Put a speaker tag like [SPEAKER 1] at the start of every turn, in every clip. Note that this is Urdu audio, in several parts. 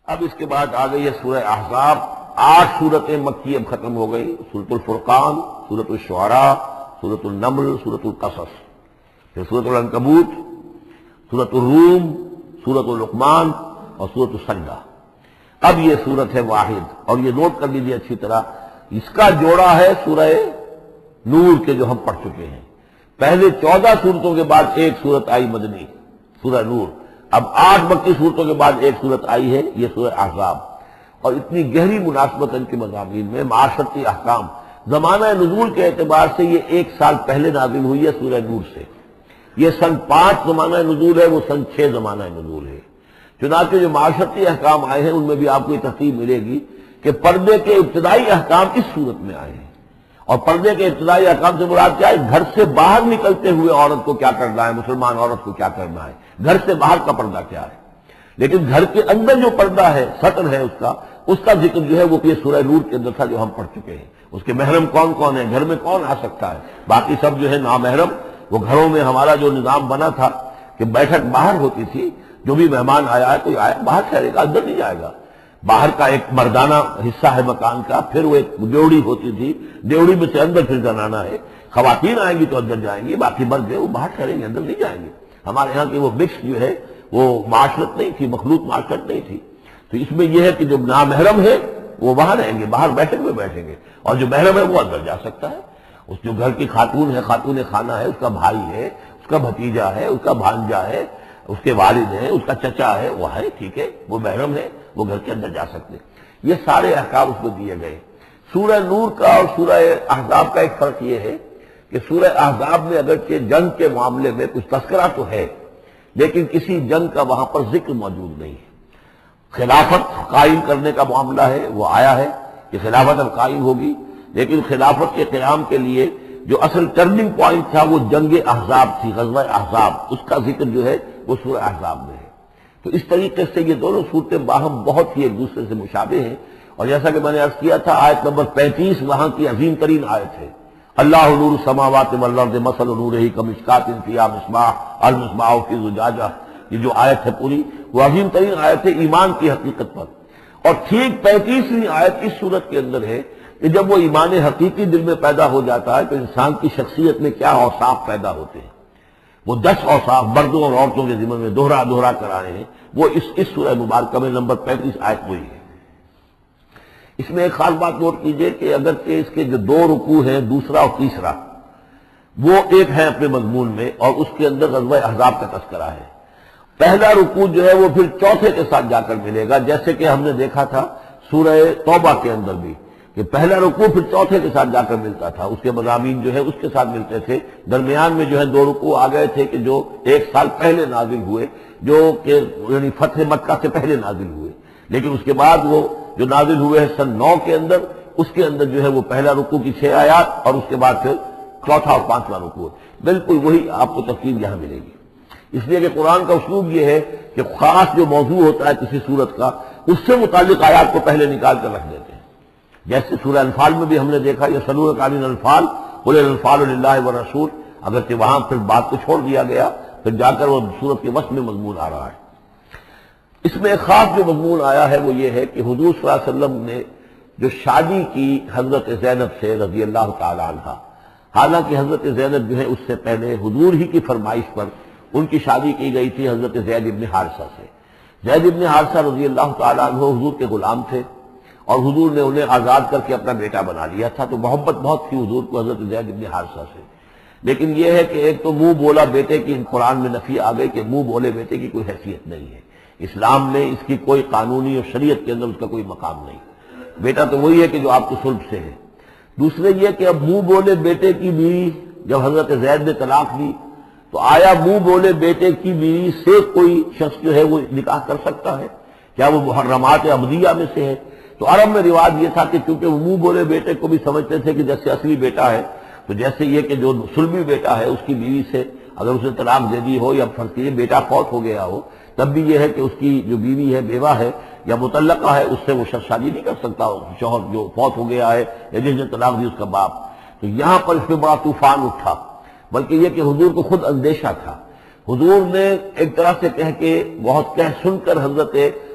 [SPEAKER 1] اب اس کے بعد آ گئی ہے سورہ احزاب. 8 سورتیں مکی اب ختم ہو گئی. سورۃ الفرقان، سورۃ الشعراء، سورۃ النمل، سورۃ القصص، پھر سورۃ العنکبوت، سورۃ الروم، سورۃ لقمان اور سورۃ السجدہ. اب یہ سورت ہے واحد، اور یہ نوٹ کر لیجیے اچھی طرح، اس کا جوڑا ہے سورہ نور کے جو ہم پڑھ چکے ہیں. پہلے 14 سورتوں کے بعد ایک سورت آئی مدنی، سورہ نور. اب 8 مکی صورتوں کے بعد ایک صورت آئی ہے، یہ سورہ احزاب. اور اتنی گہری مناسبت ان کے مضامین میں، معاشرتی احکام، زمانہ نزول کے اعتبار سے یہ 1 سال پہلے نازل ہوئی ہے سورہ نور سے. یہ سن 5 زمانہ نزول ہے، وہ سن 6 زمانہ نزول ہے. چنانچہ جو معاشرتی احکام آئے ہیں ان میں بھی آپ کو یہ ترتیب ملے گی کہ پردے کے ابتدائی احکام اس صورت میں آئے ہیں. اور پردے کے ابتدائی احکام سے مراد کیا ہے؟ گھر سے باہر نکلتے ہوئے عورت کو کیا کرنا ہے، مسلمان عورت کو کیا کرنا ہے، گھر سے باہر کا پردہ کیا ہے. لیکن گھر کے اندر جو پردہ ہے، سطر ہے اس کا ذکر جو ہے وہ یہ سورہ نور کے اندر تھا جو ہم پڑھ چکے ہیں. اس کے محرم کون کون ہیں، گھر میں کون آ سکتا ہے. باقی سب جو ہے نامحرم. وہ گھروں میں ہمارا جو نظام بنا تھا کہ بیٹھک باہر ہوتی تھی، جو بھی مہمان آیا ہے کوئی آیا باہر ٹھہرے گا، اندر نہیں جائے گا. باہر کا ایک مردانہ حصہ ہے مکان کا، پھر وہ ایک ڈیوڑی ہوتی تھی، ڈیوڑی میں سے اندر پھر زنانہ ہے. خواتین آئیں گی تو اندر جائیں گی، باقی مرد جو ہے وہ باہر ٹھہریں گے، اندر نہیں جائیں گے. ہمارے یہاں کی وہ مکس جو ہے وہ معاشرت نہیں تھی، مخلوط معاشرت نہیں تھی. تو اس میں یہ ہے کہ جو نامحرم ہے وہ وہاں رہیں گے، باہر بیٹھک میں بیٹھیں گے، اور جو محرم ہے وہ اندر جا سکتا ہے. اس جو گھر کی خاتون ہے، خاتون خانہ ہے، اس کا بھائی ہے، اس کا بھتیجا ہے، اس کا بھانجا ہے، اس کے والد ہیں، اس کا چچا ہے، وہ ہے، ٹھیک ہے، وہ محرم ہے، وہ گھر کے اندر جا سکتے. یہ سارے احکام اس میں دیے گئے. سورہ نور کا اور سورہ احزاب کا ایک فرق یہ ہے کہ سورہ احزاب میں اگرچہ جنگ کے معاملے میں کچھ تذکرہ تو ہے، لیکن کسی جنگ کا وہاں پر ذکر موجود نہیں ہے. خلافت قائم کرنے کا معاملہ ہے، وہ آیا ہے کہ خلافت اب قائم ہوگی، لیکن خلافت کے قیام کے لیے جو اصل ٹرننگ پوائنٹ تھا وہ جنگ احزاب تھی، غزوہ احزاب. اس کا ذکر جو ہے وہ سورہ احزاب میں ہے. تو اس طریقے سے یہ دونوں صورتیں باہم بہت ہی ایک دوسرے سے مشابہ ہیں. اور جیسا کہ میں نے عرض کیا تھا، آیت نمبر 35 وہاں کی عظیم ترین آیت ہے. اللہ نور السماوات والارض مثل نورہ کمشکاۃ فیہا مصباح المصباح فی زجاجہ. یہ جو آیت ہے پوری وہ عظیم ترین آیت ہے ایمان کی حقیقت پر. اور ٹھیک 35ویں آیت اس صورت کے اندر ہے کہ جب وہ ایمان حقیقی دل میں پیدا ہو جاتا ہے تو انسان کی شخصیت میں کیا اوصاف پیدا ہوتے ہیں. وہ 10 اوصاف مردوں اور عورتوں کے ذمن میں دوہرا کر آئے ہیں. وہ اس سورہ مبارکہ میں نمبر 35 آیت وہی ہے. اس میں ایک خاص بات نوٹ کیجئے کہ اگرچہ اس کے جو 2 رکوع ہیں، دوسرا اور تیسرا، وہ ایک ہے اپنے مضمون میں، اور اس کے اندر غزوہ احزاب کا تذکرہ ہے. پہلا رکوع جو ہے وہ پھر چوتھے کے ساتھ جا کر ملے گا، جیسے کہ ہم نے دیکھا تھا سورہ توبہ کے اندر بھی کہ پہلا رکوع پھر چوتھے کے ساتھ جا کر ملتا تھا. اس کے مضامین جو ہے اس کے ساتھ ملتے تھے. درمیان میں جو ہے 2 رکوع آ گئے تھے کہ جو 1 سال پہلے نازل ہوئے، جو کہ یعنی فتح مکہ سے پہلے نازل ہوئے. لیکن اس کے بعد وہ جو نازل ہوئے ہیں سن 9 کے اندر، اس کے اندر جو ہے وہ پہلا رکوع کی 6 آیات اور اس کے بعد پھر چوتھا اور 5واں رکوع. بالکل وہی آپ کو تفصیل یہاں ملے گی. اس لیے کہ قرآن کا اسلوب یہ ہے کہ خاص جو موضوع ہوتا ہے کسی صورت کا، اس سے متعلق آیات کو پہلے نکال کر رکھ دیتے ہیں. جیسے سورہ انفال میں بھی ہم نے دیکھا یسألونک عن الانفال قل الانفال للہ والرسول، اگرچہ وہاں پھر بات کو چھوڑ دیا گیا، پھر جا کر وہ صورت کے وسط میں مضمون آ رہا ہے. اس میں ایک خاص جو مضمون آیا ہے وہ یہ ہے کہ حضور صلی اللہ علیہ وسلم نے جو شادی کی حضرت زینب سے رضی اللہ تعالی عنہ، حالانکہ حضرت زینب جو ہے اس سے پہلے حضور ہی کی فرمائش پر ان کی شادی کی گئی تھی حضرت زید ابن حارثہ سے. زید ابن حارثہ رضی اللہ تعالی عنہ حضور کے غلام تھے، اور حضور نے انہیں آزاد کر کے اپنا بیٹا بنا لیا تھا. تو محبت بہت تھی حضور کو حضرت زید ابن حارثہ سے. لیکن یہ ہے کہ ایک تو منہ بولا بیٹے کی قرآن میں نفی آ گئی کہ منہ بولے بیٹے کی کوئی حیثیت نہیں ہے. اسلام میں اس کی کوئی قانونی اور شریعت کے اندر اس کا کوئی مقام نہیں. بیٹا تو وہی ہے کہ جو آپ کو صلب سے ہے. دوسرے یہ کہ اب منہ بولے بیٹے کی بیوی جب حضرت زید نے طلاق دی تو آیا منہ بولے بیٹے کی بیوی سے کوئی شخص جو ہے وہ نکاح کر سکتا ہے؟ کیا وہ محرمات عبدیہ میں سے ہے؟ تو عرب میں رواج یہ تھا کہ چونکہ وہ منہ بولے بیٹے کو بھی سمجھتے تھے کہ جیسے اصلی بیٹا ہے، تو جیسے یہ کہ جو سلبی بیٹا ہے اس کی بیوی سے اگر اس نے طلاق دے دی ہو یا فرض کیجیے بیٹا فوت ہو گیا ہو، تب بھی یہ ہے کہ اس کی جو بیوی ہے، بیوہ ہے یا مطلقہ ہے، اس سے وہ شخص شادی نہیں کر سکتا شوہر جو فوت ہو گیا ہے یا جس نے طلاق دی اس کا باپ. تو یہاں پر اس میں بڑا طوفان اٹھا، بلکہ یہ کہ حضور کو خود اندیشہ تھا. حضور نے ایک طرح سے کہہ کے بہت کہہ سن کر حضرت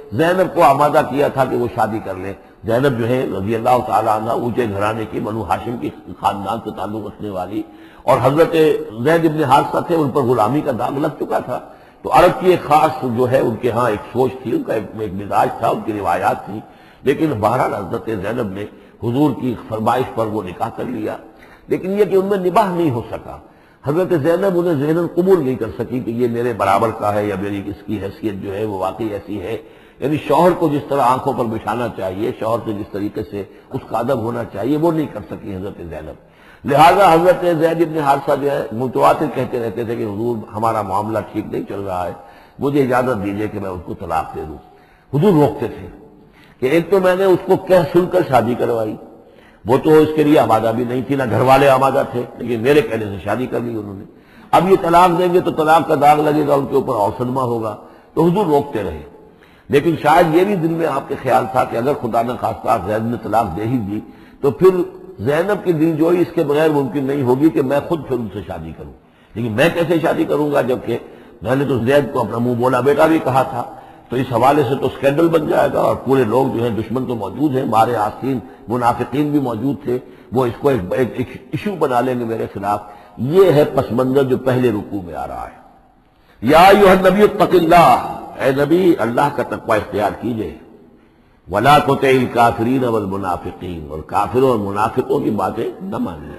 [SPEAKER 1] زینب کو آمادہ کیا تھا کہ وہ شادی کر لیں. زینب جو ہے رضی اللہ تعالیٰ عنہ اونچے گھرانے کی، بنو ہاشم کی خاندان سے تعلق رکھنے والی، اور حضرت زید ابن حارثہ تھے، ان پر غلامی کا داغ لگ چکا تھا. تو عرب کی ایک خاص جو ہے ان کے ہاں ایک سوچ تھی، ان کا ایک مزاج تھا، ان کی روایات تھی. لیکن بہرحال حضرت زینب نے حضور کی فرمائش پر وہ نکاح کر لیا. لیکن یہ کہ ان میں نباہ نہیں ہو سکا. حضرت زینب انہیں ذہناً قبول نہیں کر سکی کہ یہ میرے برابر کا ہے، یا میری اس کی حیثیت جو ہے وہ واقعی ایسی ہے. یعنی شوہر کو جس طرح آنکھوں پر بچھانا چاہیے، شوہر سے جس طریقے سے اس کا ادب ہونا چاہیے، وہ نہیں کر سکی حضرت زینب. لہذا حضرت زید ابن حارثہ جو ہے متواتر کہتے رہتے تھے کہ حضور ہمارا معاملہ ٹھیک نہیں چل رہا ہے، مجھے اجازت دیجیے کہ میں اس کو طلاق دے دوں. حضور روکتے تھے کہ ایک تو میں نے اس کو کہہ سن کر شادی کروائی، وہ تو اس کے لیے آمادہ بھی نہیں تھی، نہ گھر والے آمادہ تھے، لیکن میرے کہنے سے شادی کر لی انہوں نے. اب یہ طلاق دیں گے تو طلاق کا داغ لگے گا ان کے اوپر اور صدمہ ہوگا. تو حضور روکتے رہے. لیکن شاید یہ بھی دل میں آپ کے خیال تھا کہ اگر خدا نہ خواستہ زید نے طلاق دے ہی دی تو پھر زینب کی دل جوئی اس کے بغیر ممکن نہیں ہوگی کہ میں خود پھر ان سے شادی کروں. لیکن میں کیسے شادی کروں گا جبکہ میں نے تو زید کو اپنا منہ بولا بیٹا بھی کہا تھا. تو اس حوالے سے تو اسکینڈل بن جائے گا، اور پورے لوگ جو ہیں دشمن تو موجود ہیں، مارے آستین منافقین بھی موجود تھے، وہ اس کو ایک ایشو بنا لیں گے میرے خلاف. یہ ہے پس منظر جو پہلے رکوع میں آ رہا ہے. یا ایھا النبی اتق اللہ، اے نبی اللہ کا تقوی اختیار کیجئے. ولا تطع الکافرین والمنافقین، اور کافروں اور منافقوں کی باتیں نہ مانیے.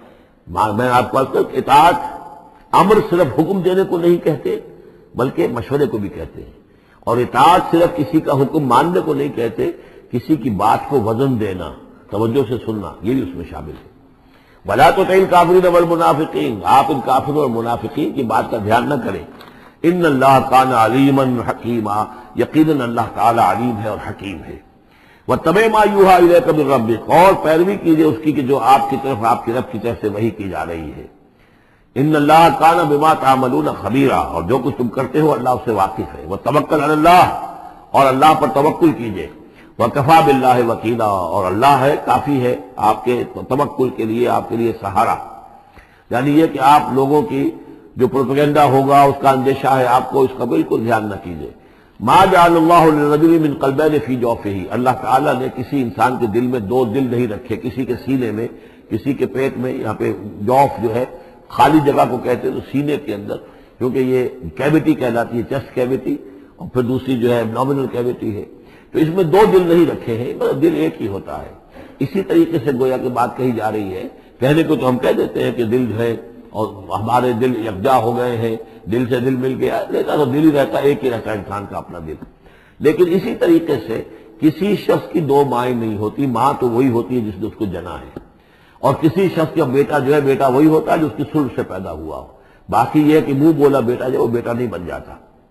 [SPEAKER 1] میں آپ کو اطاعت امر صرف حکم دینے کو نہیں کہتے بلکہ مشورے کو بھی کہتے ہیں. اور اطاعت صرف کسی کا حکم ماننے کو نہیں کہتے، کسی کی بات کو وزن دینا، توجہ سے سننا، یہ بھی اس میں شامل ہے. ولا تطع الکافرین والمنافقین، آپ ان کافروں اور منافقین کی بات کا دھیان نہ کریں. ان اللہ کان علیما حکیما، یقیناً اللہ تعالی علیم ہے اور حکیم ہے. واتبع ما یوحی الیک من ربک، اور پیروی کیجیے اس کی کہ جو آپ کی طرف آپ کے رب کی طرف سے وحی کی جا رہی ہے. ان اللہ کان بما تعملون خبیرا، اور جو کچھ تم کرتے ہو اللہ اس سے واقف ہے. وتوکل علی اللہ، اور اللہ پر توکل کیجیے. وکفی باللہ وکیلا، اور اللہ ہے کافی ہے آپ کے توکل کے لیے، آپ کے لیے سہارا. یعنی یہ کہ آپ لوگوں کی جو پروپیگنڈا ہوگا اس کا اندیشہ ہے آپ کو، اس کا بالکل دھیان نہ کیجیے. ما جعل اللہ للرجل من قلبین فی جوفہ، اللہ تعالیٰ نے کسی انسان کے دل میں دو دل نہیں رکھے، کسی کے سینے میں، کسی کے پیٹ میں. یہاں پہ جوف جو ہے خالی جگہ کو کہتے ہیں، تو سینے کے اندر، کیونکہ یہ کیویٹی کہلاتی ہے، چیسٹ کیویٹی، اور پھر دوسری جو ہے ایبڈومینل کیویٹی ہے. تو اس میں دو دل نہیں رکھے ہیں، دل ایک ہی ہوتا ہے. اسی طریقے سے گویا کہ بات کہی جا رہی ہے. کہنے کو تو ہم کہہ دیتے ہیں کہ دل جو ہے اور ہمارے دل یکجا ہو گئے ہیں، دل سے دل مل گیا، لیکن تو دل ہی رہتا، ایک ہی رہتا انسان کا اپنا دل. لیکن اسی طریقے سے کسی شخص کی دو مائیں نہیں ہوتی، ماں تو وہی ہوتی ہے جس نے اس کو جنا ہے، اور کسی شخص کا بیٹا جو ہے بیٹا وہی ہوتا ہے جو اس کی صلب سے پیدا ہوا ہو. باقی یہ کہ منہ بولا بیٹا جو وہ بیٹا نہیں بن جاتا.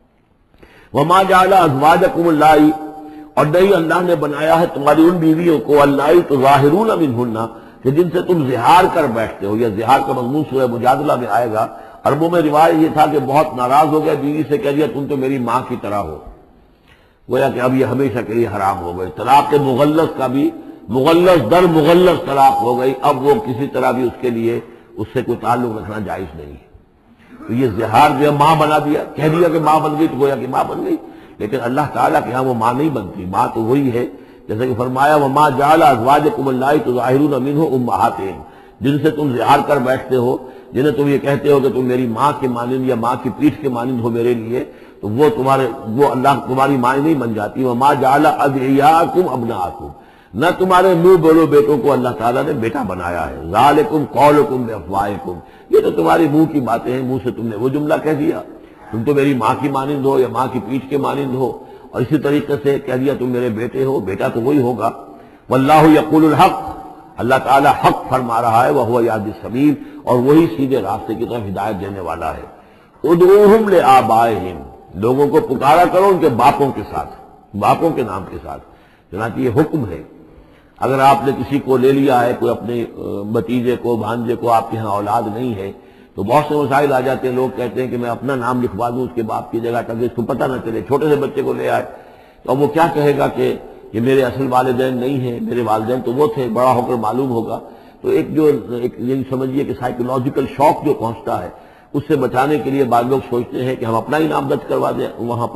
[SPEAKER 1] وما جعل ازواجکم اللائے، اور نہیں اللہ نے بنایا ہے تمہاری ان بیویوں کو، اللائے تظاہرون منہن، کہ جن سے تم زہار کر بیٹھتے ہو. یہ زہار کا مضمون سورہ مجادلہ میں آئے گا. عربوں میں رواج یہ تھا کہ بہت ناراض ہو گیا بیوی سے، کہہ دیا تم تو میری ماں کی طرح ہو. گویا کہ اب یہ ہمیشہ کے لیے حرام ہو گئے. طلاق مغلظ کا بھی مغلظ در مغلظ طلاق ہو گئی. اب وہ کسی طرح بھی اس کے لیے اس سے کوئی تعلق رکھنا جائز نہیں ہے. تو یہ زہار جو ہے ماں بنا دیا، کہہ دیا کہ ماں بن گئی تو گویا کہ ماں بن گئی. لیکن اللہ تعالیٰ کے ہاں وہ ماں نہیں بنتی، ماں تو وہی ہے. جیسے کہ فرمایا وما جعل ازواجکم اللائے تظاہرون منہن امہاتہم، جن سے تم زہار کر بیٹھتے ہو، جنہیں تم یہ کہتے ہو کہ تم میری ماں کے مانند یا ماں کی پیٹھ کے مانند ہو میرے لیے، تو وہ اللہ تمہاری ماں نہیں بن جاتی. وما جعل ادعیاکم ابناءکم، نہ تمہارے منہ بولو بیٹوں کو اللہ تعالیٰ نے بیٹا بنایا ہے. ذالکم قولکم بافواہکم، یہ تو تمہاری منہ کی باتیں ہیں، منہ سے تم نے وہ جملہ کہہ دیا تم تو میری ماں کی مانند ہو یا ماں کی پیٹھ کے مانند ہو، اور اسی طریقے سے کہہ دیا تم میرے بیٹے ہو، بیٹا تو وہی ہوگا. واللہ یقول الحق، اللہ تعالیٰ حق فرما رہا ہے. وہو یہدی السبیل، اور وہی سیدھے راستے کی طرف ہدایت دینے والا ہے. ادعوہم لآبائہم، لوگوں کو پکارا کرو ان کے باپوں کے ساتھ، باپوں کے نام کے ساتھ. چنانچہ یہ حکم ہے. اگر آپ نے کسی کو لے لیا ہے، کوئی اپنے بھتیجے کو بھانجے کو، آپ کے ہاں اولاد نہیں ہے، تو بہت سے مسائل آ جاتے ہیں. لوگ کہتے ہیں کہ میں اپنا نام لکھوا دوں اس کے باپ کی جگہ تاکہ اس کو پتہ نہ چلے. چھوٹے سے بچے کو لے آئے تو اب وہ کیا کہے گا کہ یہ میرے اصل والدین نہیں ہیں، میرے والدین تو وہ تھے. بڑا ہو کر معلوم ہوگا. تو ایک یہ سمجھیے کہ سائیکولوجیکل شوق جو پہنچتا ہے، اس سے بچانے کے لیے بعض لوگ سوچتے ہیں کہ ہم اپنا ہی نام درج کروا دیں وہاں پر،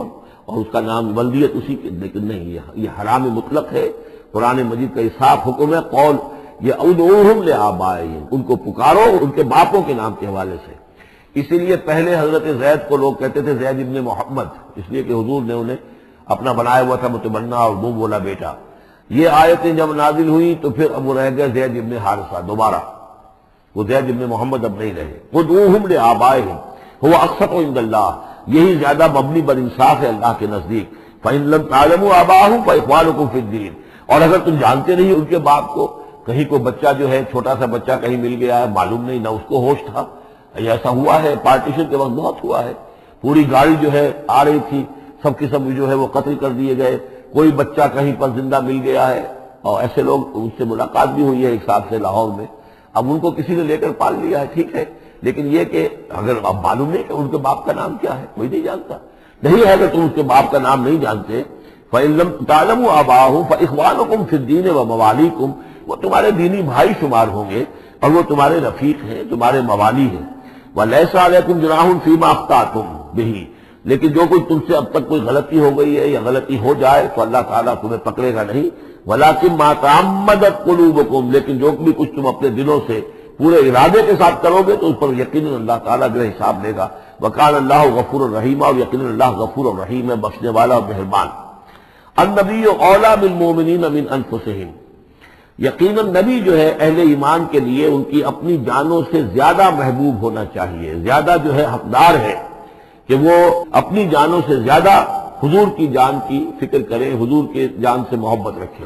[SPEAKER 1] اور اس کا نام ولدیت اسی کے، لیکن نہیں، یہ حرام مطلق ہے۔ قرآن مجید کا صاف حکم ہے، قول یہ ادعوہم لآبائہم، ان کو پکارو ان کے باپوں کے نام کے حوالے سے۔ اسی لیے پہلے حضرت زید کو لوگ کہتے تھے زید ابن محمد، اس لیے کہ حضور نے انہیں اپنا بنایا ہوا تھا متبنہ اور منہ بولا بیٹا۔ یہ آیتیں جب نازل ہوئی تو پھر اب وہ رہ گئے زید ابن حارثہ، دوبارہ وہ زید ابن محمد اب نہیں رہے۔ ادعوہم لآبائہم هو اقسط عند اللہ، یہی زیادہ مبنی بر انصاف ہے اللہ کے نزدیک۔ فإن لم تعلموا آباءهم فإخوانكم في الدين، اور اگر تم جانتے نہیں ان کے باپ کو، کہیں کوئی بچہ جو ہے چھوٹا سا بچہ کہیں مل گیا ہے، معلوم نہیں، نہ اس کو ہوش تھا، ایسا ہوا ہے پارٹیشن کے وقت بہت ہوا ہے، پوری گاڑی جو ہے آ رہی تھی، سب کے سب جو ہے وہ قتل کر دیے گئے، کوئی بچہ کہیں پر زندہ مل گیا ہے، اور ایسے لوگ ان سے ملاقات بھی ہوئی ہے ایک ساتھ سے لاہور میں، اب ان کو کسی نے لے کر پال لیا ہے، ٹھیک ہے، لیکن یہ کہ اگر اب معلوم نہیں کہ ان کے باپ کا نام کیا ہے، کوئی نہیں جانتا، نہیں ہے اگر تم اس کے باپ کا نام نہیں جانتے، فإن لم تعلموا آباءهم فإخوانكم في الدين ومواليكم، وہ تمہارے دینی بھائی شمار ہوں گے اور وہ تمہارے رفیق ہیں، تمہارے موالی ہیں۔ وَلَيْسَ عَلَيْكُمْ جُنَاحٌ فِيمَا أَخْطَأْتُمْ بِهِ، لیکن جو کوئی تم سے اب تک کوئی غلطی ہو گئی ہے یا غلطی ہو جائے تو اللہ تعالیٰ تمہیں پکڑے گا نہیں۔ وَلَكِنْ مَا تَعَمَّدَتْ قُلُوبُكُمْ، لیکن جو بھی کچھ تم اپنے دلوں سے پورے ارادے کے ساتھ کرو گے تو اس پر یقیناً اللہ تعالیٰ جو ہے حساب لے گا۔ وَكَانَ اللَّهُ غَفُورًا رَحِيمًا، اور یقیناً اللہ غفور الرحیم ہے، بخشنے والا اور مہربان۔ النبی اولیٰ بالمؤمنین من انفسہم، یقیناً نبی جو ہے اہل ایمان کے لیے ان کی اپنی جانوں سے زیادہ محبوب ہونا چاہیے، زیادہ جو ہے حقدار ہے کہ وہ اپنی جانوں سے زیادہ حضور کی جان کی فکر کریں، حضور کے جان سے محبت رکھیں۔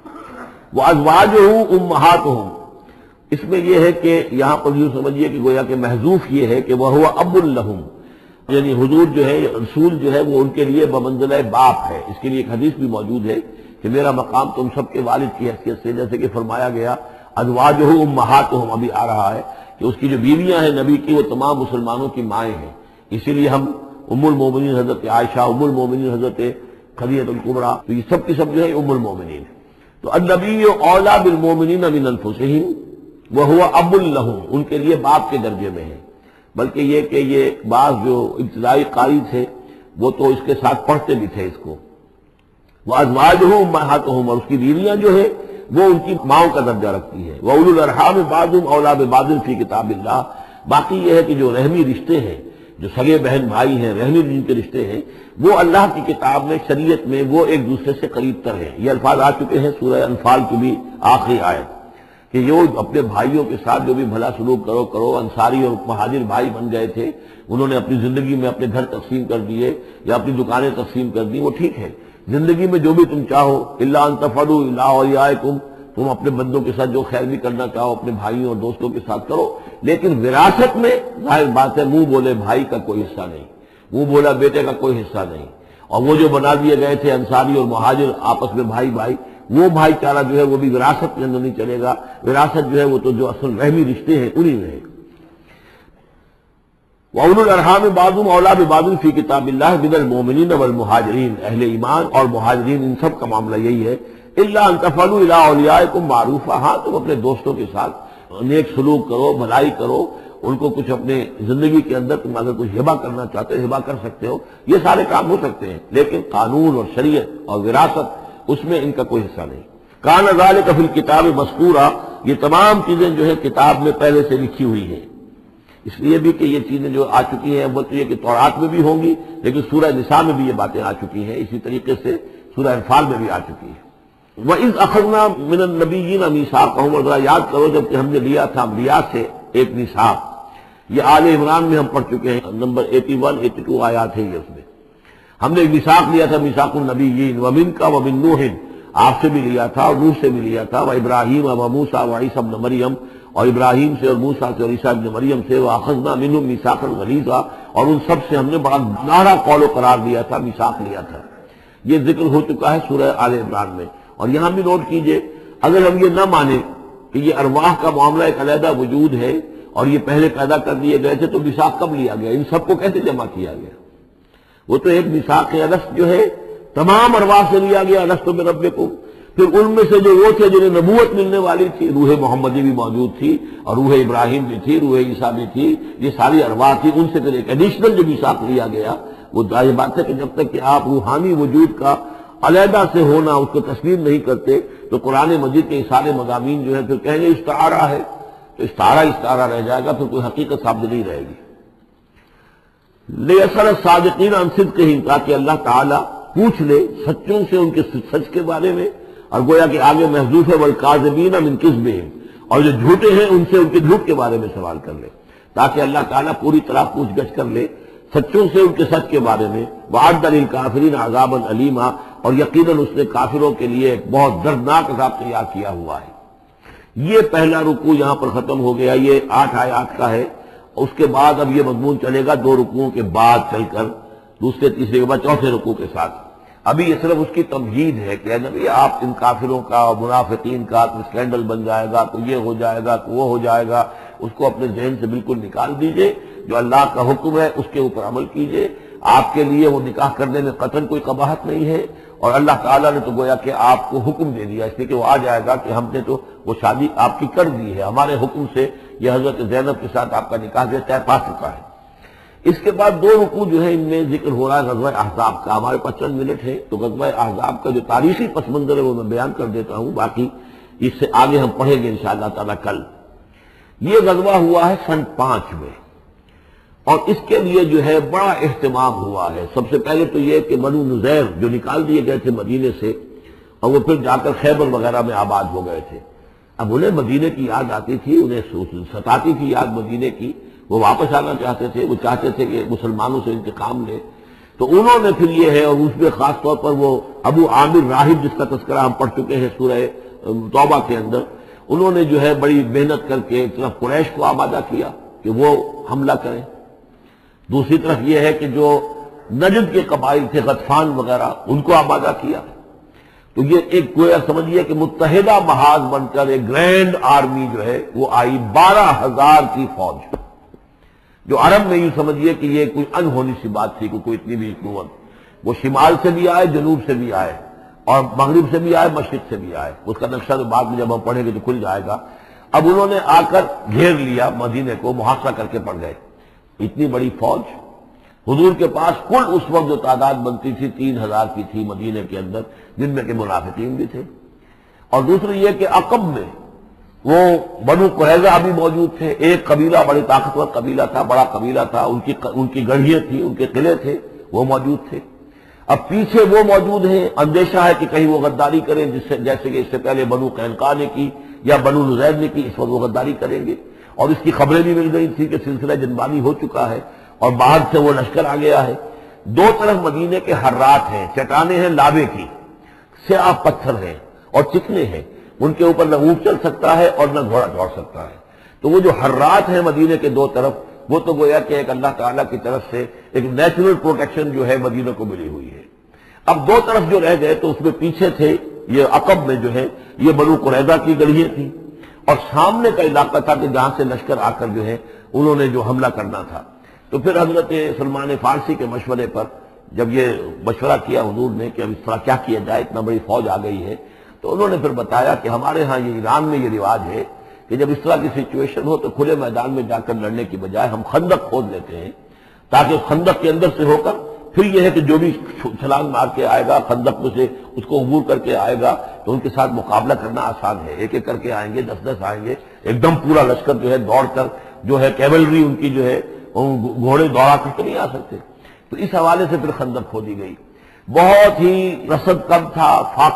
[SPEAKER 1] وازواجہ امہاتہم، اس میں یہ ہے کہ یہاں پر یوں سمجھیے کہ گویا کہ محذوف یہ ہے کہ وہ اب لہم، یعنی حضور جو ہے رسول جو ہے وہ ان کے لیے بمنزلہ باپ ہے۔ اس کے لیے ایک حدیث بھی موجود ہے کہ میرا مقام تم سب کے والد کی حیثیت سے، جیسے کہ فرمایا گیا ازواجہ امہاتہم، ابھی آ رہا ہے کہ اس کی جو بیویاں ہیں نبی کی وہ تمام مسلمانوں کی مائیں ہیں، اسی لیے ہم ام المومنین حضرت عائشہ، ام المومنین حضرت خدیجہ الکبریٰ، تو یہ سب کی سب جو ہے ام المومنین۔ تو النبی اولیٰ بالمؤمنین من انفسہم وہو اب لہم، ان کے لیے باپ کے درجے میں ہے، بلکہ یہ کہ یہ بعض جو ابتدائی قاری تھے وہ تو اس کے ساتھ پڑھتے بھی تھے اس کو۔ وازواجہ امہاتہم، اور اس کی بیویاں جو ہے وہ ان کی ماؤں کا درجہ رکھتی ہے۔ وَأُولُو الْأَرْحَامِ بَعْضُهُمْ أَوْلَىٰ بِبَعْضٍ فِي کتاب اللہ، باقی یہ ہے کہ جو رحمی رشتے ہیں، جو سگے بہن بھائی ہیں، رحمی جن کے رشتے ہیں، وہ اللہ کی کتاب میں، شریعت میں وہ ایک دوسرے سے قریب تر ہیں۔ یہ الفاظ آ چکے ہیں سورہ انفال کی بھی آخری آیت کہ جو اپنے بھائیوں کے ساتھ جو بھی بھلا سلوک کرو۔ انصاری اور مہاجر بھائی بن گئے تھے، انہوں نے اپنی زندگی میں اپنے گھر تقسیم کر دیے یا اپنی دکانیں تقسیم کر دی، وہ ٹھیک ہے، زندگی میں جو بھی تم چاہو، الا ان تفعلوا الی اولیاءکم، تم اپنے بندوں کے ساتھ جو خیر بھی کرنا چاہو اپنے بھائیوں اور دوستوں کے ساتھ کرو، لیکن وراثت میں ظاہر بات ہے منہ بولے بھائی کا کوئی حصہ نہیں، منہ بولا بیٹے کا کوئی حصہ نہیں، اور وہ جو بنا دیے گئے تھے انصاری اور مہاجر آپس میں بھائی بھائی، وہ بھائی چارہ جو ہے وہ بھی وراثت کے اندر نہیں چلے گا، وراثت جو ہے وہ تو جو اصل رحمی رشتے ہیں انہی میں ہے۔ وَأُولُو الْأَرْحَامِ بَعْضُهُمْ أَوْلَىٰ بِبَعْضٍ فِي کتاب اللہ مِنَ الْمُؤْمِنِينَ وَالْمُهَاجِرِينَ، اہل ایمان اور مہاجرین ان سب کا معاملہ یہی ہے، الا ان تفعلوا الی اولیاءکم معروفا، ہاں تم اپنے دوستوں کے ساتھ نیک سلوک کرو، بھلائی کرو، ان کو کچھ اپنے زندگی کے اندر تم اگر کچھ ہبہ کرنا چاہتے ہو ہبہ کر سکتے ہو، یہ سارے کام ہو سکتے ہیں، لیکن قانون اور شریعت اور وراثت اس میں ان کا کوئی حصہ نہیں۔ کان ذالک فی الکتاب مذکورا، یہ تمام چیزیں جو ہے کتاب میں پہلے سے لکھی ہوئی ہیں، اس لیے بھی کہ یہ چیزیں جو آ چکی ہیں وہ تو یہ کہ تورات میں بھی ہوں گی، لیکن سورہ نساء میں بھی یہ باتیں آ چکی ہیں، اسی طریقے سے سورہ انفال میں بھی آ چکی ہیں۔ وَإِذْ أَخَذْنَا مِنَ النَّبِيِّينَ مِيثَاقَهُمْ، اور ذرا یاد کرو جب کہ ہم نے لیا تھا انبیاء سے ایک میثاق، یہ آل عمران میں ہم پڑھ چکے ہیں، نمبر 81 82 آیات ہیں یہ، اس میں ہم نے ایک میثاق لیا تھا، میثاق النبیین، وَمِنْكَ وَمِن نُوحٍ، آپ سے بھی لیا تھا اور نوح سے بھی لیا تھا، وَإِبْرَاهِيمَ وَمُوسَىٰ وَعِيسَىٰ ابْنَ مَرْيَمَ، اور ابراہیم سے اور موسیٰ سے اور عیسیٰ ابن مریم سے، وَأَخَذْنَا مِنْهُم مِيثَاقًا غَلِيظًا، اور ان سب سے ہم نے بڑا گہرا قول و قرار دیا تھا، میثاق لیا تھا۔ یہ ذکر ہو چکا ہے سورہ آل عمران میں۔ اور یہاں بھی نوٹ کیجئے، اگر ہم یہ نہ مانیں کہ یہ ارواح کا معاملہ ایک علیحدہ وجود ہے اور یہ پہلے پیدا کر دیے گئے تھے، تو میثاق کب لیا گیا، ان سب کو کیسے جمع کیا گیا؟ وہ تو ایک میثاق الست جو ہے تمام ارواح سے لیا گیا، الست بربکم، پھر ان میں سے جو وہ تھے جنہیں نبوت ملنے والی تھی، روح محمدی بھی موجود تھی اور روح ابراہیم بھی تھی، روح عیسیٰ بھی تھی، یہ ساری ارواح تھی، ان سے پھر ایک ایڈیشنل جو میثاق لیا گیا وہ ظاہر بات ہے کہ جب تک کہ آپ روحانی وجود کا علیحدہ سے ہونا اس کو تسلیم نہیں کرتے تو قرآن مجید کے سارے مضامین جو ہے پھر کہیں گے استعارہ ہے، تو استعارہ رہ جائے گا، پھر کوئی حقیقت ثابت نہیں رہے گی۔ لِيَسْأَلَ الصَّادِقِينَ عَنْ صِدْقِهِمْ، تاکہ اللہ تعالیٰ پوچھ لے سچوں سے ان کے سچ کے بارے میں، اور گویا کہ آگے محذوف ہے وَالْكَاذِبِينَ مِنْ كِذْبِهِمْ، اور جو جھوٹے ہیں ان سے ان کے جھوٹ کے بارے میں سوال کر لے، تاکہ اللہ تعالیٰ پوری طرح پوچھ گچھ کر لے سچوں سے ان کے سچ کے بارے میں۔ وَأَعَدَّ لِلْكَافِرِينَ عَذَابًا أَلِيمًا، اور یقیناً اس نے کافروں کے لیے ایک بہت دردناک عذاب تیار کیا ہوا ہے۔ یہ پہلا رکوع یہاں پر ختم ہو گیا، یہ 8 آیات کا ہے۔ اس کے بعد اب یہ مضمون چلے گا 2 رکوعوں کے بعد چل کر دوسرے تیسرے کے بعد چوتھے رکوع کے ساتھ۔ ابھی یہ صرف اس کی تمہید ہے کہ اے نبی آپ ان کافروں کا اور منافقین کا تو اسکینڈل بن جائے گا، تو یہ ہو جائے گا، تو وہ ہو جائے گا، اس کو اپنے ذہن سے بالکل نکال دیجئے۔ جو اللہ کا حکم ہے اس کے اوپر عمل کیجئے۔ آپ کے لیے وہ نکاح کرنے میں قطعاً کوئی قباحت نہیں ہے، اور اللہ تعالیٰ نے تو گویا کہ آپ کو حکم دے دیا، اس لیے کہ وہ آ جائے گا کہ ہم نے تو وہ شادی آپ کی کر دی ہے، ہمارے حکم سے یہ حضرت زینب کے ساتھ آپ کا نکاح جو طے پا چکا ہے۔ اس کے بعد 2 رکوع جو ہے ان میں ذکر ہو رہا ہے غزوہ احزاب کا۔ ہمارے پاس چند منٹ ہے تو غزوہ احزاب کا جو تاریخی پس منظر ہے وہ میں بیان کر دیتا ہوں، باقی اس سے آگے ہم پڑھیں گے انشاءاللہ تعالیٰ کل۔ یہ غزوہ ہوا ہے سن 5 میں، اور اس کے لیے جو ہے بڑا اہتمام ہوا ہے۔ سب سے پہلے تو یہ کہ بنو نذیر جو نکال دیے گئے تھے مدینے سے، اور وہ پھر جا کر خیبر وغیرہ میں آباد ہو گئے تھے، اب انہیں مدینے کی یاد آتی تھی، انہیں ستاتی تھی یاد مدینے کی، وہ واپس آنا چاہتے تھے، وہ چاہتے تھے کہ مسلمانوں سے انتقام لے۔ تو انہوں نے پھر یہ ہے، اور اس میں خاص طور پر وہ ابو عامر راہب جس کا تذکرہ ہم پڑھ چکے ہیں سورہ توبہ کے اندر، انہوں نے جو ہے بڑی محنت کر کے ایک طرف قریش کو آمادہ کیا کہ وہ حملہ کریں، دوسری طرف یہ ہے کہ جو نجد کے قبائل تھے غطفان وغیرہ ان کو آمادہ کیا۔ تو یہ ایک گویا سمجھیے کہ متحدہ محاذ بن کر ایک گرینڈ آرمی جو ہے وہ آئی، 12,000 کی فوج، جو عرب میں یوں سمجھیے کہ یہ کوئی انہونی سی بات تھی کہ کوئی اتنی بھی قوت، وہ شمال سے بھی آئے، جنوب سے بھی آئے، اور مغرب سے بھی آئے، مشرق سے بھی آئے۔ اس کا نقشہ تو بعد میں جب ہم پڑھیں گے تو کھل جائے گا۔ اب انہوں نے آ کر گھیر لیا مدینے کو، محاصرہ کر کے پڑ گئے۔ اتنی بڑی فوج حضور کے پاس کل اس وقت جو تعداد بنتی تھی 3,000 کی تھی مدینے کے اندر، جن میں کہ منافقین بھی تھے۔ اور دوسری یہ کہ عقب میں وہ بنو قریظہ بھی موجود تھے، ایک قبیلہ بڑی طاقتور قبیلہ تھا، بڑا قبیلہ تھا، ان کی گڑھیاں تھیں، ان کے قلعے تھے، وہ موجود تھے۔ اب پیچھے وہ موجود ہیں، اندیشہ ہے کہ کہیں وہ غداری کریں، جیسے کہ اس سے پہلے بنو قینقاع نے کی یا بنو نذیر نے کی، اس وقت وہ غداری کریں گے۔ اور اس کی خبریں بھی مل گئی تھی کہ سلسلہ جنبانی ہو چکا ہے اور باہر سے وہ لشکر آ گیا ہے۔ 2 طرف مدینے کے حرات ہیں، چٹانیں ہیں لاوے کی، سیاہ پتھر ہیں اور چکنے ہیں، ان کے اوپر نہ اونٹ چل سکتا ہے اور نہ گھوڑا دوڑ سکتا ہے۔ تو وہ جو حرات ہیں مدینے کے 2 طرف، وہ تو گویا کہ ایک اللہ تعالیٰ کی طرف سے ایک نیچرل پروٹیکشن جو ہے مدینہ کو ملی ہوئی ہے۔ اب 2 طرف جو رہ گئے تو اس میں پیچھے تھے یہ عقب میں جو ہے یہ بنو قریظہ کی گڑھیاں تھیں، اور سامنے کا علاقہ تھا کہ جہاں سے لشکر آ کر جو ہے انہوں نے جو حملہ کرنا تھا۔ تو پھر حضرت سلمان فارسی کے مشورے پر جب یہ مشورہ کیا حضور نے کہ اب اس طرح کیا کیا جائے، اتنا بڑی فوج آ گئی ہے، تو انہوں نے پھر بتایا کہ ہمارے ہاں یہ ایران میں یہ رواج ہے کہ جب اس طرح کی سچویشن ہو تو کھلے میدان میں جا کر لڑنے کی بجائے ہم خندق کھود لیتے ہیں، تاکہ خندق کے اندر سے ہو کر پھر یہ ہے کہ جو بھی چھلانگ مار کے آئے گا خندق میں سے اس کو عبور کر کے آئے گا تو ان کے ساتھ مقابلہ کرنا آسان ہے، ایک ایک کر کے آئیں گے، 10 آئیں گے، ایک دم پورا لشکر جو ہے دوڑ کر جو ہے کیولری ان کی جو ہے گھوڑے دوڑا کر کے نہیں آ سکتے۔ تو اس حوالے سے پھر خندق کھودی گئی۔ بہت ہی رسد کم تھا،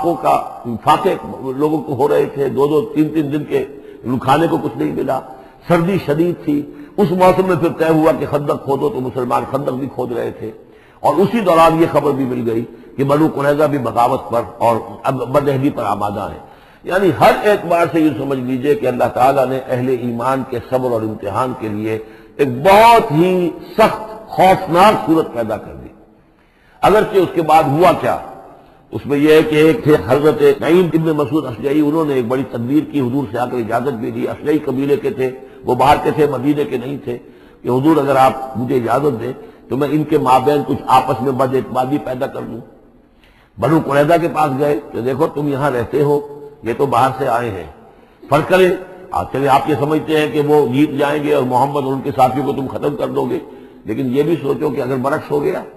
[SPEAKER 1] فاقے لوگوں کو ہو رہے تھے، 2 3 دن کے کھانے کو کچھ نہیں ملا، سردی شدید تھی۔ اس موسم میں پھر طے ہوا کہ خندق کھودو، تو مسلمان خندق بھی کھود رہے تھے، اور اسی دوران یہ خبر بھی مل گئی کہ بنو قریظہ بھی بغاوت پر اور بدعہدی پر آمادہ ہیں۔ یعنی ہر اعتبار سے یہ سمجھ لیجئے کہ اللہ تعالیٰ نے اہل ایمان کے صبر اور امتحان کے لیے ایک بہت ہی سخت خوفناک صورت پیدا کر دی۔ اگرچہ اس کے بعد ہوا کیا، اس میں یہ ہے کہ ایک تھے حضرت نعیم ابن مسعود اشجعی، انہوں نے ایک بڑی تدبیر کی، حضور سے آ کر اجازت بھی دی۔ اشجعی قبیلے کے تھے، وہ باہر کے تھے، مدینے کے نہیں تھے، کہ حضور اگر آپ مجھے اجازت دیں تو میں ان کے مابین کچھ آپس میں بد اعتمادی پیدا کر دوں۔ بنو قریظہ کے پاس گئے کہ دیکھو تم یہاں رہتے ہو، یہ تو باہر سے آئے ہیں، فرق کریں، چلے آپ یہ سمجھتے ہیں کہ وہ جیت جائیں گے اور محمد اور ان کے ساتھیوں کو تم ختم کر دو گے، لیکن یہ بھی سوچو کہ اگر برعکس ہو گیا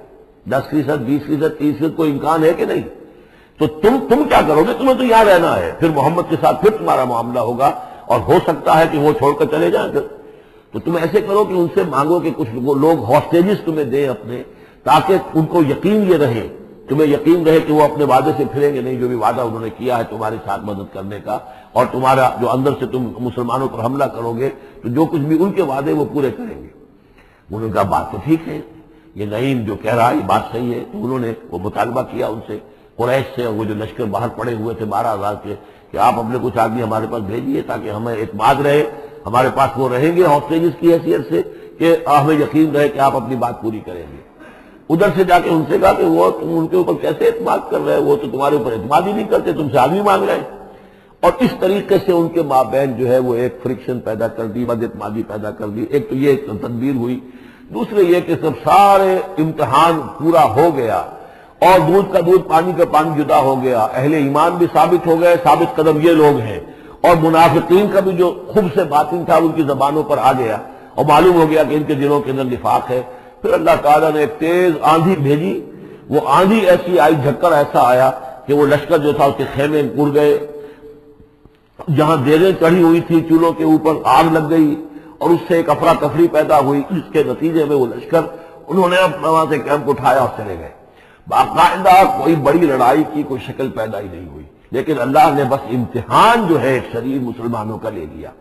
[SPEAKER 1] 10%, 20%, 30%, کوئی امکان ہے کہ نہیں؟ تو تم کیا کرو گے؟ تمہیں تو یہاں رہنا ہے، پھر محمد کے ساتھ پھر تمہارا معاملہ ہوگا، اور ہو سکتا ہے کہ وہ چھوڑ کر چلے جائیں پھر. تو تم ایسے کرو کہ ان سے مانگو کہ کچھ وہ لوگ ہاسٹیجز تمہیں دیں اپنے، تاکہ ان کو یقین یہ رہے، تمہیں یقین رہے کہ وہ اپنے وعدے سے پھریں گے نہیں، جو بھی وعدہ انہوں نے کیا ہے تمہارے ساتھ مدد کرنے کا، اور تمہارا جو اندر سے تم مسلمانوں پر حملہ کرو گے تو جو کچھ بھی ان کے وعدے وہ پورے کریں گے. انہوں نے کہا بات تو ٹھیک ہے، یہ نعیم جو کہہ رہا ہے یہ بات صحیح ہے. تو انہوں نے وہ مطالبہ کیا ان سے، قریش سے، وہ جو لشکر باہر پڑے ہوئے تھے 12,000 کے، کہ آپ اپنے کچھ آدمی ہمارے پاس بھیجیے تاکہ ہمیں اعتماد رہے، ہمارے پاس وہ رہیں گے ہاسٹیجز کی حیثیت سے، کہ ہمیں یقین رہے کہ آپ اپنی بات پوری کریں گے. ادھر سے جا کے ان سے کہا کہ وہ تم ان کے اوپر کیسے اعتماد کر رہے ہیں، وہ تو تمہارے اوپر اعتماد ہی نہیں کرتے، تم سے آدمی مانگ رہے ہیں. اور اس طریقے سے ان کے مابین جو ہے وہ ایک فرکشن پیدا کر دی، بد اعتمادی پیدا کر دی. ایک تو یہ ایک تدبیر ہوئی، دوسرے یہ کہ سب سارے امتحان پورا ہو گیا اور دودھ کا دودھ پانی کا پانی جدا ہو گیا. اہل ایمان بھی ثابت ہو گئے، ثابت قدم یہ لوگ ہیں، اور منافقین کا بھی جو خب سے باطن تھا ان کی زبانوں پر آ گیا، اور معلوم ہو گیا کہ ان کے دلوں کے اندر نفاق ہے. پھر اللہ تعالیٰ نے ایک تیز آندھی بھیجی، وہ آندھی ایسی آئی، جھکڑ ایسا آیا کہ وہ لشکر جو تھا اس کے خیمے اڑ گئے، جہاں دیریں چڑھی ہوئی تھی چولہوں کے اوپر آگ لگ گئی، اور اس سے ایک افراتفری پیدا ہوئی، جس کے نتیجے میں وہ لشکر انہوں نے اپنا وہاں سے کیمپ اٹھایا اور چلے گئے. باقاعدہ کوئی بڑی لڑائی کی کوئی شکل پیدا ہی نہیں ہوئی، لیکن اللہ نے بس امتحان جو ہے شریر مسلمانوں کا لے لیا.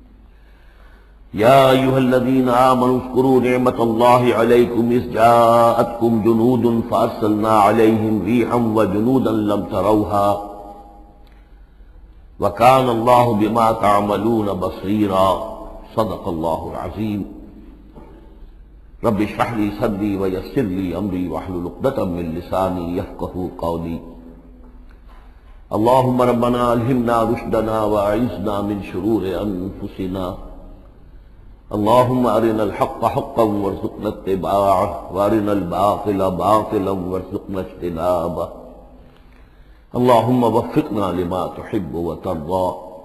[SPEAKER 1] یا ایھا الذین آمنوا اذکروا نعمت اللہ علیکم اذ جاءتکم جنود فارسلنا علیہم ریحا وجنودا لم تروها وکان اللہ بما تعملون بصیرا. صدق اللہ العظیم. رب اشرح لي صدری ویسر لي امری واحلل عقدۃ من لسانی یفقهوا قولی. اللهم ربنا الہمنا رشدنا واعذنا من شرور انفسنا. اللهم ارنا الحق حقا وارزقنا اتباعه وارنا الباطل باطلا وارزقنا اجتنابه. اللهم وفقنا لما تحب وترضى.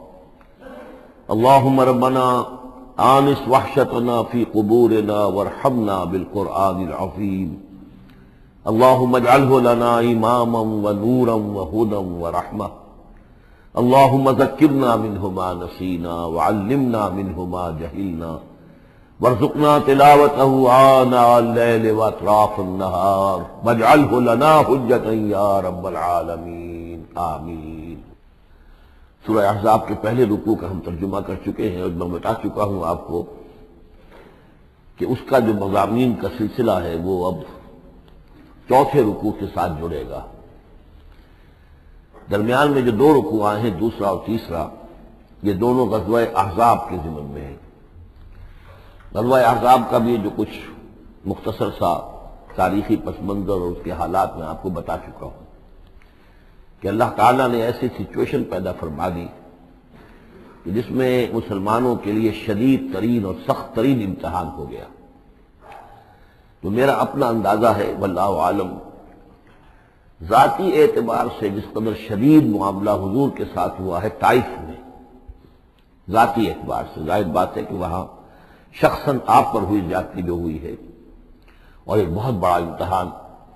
[SPEAKER 1] اللهم ربنا آنس وحشتنا في قبورنا وارحمنا بالقرآن العظيم. اللهم اجعله لنا إماما ونورا وهدى ورحمة. اللهم ذكرنا منه ما نسينا وعلمنا منه ما جهلنا وارزقنا تلاوته آناء الليل وأطراف النهار واجعله لنا حجة يا رب العالمين. آمین. سورہ احزاب کے پہلے رکوع کا ہم ترجمہ کر چکے ہیں، اور میں بتا چکا ہوں آپ کو کہ اس کا جو مضامین کا سلسلہ ہے وہ اب چوتھے رکوع کے ساتھ جڑے گا. درمیان میں جو 2 رکوع آئے ہیں، دوسرا اور تیسرا، یہ دونوں غزوہ احزاب کے ضمن میں ہیں. غزوہ احزاب کا بھی جو کچھ مختصر سا تاریخی پس منظر اور اس کے حالات میں آپ کو بتا چکا ہوں کہ اللہ تعالیٰ نے ایسی سچویشن پیدا فرما دی کہ جس میں مسلمانوں کے لیے شدید ترین اور سخت ترین امتحان ہو گیا. تو میرا اپنا اندازہ ہے واللہ عالم، ذاتی اعتبار سے جس قدر شدید معاملہ حضور کے ساتھ ہوا ہے طائف میں، ذاتی اعتبار سے ظاہر بات ہے کہ وہاں شخصاً آپ پر ہوئی زیادتی جو ہوئی ہے، اور ایک بہت بڑا امتحان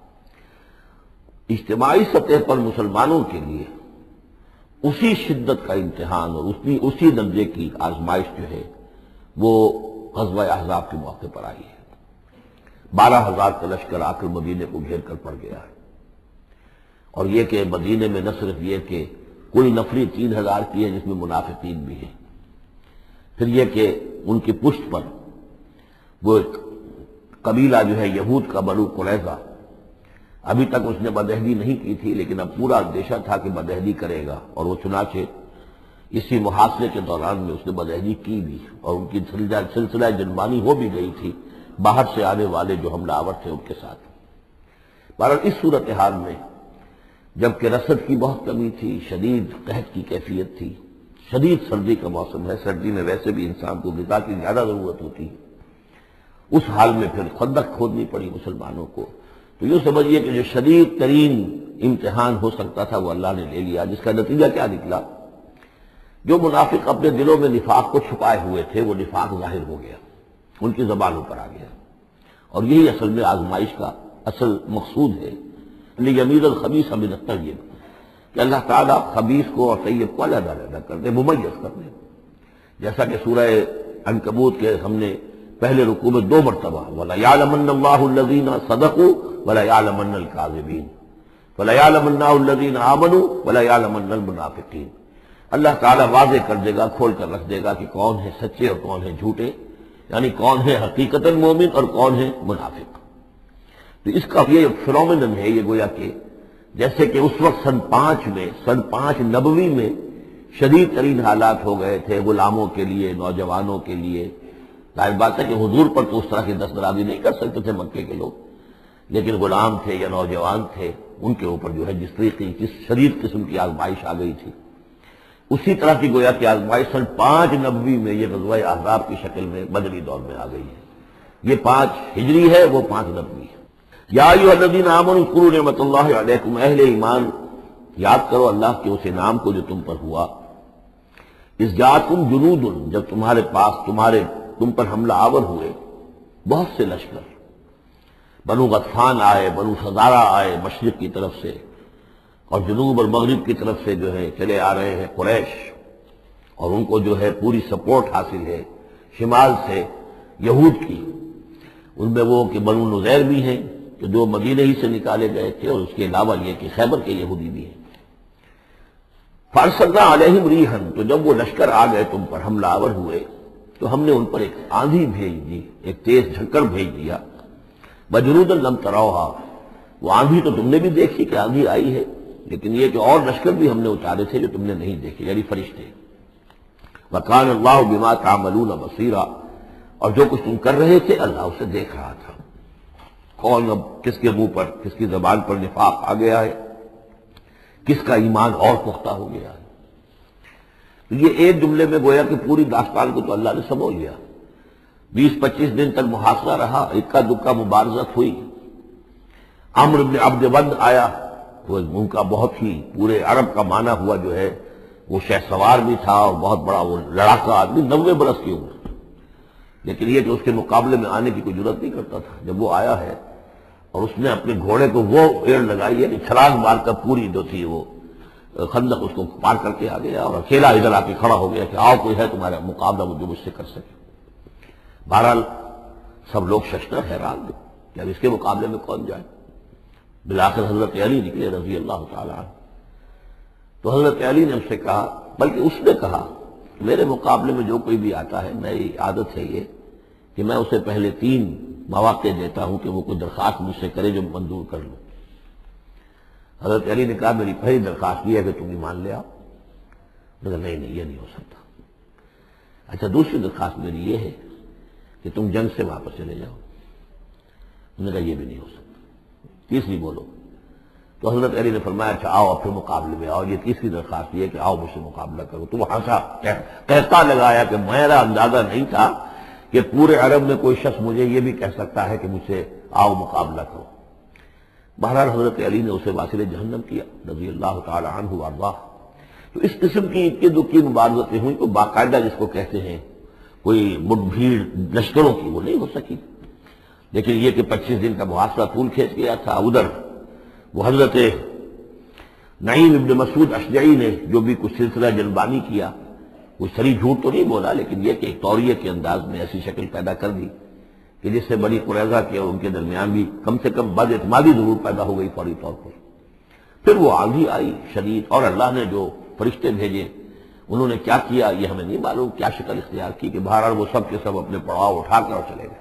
[SPEAKER 1] اجتماعی سطح پر مسلمانوں کے لیے اسی شدت کا امتحان اور اسی درجے کی آزمائش جو ہے وہ غزوہ احزاب کے موقع پر آئی ہے. 12,000 کا لشکر آ کر مدینے کو گھیر کر پڑ گیا ہے، اور یہ کہ مدینے میں نہ صرف یہ کہ کل نفری 3,000 کی ہے جس میں منافقین بھی ہیں، پھر یہ کہ ان کی پشت پر وہ ایک قبیلہ جو ہے یہود کا بنو قریظہ، ابھی تک اس نے بدعہدی نہیں کی تھی لیکن اب پورا اندیشہ تھا کہ بدعہدی کرے گا، اور وہ چنانچہ اسی محاصرے کے دوران میں اس نے بدعہدی کی بھی، اور ان کی سلسلہ جنبانی ہو بھی گئی تھی باہر سے آنے والے جو حملہ آور تھے ان کے ساتھ. بہرحال اس صورتحال میں جبکہ رسد کی بہت کمی تھی، شدید قحط کی کیفیت تھی، شدید سردی کا موسم ہے، سردی میں ویسے بھی انسان کو غذا کی زیادہ ضرورت ہوتی ہے، اس حال میں پھر خندق کھودنی پڑی مسلمانوں کو. تو یہ سمجھیے کہ جو شدید ترین امتحان ہو سکتا تھا وہ اللہ نے لے لیا، جس کا نتیجہ کیا نکلا؟ جو منافق اپنے دلوں میں نفاق کو چھپائے ہوئے تھے وہ نفاق ظاہر ہو گیا، ان کی زبانوں پر آ گیا، اور یہی اصل میں آزمائش کا اصل مقصود ہے لیمیز الخبیث من الطیب، کہ اللہ تعالیٰ خبیث کو اور طیب کو علیحدہ کر دے، ممیز کر دے. جیسا کہ سورہ عنکبوت کے ہم نے پہلے رکوع میں 2 مرتبہ وَلَيَعْلَمَنَّ اللَّهُ الَّذِينَ صَدَقُوا وَلَيَعْلَمَنَّ الْكَاذِبِينَ وَلَيَعْلَمَنَّ الَّذِينَ آمَنُوا وَلَيَعْلَمَنَّ الْمُنَافِقِينَ. اللہ تعالیٰ واضح کر دے گا، کھول کر رکھ دے گا کہ کون ہے سچے اور کون ہے جھوٹے، یعنی کون ہے حقیقتاً مومن اور کون ہے منافق. تو اس کا یہ فنومینن ہے، یہ گویا کہ جیسے کہ اس وقت سن 5 نبوی میں شدید ترین حالات ہو گئے تھے غلاموں کے لیے، نوجوانوں کے لیے. ظاہر بات ہے کہ حضور پر تو اس طرح کی دسترازی نہیں کر سکتے تھے مکے کے لوگ، لیکن غلام تھے یا نوجوان تھے، ان کے اوپر جو ہے جس طریقے کی شدید قسم کی آزمائش آ گئی تھی، اسی طرح کی گویا کہ آزمائش سن 5 نبوی میں یہ غزوہ احزاب کی شکل میں بدری دور میں آ گئی ہے. یہ 5 ہجری ہے، وہ 5 نبوی ہے. یا ایھا الذین آمنوا اذکروا نعمت اللہ علیکم، اہل ایمان یاد کرو اللہ کے اس انعام کو جو تم پر ہوا. اذ جاءکم جنود، جب تمہارے پاس تم پر حملہ آور ہوئے بہت سے لشکر، بنو غطفان آئے، بنو فزارہ آئے مشرق کی طرف سے، اور جنوب اور مغرب کی طرف سے جو ہے چلے آ رہے ہیں قریش، اور ان کو جو ہے پوری سپورٹ حاصل ہے شمال سے یہود کی. ان میں وہ کہ بنو نذیر بھی ہیں کہ جو مدینہ ہی سے نکالے گئے تھے، اور اس کے علاوہ یہ کہ خیبر کے یہودی بھی ہیں. فارسلنا علیہم ریحا، تو جب وہ لشکر آ گئے تم پر حملہ آور ہوئے تو ہم نے ان پر ایک آندھی بھیج دی، ایک تیز جھکڑ بھیج دیا. وجنودا لم تروها، وہ آندھی تو تم نے بھی دیکھی کہ آندھی آئی ہے، لیکن یہ کہ اور لشکر بھی ہم نے اتارے تھے جو تم نے نہیں دیکھے، یعنی فرشتے. وَكَانَ اللَّهُ بِمَا تَعْمَلُونَ بَصِيرًا، اور جو کچھ تم کر رہے تھے اللہ اسے دیکھ رہا تھا. کون اب کس کے منہ پر، کس کی زبان پر نفاق آ گیا ہے، کس کا ایمان اور پختہ ہو گیا ہے. تو یہ ایک جملے میں گویا کہ پوری داستان کو تو اللہ نے سمجھ لیا. 20-25 دن تک محاصرہ رہا، اکا دکا مبارزت ہوئی. عمرو بن عبد ود آیا، وہ ان کا بہت ہی پورے عرب کا معنی ہوا جو ہے، وہ شہ سوار بھی تھا اور بہت بڑا وہ لڑاکا آدمی، 90 برس کی عمر، لیکن یہ کہ اس کے مقابلے میں آنے کی کوئی ضرورت نہیں کرتا تھا. جب وہ آیا ہے اور اس نے اپنے گھوڑے کو وہ ایڑ لگائی ہے کہ چھلانگ مار کر پوری جو تھی وہ خندق اس کو پار کر کے آ گیا، اور اکیلا ادھر آ کے کھڑا ہو گیا کہ آؤ کوئی ہے تمہارا مقابلہ جو مجھ سے کر سکے. بہرحال سب لوگ ششدر حیران تھے کہ اب اس کے مقابلے میں کون جائے. بالآخر حضرت علی نکلے رضی اللہ تعالیٰ عنہ. تو حضرت علی نے ہم سے کہا، بلکہ اس نے کہا میرے مقابلے میں جو کوئی بھی آتا ہے، میری عادت ہے یہ کہ میں اسے پہلے 3 مواقع دیتا ہوں کہ وہ کوئی درخواست مجھ سے کرے جو منظور کر لوں. حضرت علی نے کہا میری پہلی درخواست یہ ہے کہ تم ایمان لے آؤ. میں نے کہا نہیں یہ نہیں ہو سکتا. اچھا دوسری درخواست میری یہ ہے کہ تم جنگ سے واپس چلے جاؤ. میں نے کہا یہ بھی نہیں ہو سکتا. تیسری بولو. تو حضرت علی نے فرمایا اچھا آؤ اب پھر مقابلے میں آؤ. یہ تیسری درخواست یہ ہے کہ آؤ مجھ سے مقابلہ کرو. تو وہ ہنسا، کہتا لگایا کہ میرا اندازہ نہیں تھا کہ پورے عرب میں کوئی شخص مجھے یہ بھی کہہ سکتا ہے کہ مجھ سے آؤ مقابلہ کرو. بہرحال حضرت علی نے اسے واصل جہنم کیا رضی اللہ تعالی عنہ وارضاہ. تو اس قسم کی اکی دکی مبارزتیں ہوئی، تو باقاعدہ جس کو کہتے ہیں کوئی مٹ بھیڑ لشکروں کی وہ نہیں ہو سکی. لیکن یہ کہ 25 دن کا محاصرہ طول کھینچ گیا تھا. ادھر وہ حضرت نعیم ابن مسعود اشجعی نے جو بھی کچھ سلسلہ جلبانی کیا، کوئی سری جھوٹ تو نہیں بولا، لیکن یہ کہ ایک توریہ کے انداز میں ایسی شکل پیدا کر دی کہ جس سے بنی قریظہ کے اور ان کے درمیان بھی کم سے کم بد اعتمادی ضرور پیدا ہو گئی فوری طور پر. پھر وہ آندھی آئی شدید، اور اللہ نے جو فرشتے بھیجے انہوں نے کیا کیا یہ ہمیں نہیں معلوم، کیا شکل اختیار کی کہ بہرحال وہ سب کے سب اپنے پڑاؤ اٹھا کر چلے گئے.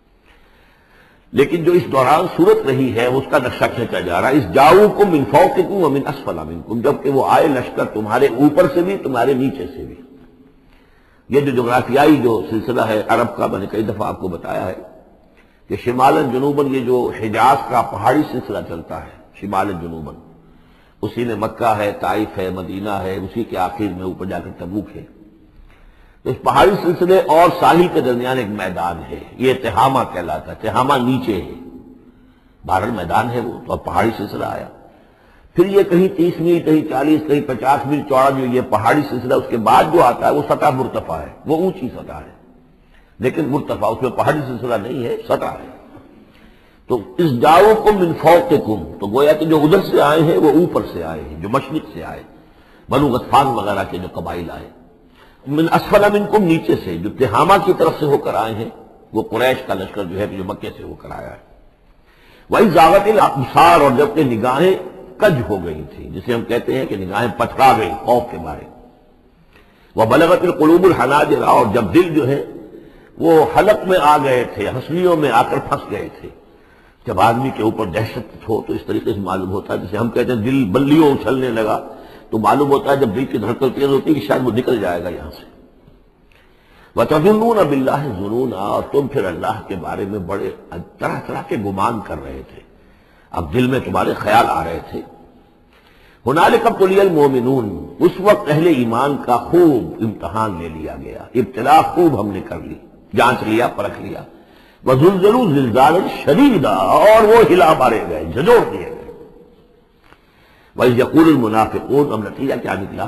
[SPEAKER 1] لیکن جو اس دوران صورت رہی ہے اس کا نقشہ کھینچا جا رہا ہے. اس جاؤکم من فوقکم ومن اسفل منکم، جبکہ وہ آئے لشکر تمہارے اوپر سے بھی تمہارے نیچے سے بھی. یہ جو جغرافیائی جو سلسلہ ہے عرب کا، میں نے کئی دفعہ آپ کو بتایا ہے کہ شمالاً جنوباً یہ جو حجاز کا پہاڑی سلسلہ چلتا ہے شمالاً جنوباً، اسی میں مکہ ہے، طائف ہے، مدینہ ہے، اسی کے آخر میں اوپر جا کر تبوک ہے. تو اس پہاڑی سلسلے اور ساحل کے درمیان ایک میدان ہے، یہ تہامہ کہلاتا ہے. تہامہ نیچے ہے، بہرحال میدان ہے وہ، تو اب پہاڑی سلسلہ آیا. پھر یہ کہیں 30 میل، کہیں 40، کہیں 50 میل چوڑا جو یہ پہاڑی سلسلہ، اس کے بعد جو آتا ہے وہ سطح مرتفع ہے، وہ اونچی سطح ہے، لیکن مرتفع اس میں پہاڑی سلسلہ نہیں ہے، سطح ہے. تو اس جاؤکم من فوقکم، تو گویا کہ جو ادھر سے آئے ہیں وہ اوپر سے آئے ہیں، جو مشرق سے آئے، بنو غطفان وغیرہ کے جو قبائل آئے، من اسفل منکم، نیچے سے جو تہامہ کی طرف سے ہو کر آئے ہیں، وہ قریش کا لشکر جو ہے جو مکے سے ہو کر آیا ہے۔ وہی زاغت الابصار، اور جب کہ نگاہیں کج ہو گئی تھی، جسے ہم کہتے ہیں کہ نگاہیں پتھرا گئی خوف کے مارے۔ وبلغت القلوب الحناجر، اور جب دل جو ہے وہ حلق میں آ گئے تھے، ہنسلیوں میں آ کر پھنس گئے تھے۔ جب آدمی کے اوپر دہشت ہو تو اس طریقے سے معلوم ہوتا ہے، جسے ہم کہتے ہیں دل بلیوں اچھلنے لگا، تو معلوم ہوتا ہے جب دل کی دھڑکن تیز ہوتی ہے کہ شاید وہ نکل جائے گا یہاں سے۔ وَتَظُنُّونَ بِاللَّهِ الظُّنُونَ، اور تم پھر اللہ کے بارے میں بڑے طرح طرح کے گمان کر رہے تھے، اب دل میں تمہارے خیال آ رہے تھے۔ هُنَالِكَ ابْتُلِيَ الْمُؤْمِنُونَ، اس وقت اہل ایمان کا خوب امتحان لے لیا گیا، ابتلا خوب ہم نے کر لی، جانچ لیا، پرکھ لیا۔ وَزُلْزِلُوا زِلْزَالًا شَدِيدًا، اور وہ ہلا مارے گئے، جھنجھوڑ دیے گئے۔ وَإِذْ يَقُولُ الْمُنَافِقُونَ، اب نتیجہ کیا نکلا؟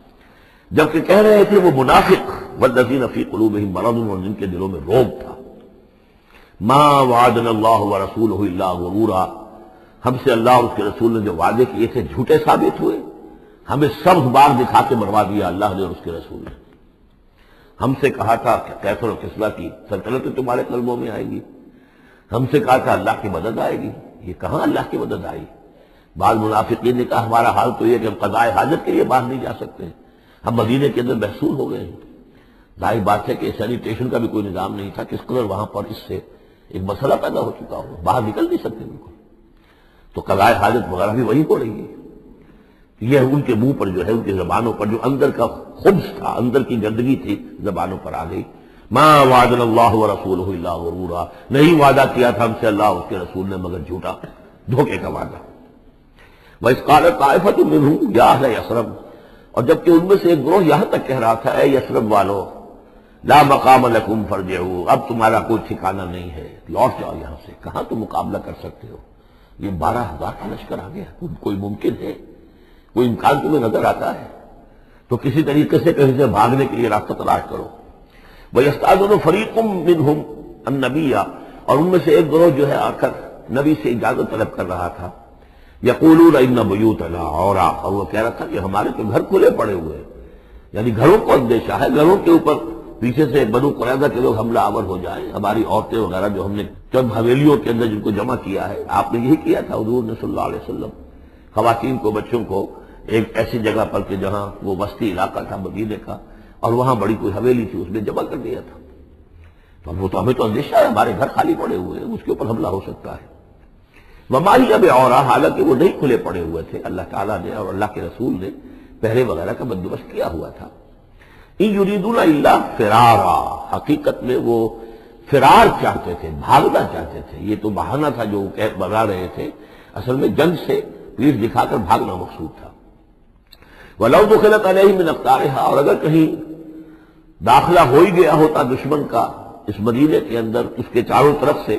[SPEAKER 1] جبکہ کہہ رہے تھے وہ منافق، وَالَّذِينَ فِي قُلُوبِهِم مَرَضٌ، اور جن کے دلوں میں روگ تھا، مَا وَعَدَنَا اللَّهُ وَرَسُولُهُ إِلَّا غُرُورًا، ہم سے اللہ اور اس کے رسول نے جو وعدے کیے تھے جھوٹے ثابت ہوئے، ہمیں سبز باغ دکھا کے مروا دیا اللہ نے اور اس کے رسول نے۔ ہم سے کہا تھا کہ کیسر و کسریٰ کی سلطنتیں تمہارے قلبوں میں آئیں گی، ہم سے کہا تھا اللہ کی مدد آئے گی، یہ کہاں اللہ کی مدد آئی؟ بعض منافقین نے کہا ہمارا حال تو یہ کہ ہم قضائے حاجت کے لیے باہر نہیں جا سکتے، ہم مدینے کے اندر محصور ہو گئے ہیں۔ ظاہر بات ہے کہ سینیٹیشن کا بھی کوئی نظام نہیں تھا، کس قدر وہاں پر اس سے ایک مسئلہ پیدا ہو چکا ہو، باہر نکل نہیں سکتے بالکل، تو قضائے حاجت وغیرہ بھی وہیں ہو رہی ہے۔ یہ ان کے منہ پر جو ہے، ان کی زبانوں پر جو اندر کا خبث تھا، اندر کی گندگی تھی، زبانوں پر آ گئی۔ ما وعدنا اللہ ورسولہ الا غرورا، نہیں وعدہ کیا تھا ہم سے اللہ اور اس کے رسول نے مگر جھوٹا، دھوکے کا وعدہ۔ وَإِذْ قَالَتْ طَائِفَةٌ مِّنْهُمْ يَا أَهْلَ يَثْرِبَ، اور جبکہ ان میں سے ایک گروہ یہاں تک کہہ رہا تھا اے یثرب والو، لا مقام لکم فارجعوا، اب تمہارا کوئی ٹھکانہ نہیں ہے، لوٹ جاؤ یہاں سے، کہاں تم مقابلہ کر سکتے ہو، یہ 12,000 کا لشکر آ گیا، کوئی ممکن ہے، کوئی امکان تمہیں نظر آتا ہے؟ تو کسی طریقے سے کہیں سے بھاگنے کے لیے راستہ تلاش کرو۔ وَيَسْتَأْذِنُ فَرِيقٌ مِّنْهُمْ النَّبِيَّ، اور ان میں سے ایک گروہ جو ہے آ کر نبی سے اجازت طلب کر رہا تھا، یقولون ان بیوتنا عورا، اور وہ کہہ رہا تھا کہ ہمارے تو گھر کھلے پڑے ہوئے ہیں، یعنی گھروں کو اندیشہ ہے، گھروں کے اوپر پیچھے سے بنو قریظہ کے لوگ حملہ آور ہو جائیں، ہماری عورتیں وغیرہ جو ہم نے چند حویلیوں کے اندر جن کو جمع کیا ہے، آپ نے یہی کیا تھا حضور نے صلی اللہ علیہ وسلم، خواتین کو بچوں کو ایک ایسی جگہ پر کہ جہاں وہ وسطی علاقہ تھا مدینے کا، اور وہاں بڑی کوئی حویلی تھی اس میں جمع کر دیا تھا، تو وہ تو ہمیں تو اندیشہ ہے ہمارے گھر خالی پڑے ہوئے ہیں، اس کے اوپر حملہ ہو سکتا ہے۔ وما ہی بعورا، حالانکہ وہ نہیں کھلے پڑے ہوئے تھے، اللہ تعالیٰ نے اور اللہ کے رسول نے پہرے وغیرہ کا بندوبست کیا ہوا تھا۔ ان یریدون الا فرارا، حقیقت میں وہ فرار چاہتے تھے، بھاگنا چاہتے تھے، یہ تو بہانہ تھا جو بنا رہے تھے، اصل میں جنگ سے پیٹھ دکھا کر بھاگنا مقصود تھا۔ وَلَوْ دُخِلَتْ عَلَيْهِمْ مِنْ أَقْطَارِهَا، اور اگر کہیں داخلہ ہو ہی گیا ہوتا دشمن کا اس مدینے کے اندر اس کے چاروں طرف سے،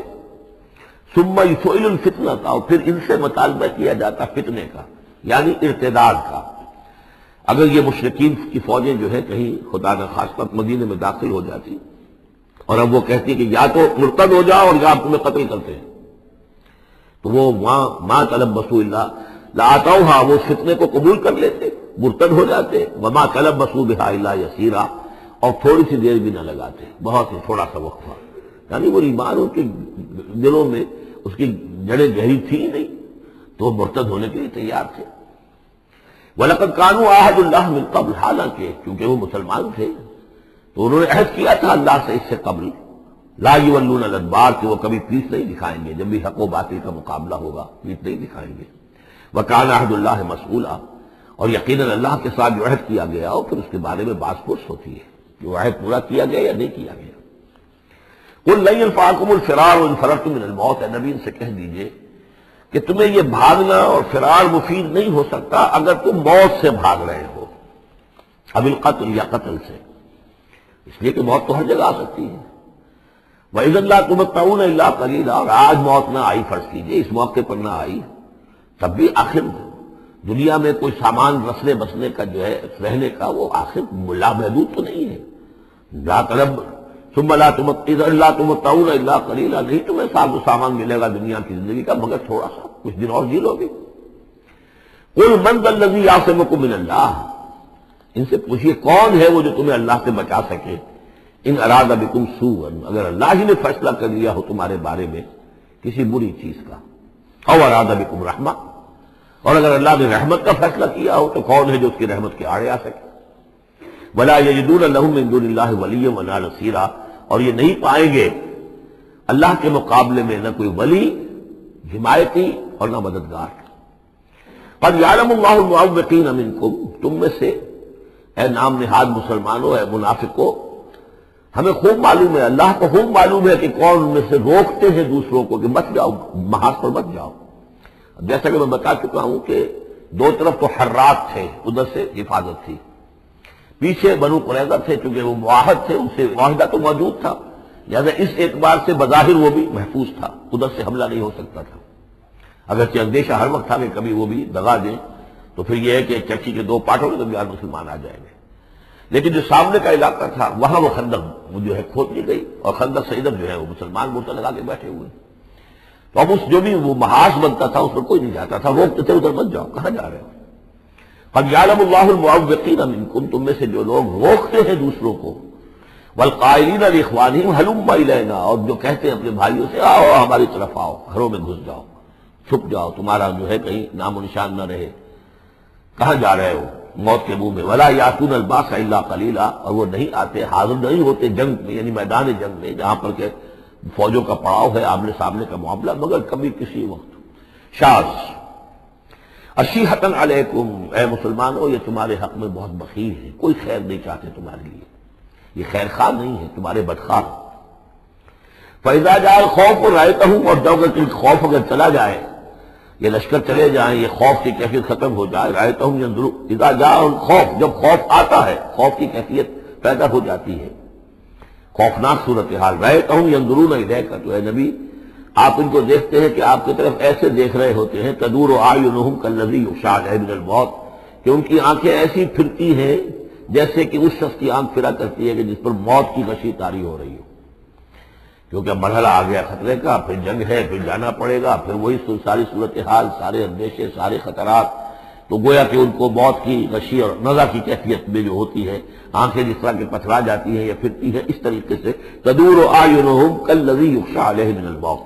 [SPEAKER 1] ثُمَّ يُسْئِلُ الْفِتْنَةَ، اور پھر ان سے مطالبہ کیا جاتا فتنے کا، یعنی ارتداد کا۔ اگر یہ مشرکین کی فوجیں جو ہے کہیں خدا نہ خواستہ مدینے میں داخل ہو جاتی اور اب وہ کہتی کہ یا تو مرتد ہو جاؤ اور یا تمہیں قتل کرتے ہیں، تو وہ وہاں ما تلبسوا الا لآتوها، وہ اس فتنے کو قبول کر لیتے، مرتد ہو جاتے، وما تلبسوا بها الا یسیرا، اور تھوڑی سی دیر بھی نہ لگاتے، بہت ہی تھوڑا سا وقفہ، یعنی وہ ایمان ان کے دلوں میں اس کی جڑیں گہری تھی ہی نہیں، تو وہ مرتد ہونے کے لیے تیار تھے۔ وَلَقَدْ كَانُوا عَاهَدُوا اللَّهِ مِن قَبْلُ، حالانکہ کیونکہ وہ مسلمان تھے تو انہوں نے عہد کیا تھا اللہ سے اس سے قبل، لا يولون الادبار، کہ وہ کبھی پیٹھ نہیں دکھائیں گے، جب بھی حق و باطل کا مقابلہ ہوگا پیٹھ نہیں دکھائیں گے۔ وَكَانَ عَهْدُ اللَّهِ مَسْئُولًا، اور یقیناً اللہ کے ساتھ جو عہد کیا گیا اور پھر اس کے بارے میں بحث پرس ہوتی ہے کہ وہ عہد پورا کیا گیا یا نہیں کیا گیا۔ قُلْ لَن يَنفَعَكُمُ الْفِرَارُ إِنْ فَرَرْتُم مِّنَ الْمَوْتِ، اے نبی ان سے کہہ دیجئے کہ تمہیں یہ بھاگنا اور فرار مفید نہیں ہو سکتا اگر تم موت سے بھاگ رہے ہو، اب القتل یا قتل سے، اس لیے کہ موت تو ہر جگہ آ سکتی ہے۔ وَإِذًا لَّا تُمَتَّعُونَ إِلَّا قَلِيلًا، اور آج موت نہ آئی، فرض کیجئے اس موقع پر نہ آئی، تب بھی آخر دنیا میں کوئی سامان رسنے بسنے کا جو ہے رہنے کا وہ آخر لامحدود تو نہیں ہے۔ لا طلب ثم لا تمتعون الا قلیلا، نہیں تمہیں ساز و سامان ملے گا دنیا کی زندگی کا مگر تھوڑا سا، کچھ دن اور جی لو گے۔ قل من ذا الذی یعصمکم من اللہ، ان سے پوچھئے کون ہے وہ جو تمہیں اللہ سے بچا سکے، ان اراد بکم سوءا، اگر اللہ ہی نے فیصلہ کر لیا ہو تمہارے بارے میں کسی بری چیز کا، او اراد بکم رحمہ، اور اگر اللہ نے رحمت کا فیصلہ کیا ہو تو کون ہے جو اس کی رحمت کے آڑے آ سکے۔ ولا یجدون لهم من دون اللہ ولیا ولا نصیرا، اور یہ نہیں پائیں گے اللہ کے مقابلے میں نہ کوئی ولی حمایتی اور نہ مددگار۔ قد یعلم اللہ المعوقین منکم، تم میں سے اے نام نہاد مسلمانوں، اے منافقوں، ہمیں خوب معلوم ہے، اللہ کو خوب معلوم ہے کہ کون ان میں سے روکتے ہیں دوسروں کو کہ مت جاؤ، محاذ پر مت جاؤ۔ جیسا کہ میں بتا چکا ہوں کہ دو طرف تو حرات تھے، ادھر سے حفاظت تھی، پیچھے بنو قریظہ تھے، چونکہ وہ معاہد تھے، ان سے معاہدہ تو موجود تھا، لہذا اس اعتبار سے بظاہر وہ بھی محفوظ تھا، ادھر سے حملہ نہیں ہو سکتا تھا، اگرچہ اندیشہ ہر وقت تھا کہ کبھی وہ بھی دغا دیں تو پھر یہ ہے کہ چکی کے دو پارٹوں کے درمیان مسلمان آ جائیں گے۔ لیکن جو سامنے کا علاقہ تھا وہاں وہ خندق جو ہے کھود دی گئی، اور خندق سے ادھر جو ہے وہ مسلمان مورچہ لگا کے بیٹھے ہوئے، تو اب اس جو بھی وہ محاذ بنتا تھا اس پر کوئی نہیں جاتا تھا، روکتے تھے ادھر مت جاؤ، کہاں جا رہے ہو۔ قد یعلم اللہ المعوقین منکم، تم میں سے جو لوگ روکتے ہیں دوسروں کو، والقائلین لاخوانہم ہلم الینا، اور جو کہتے ہیں اپنے بھائیوں سے آؤ ہماری طرف آؤ، گھروں میں گھس جاؤ، چھپ جاؤ، تمہارا جو ہے کہیں نام و نشان نہ رہے، کہاں جا رہے ہو موت کے منہ میں۔ ولا یاتون الباس الا قلیلا، اور وہ نہیں آتے، حاضر نہیں ہوتے جنگ میں، یعنی میدان جنگ میں جہاں پر کہ فوجوں کا پڑاؤ ہے، آمنے سامنے کا معاملہ، مگر کبھی کسی وقت۔ شاذ اشیحتن علیکم، اے مسلمانوں یہ تمہارے حق میں بہت بخیل ہے، کوئی خیر نہیں چاہتے تمہارے لیے، یہ خیر خواہ نہیں ہے، تمہارے بدخواہ۔ فَإِذَا جَاءَ الْخَوْفُ رَأَيْتَهُمْ، اور جب خوف اگر چلا جائے، یہ لشکر چلے جائیں، یہ خوف کی کیفیت ختم ہو جائے، رأيتهم ينظرون، اذا جاء الخوف، جب خوف آتا ہے، خوف کی کیفیت پیدا ہو جاتی ہے، خوفناک صورتحال، رأيتهم ينظرون إليك، تو اے نبی آپ ان کو دیکھتے ہیں کہ آپ کی طرف ایسے دیکھ رہے ہوتے ہیں، تدور اعینہم کالذی یغشی علیہ من الموت، کہ ان کی آنکھیں ایسی پھرتی ہیں جیسے کہ اس شخص کی آنکھ پھرا کرتی ہے کہ جس پر موت کی غشی طاری ہو رہی ہو، کیونکہ مرحلہ آ گیا خطرے کا، پھر جنگ ہے، پھر جانا پڑے گا، پھر وہی ساری صورتحال، سارے اندیشے، سارے خطرات، تو گویا کہ ان کو موت کی غشی اور نزع کی کیفیت میں جو ہوتی ہے، آنکھیں جس طرح کے پتھرا جاتی ہیں یا پھرتی ہیں، اس طریقے سے تدور اعینہم کالذی یغشی علیہ من الموت۔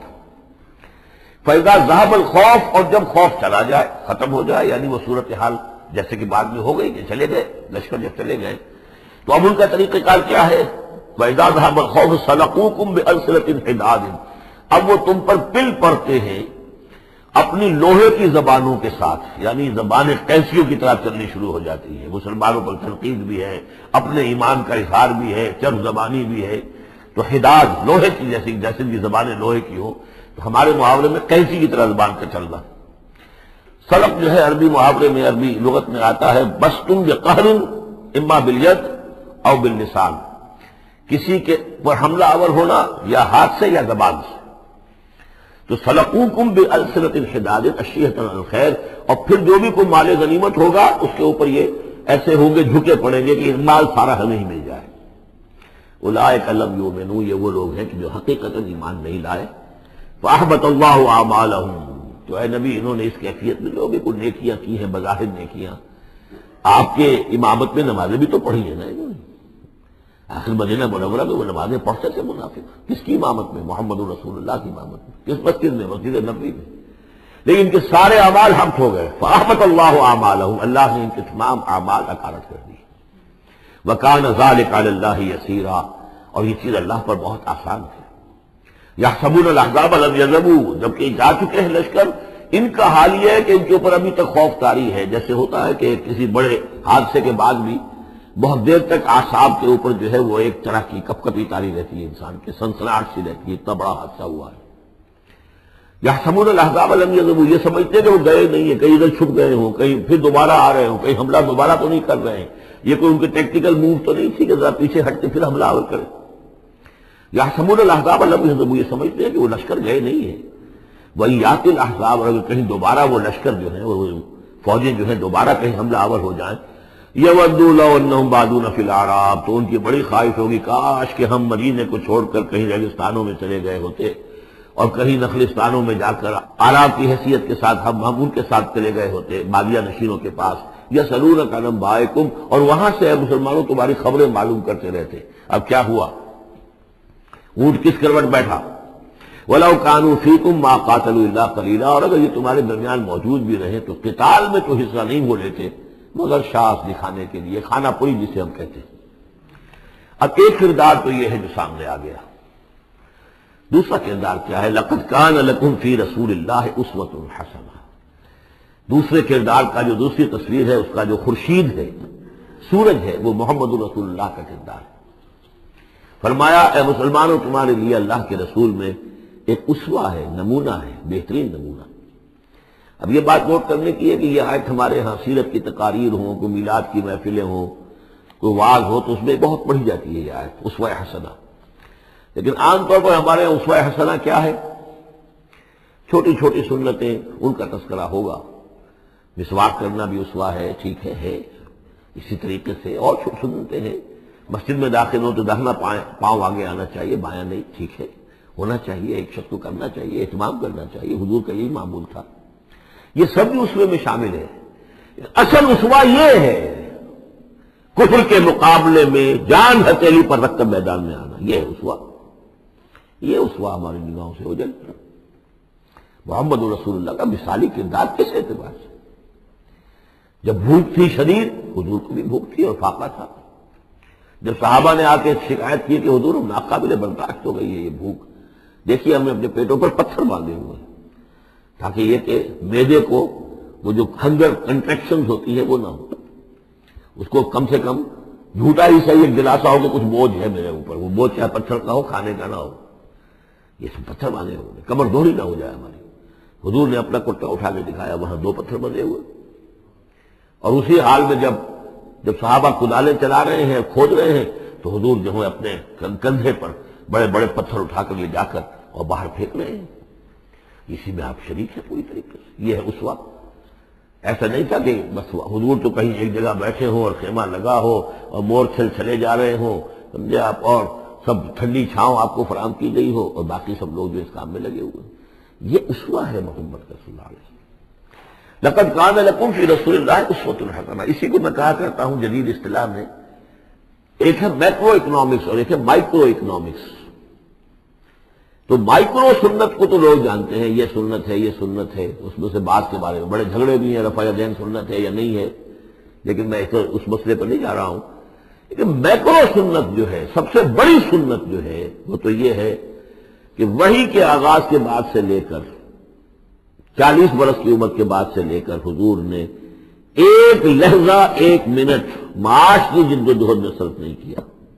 [SPEAKER 1] فَإِذَا ذَهَبَ الْخَوْفُ، اور جب خوف چلا جائے، ختم ہو جائے، یعنی وہ صورتحال جیسے کہ بعد میں ہو گئی کہ چلے گئے لشکر، جب چلے گئے تو اب ان کا طریقہ کار کیا ہے؟ وَإِذَا ذَهَبَ الْخَوْفُ سَلَقُوكُمْ بِأَلْسِنَةٍ حِدَادٍ، اب وہ تم پر پل پڑتے ہیں اپنی لوہے کی زبانوں کے ساتھ، یعنی زبانیں قینچیوں کی طرح چلنی شروع ہو جاتی ہیں، مسلمانوں پر تنقید بھی ہے، اپنے ایمان کا اظہار بھی ہے، چرب زبانی بھی ہے، تو حداد لوہے کی جیسے کی زبانیں لوہے کی ہوں، تو ہمارے محاورے میں قینچی کی طرح زبان کا چلنا۔ سلق جو ہے عربی محاورے میں، عربی لغت میں آتا ہے بسطن بقہر اما بالید او باللسان، کسی کے پر حملہ آور ہونا یا ہاتھ سے یا زبان سے۔ تو سلقوکم بألسنۃ حداد اشیۃ الخیر، اور پھر جو بھی کوئی مال غنیمت ہوگا اس کے اوپر یہ ایسے ہوں گے، جھکے پڑیں گے کہ مال سارا ہمیں ہی مل جائے۔ اولئک لم یؤمنوا، یہ وہ لوگ ہیں کہ جو حقیقتاً ایمان نہیں لائے۔ فأحبط اللہ اعمالہم، تو اے نبی انہوں نے اس کیفیت میں جو بھی کوئی نیکیاں کی ہیں، بظاہر نیکیاں، آپ کے امامت میں نمازیں بھی تو پڑھی ہیں نا انہوں نے، آخر مدینہ منورہ میں وہ نمازیں پڑھتے تھے منافق، کس کی امامت میں؟ محمد رسول اللہ کی امامت میں، کس مسجد میں؟ مسجد نبوی میں، لیکن ان کے سارے اعمال حبط ہو گئے۔ فأحبط اللہ اعمالہم، اللہ نے ان کے تمام اعمال اکارت کر دی۔ وکان ذلک علی اللہ یسیرا، اور یہ چیز اللہ پر بہت آسان ہے۔ یحسبون الاحزاب لم یذهبوا، جبکہ جا چکے ہیں لشکر، ان کا حال یہ ہے کہ ان کے اوپر ابھی تک خوف طاری ہے، جیسے ہوتا ہے کہ کسی بڑے حادثے کے بعد بھی بہت دیر تک اعصاب کے اوپر جو ہے وہ ایک طرح کی کپ کپی طاری رہتی ہے، انسان کے سنسناہٹ سی رہتی ہے، اتنا بڑا حادثہ ہوا ہے۔ یحسبون الاحزاب لم یذهبوا، یہ سمجھتے کہ وہ گئے نہیں ہیں، کہیں ادھر چھپ گئے ہوں، کہیں پھر دوبارہ آ رہے ہوں، کہیں حملہ دوبارہ تو نہیں کر رہے ہیں، یہ کوئی ان کے ٹیکٹیکل موو تو نہیں تھی کہ ذرا پیچھے ہٹ کے پھر حملہ آور کریں۔ یحسبون الاحزاب لم یذهبوا، یہ سمجھتے ہیں کہ وہ لشکر گئے نہیں ہیں۔ وَإِن یأتی الاحزاب، اور اگر کہیں دوبارہ وہ لشکر جو ہے، وہ فوجیں جو ہیں دوبارہ کہیں حملہ آور ہو جائیں، یودوا لو انہم بادون فی الاعراب، تو ان کی بڑی خواہش ہوگی کاش کہ ہم مدینے کو چھوڑ کر کہیں ریگستانوں میں چلے گئے ہوتے اور کہیں نخلستانوں میں جا کر اعراب کی حیثیت کے ساتھ ہم ان کے ساتھ چلے گئے ہوتے بادیہ نشینوں کے پاس، یسألونک عن انبائکم، اور وہاں سے اے مسلمانوں تمہاری خبریں معلوم کرتے رہتے۔ اب کیا ہوا؟ اونٹ کس کروٹ بیٹھا؟ وَلَوْ كَانُوا فِيكُمْ مَا قَاتَلُوا إِلَّا قَلِيلًا، اور اگر یہ تمہارے درمیان موجود بھی رہے تو قتال میں تو حصہ نہیں ہو لیتے مگر شاخ دکھانے کے لیے، خانہ پوری جسے ہم کہتے ہیں۔ اب ایک کردار تو یہ ہے جو سامنے آ گیا، دوسرا کردار کیا ہے؟ لَقَدْ كَانَ لَكُمْ فِي رَسُولِ اللَّهِ أُسْوَةٌ حَسَنَةٌ۔ دوسرے کردار کا جو دوسری تصویر ہے، اس کا جو خورشید ہے، سورج ہے، وہ محمد رسول اللہ کا کردار ہے۔ فرمایا اے مسلمانوں تمہارے لیے اللہ کے رسول میں ایک اسوہ ہے، نمونہ ہے، بہترین نمونہ۔ اب یہ بات نوٹ کرنے کی ہے کہ یہ آیت ہمارے ہاں سیرت کی تقاریر ہوں، کوئی میلاد کی محفلیں ہوں، کوئی وعظ ہو تو اس میں بہت پڑھی جاتی ہے یہ آیت اسوہ حسنہ، لیکن عام طور پر ہمارے یہاں اسوہ حسنہ کیا ہے؟ چھوٹی چھوٹی سنتیں، ان کا تذکرہ ہوگا۔ مسواک کرنا بھی اسوہ ہے، ٹھیک ہے، اسی طریقے سے اور سنتیں ہیں۔ مسجد میں داخل ہو تو داہنا پاؤں آگے آنا چاہیے، بایاں نہیں، ٹھیک ہے، ہونا چاہیے، ایک شخص کو کرنا چاہیے، اہتمام کرنا چاہیے، حضور کا یہی معمول تھا۔ یہ سب بھی اسوے میں شامل ہے۔ اصل اسوہ یہ ہے کفر کے مقابلے میں جان ہتھیلی پر رکھ کر میدان میں آنا، یہ ہے اسوہ۔ یہ اسوہ ہماری نگاہوں سے اوجھل محمد رسول اللہ کا مثالی کردار کس اعتبار سے؟ جب بھوک تھی شدید، حضور کو بھی بھوک تھی اور فاقہ تھا۔ جب صحابہ نے آ کے شکایت کی کہ حضور ہم ناقابل برداشت ہو گئی ہے یہ بھوک، دیکھیے ہم نے اپنے پیٹوں پر پتھر باندھے ہوئے ہیں تاکہ یہ کہ معدے کو وہ جو ہنگر کنٹریکشنز ہوتی ہے وہ نہ ہو، اس کو کم سے کم جھوٹا ہی صحیح ایک دلاسا ہو کہ کچھ بوجھ ہے میرے اوپر، وہ بوجھ چاہے پتھر کا ہو، کھانے کا نہ ہو، یہ سب پتھر باندھے ہوئے، کمر دوہری نہ ہو جائے ہماری۔ حضور نے اپنا کرتا اٹھا کے دکھایا، وہاں 2 پتھر بندھے ہوئے، اور اسی حال میں جب صحابہ کدالیں چلا رہے ہیں، کھود رہے ہیں، تو حضور جو ہے اپنے کندھے پر بڑے بڑے پتھر اٹھا کر لے جا کر اور باہر پھینک رہے ہیں۔ اسی میں آپ شریک ہیں پوری طریقے سے۔ یہ ہے اسوہ۔ ایسا نہیں تھا کہ بس حضور تو کہیں ایک جگہ بیٹھے ہوں اور خیمہ لگا ہو اور مور چھل چلے جا رہے ہوں، سمجھے آپ، اور سب ٹھنڈی چھاؤں آپ کو فراہم کی گئی ہو اور باقی سب لوگ جو اس کام میں لگے ہوئے ہیں۔ یہ اسوہ ہے محمد صلی اللہ علیہ وسلم۔ لقد کان لکم فی رسول اللہ اسوۃ حسنہ، اسی کو میں کہا کرتا ہوں جدید اصطلاح میں ایک ہے میکرو اکنامکس اور ایک ہے مائکرو اکنامکس۔ تو مائکرو سنت کو تو لوگ جانتے ہیں، یہ سنت ہے، یہ سنت ہے، اس میں سے بات کے بارے میں بڑے جھگڑے بھی ہیں، رفع یدین سنت ہے یا نہیں ہے، لیکن میں اس مسئلے پر نہیں جا رہا ہوں۔ لیکن میکرو سنت جو ہے، سب سے بڑی سنت جو ہے، وہ تو یہ ہے کہ وحی کے آغاز کے بعد سے لے کر 40 برس کی عمر کے بعد سے لے کر حضور نے ایک لحظہ، ایک منٹ معاش کی جد و جہد میں صرف نہیں کیا۔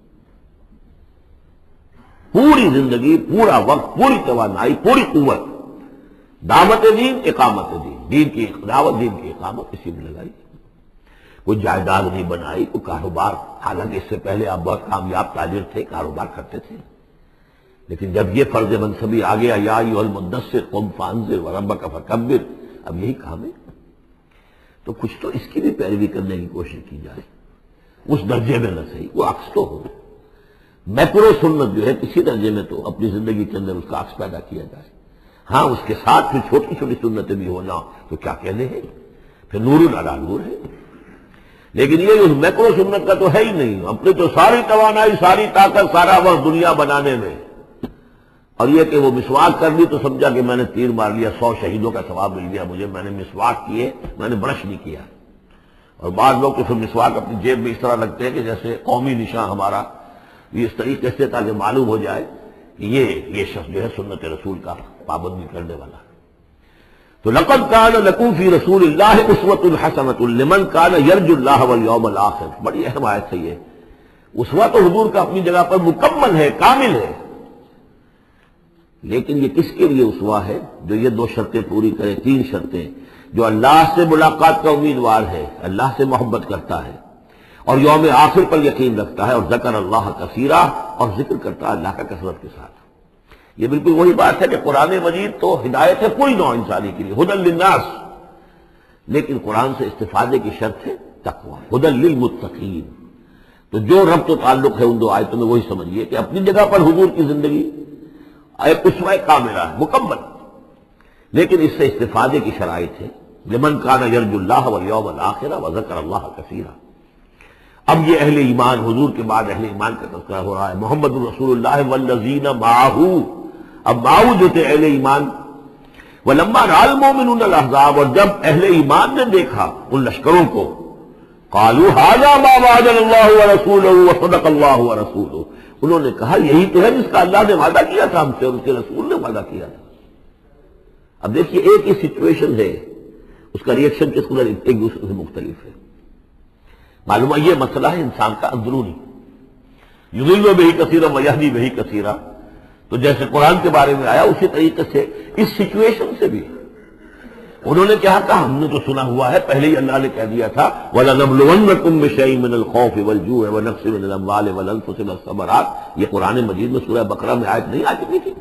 [SPEAKER 1] پوری زندگی، پورا وقت، پوری توانائی، پوری قوت دعوت دین، اقامت دین، دین کی دعوت، دین کی اقامت اسی میں لگائی۔ کوئی جائیداد نہیں بنائی، کوئی کاروبار، حالانکہ اس سے پہلے آپ بہت کامیاب تاجر تھے، کاروبار کرتے تھے، لیکن جب یہ فرض منصبی آ گیا، یا ایھا المدثر قم فانذر وربک فکبر، اب یہی کام ہے، تو کچھ تو اس کی بھی پیروی کرنے کی کوشش کی جائے، اس درجے میں نہ صحیح، وہ عکس تو ہو۔ میکرو سنت جو ہے کسی درجے میں تو اپنی زندگی کے اندر اس کا عکس پیدا کیا جائے۔ ہاں اس کے ساتھ پھر چھوٹی چھوٹی سنتیں بھی ہونا تو کیا کہنے ہیں، پھر نور علی نور ہے۔ لیکن یہ اس میکرو سنت کا تو ہے ہی نہیں، اپنی تو ساری توانائی، ساری طاقت، سارا وقت دنیا بنانے میں، اور یہ کہ وہ مسواک کر لی تو سمجھا کہ میں نے تیر مار لیا، 100 شہیدوں کا ثواب مل گیا مجھے، میں نے مسواک کیے، میں نے برش نہیں کیا۔ اور بعض لوگ تو پھر مسواک اپنی جیب میں اس طرح رکھتے ہیں کہ جیسے قومی نشان ہمارا، یہ اس طریقے سے تاکہ معلوم ہو جائے کہ یہ شخص جو ہے سنت رسول کا پابندی کرنے والا ہے۔ تو لقد کان لکم فی رسول اللہ اسوۃ حسنۃ لمن کان یرجو اللہ والیوم الآخر، بڑی اہم آیت ہے یہ۔ اسوہ تو حضور کا اپنی جگہ پر مکمل ہے، کامل ہے، لیکن یہ کس کے لیے اسوہ ہے؟ جو یہ 2 شرطیں پوری کرے، 3 شرطیں، جو اللہ سے ملاقات کا امیدوار ہے، اللہ سے محبت کرتا ہے اور یوم آخر پر یقین رکھتا ہے، اور ذکر اللہ کثیرا، اور ذکر کرتا ہے اللہ کا کثرت کے ساتھ۔ یہ بالکل وہی بات ہے کہ قرآن مجید تو ہدایت ہے پوری نوع انسانی کے لیے، ھدی للناس، لیکن قرآن سے استفادے کی شرط ہے تقوی ہدی للمتقین. تو جو ربط و تعلق ہے ان دو آیتوں میں وہی سمجھیے کہ اپنی جگہ پر حضور کی زندگی ایک اسوہ کاملہ ہے مکمل، لیکن اس سے استفادے کی شرائط ہے. لمن کان یرجو اللہ والیوم الآخر وذکر اللہ کثیرا. اب یہ اہل ایمان، حضور کے بعد اہل ایمان کا تذکرہ ہو رہا ہے. محمد رسول اللہ والذین معہ، اب معہ جو تھے اہل ایمان. ولما رأى المؤمنون الاحزاب، اور جب اہل ایمان نے دیکھا ان لشکروں کو، قالوا هذا ما وعدنا الله ورسوله وصدق الله ورسوله، انہوں نے کہا یہی تو ہے جس کا اللہ نے وعدہ کیا تھا ہم سے اور اس کے رسول نے وعدہ کیا تھا. اب دیکھیے ایک ہی سچویشن ہے، اس کا ریئیکشن کس قدر ایک دوسرے سے مختلف ہے. معلوم ہے یہ مسئلہ ہے انسان کا اندرونی، یضل بہ کثیرا ویہدی بہ کثیرا. تو جیسے قرآن کے بارے میں آیا اسی طریقے سے اس سچویشن سے بھی انہوں نے کیا کہا، ہم نے تو سنا ہوا ہے، پہلے ہی اللہ نے کہہ دیا تھا وَلَنَبْلُوَنَّكُمْ بِشَيْءٍ مِّنَ الْخَوْفِ وَالْجُوعِ وَنَقْصٍ مِّنَ الْأَمْوَالِ وَالْأَنفُسِ وَالثَّمَرَاتِ. یہ قرآن مجید میں سورہ بقرہ میں آیت نہیں آ چکی تھی؟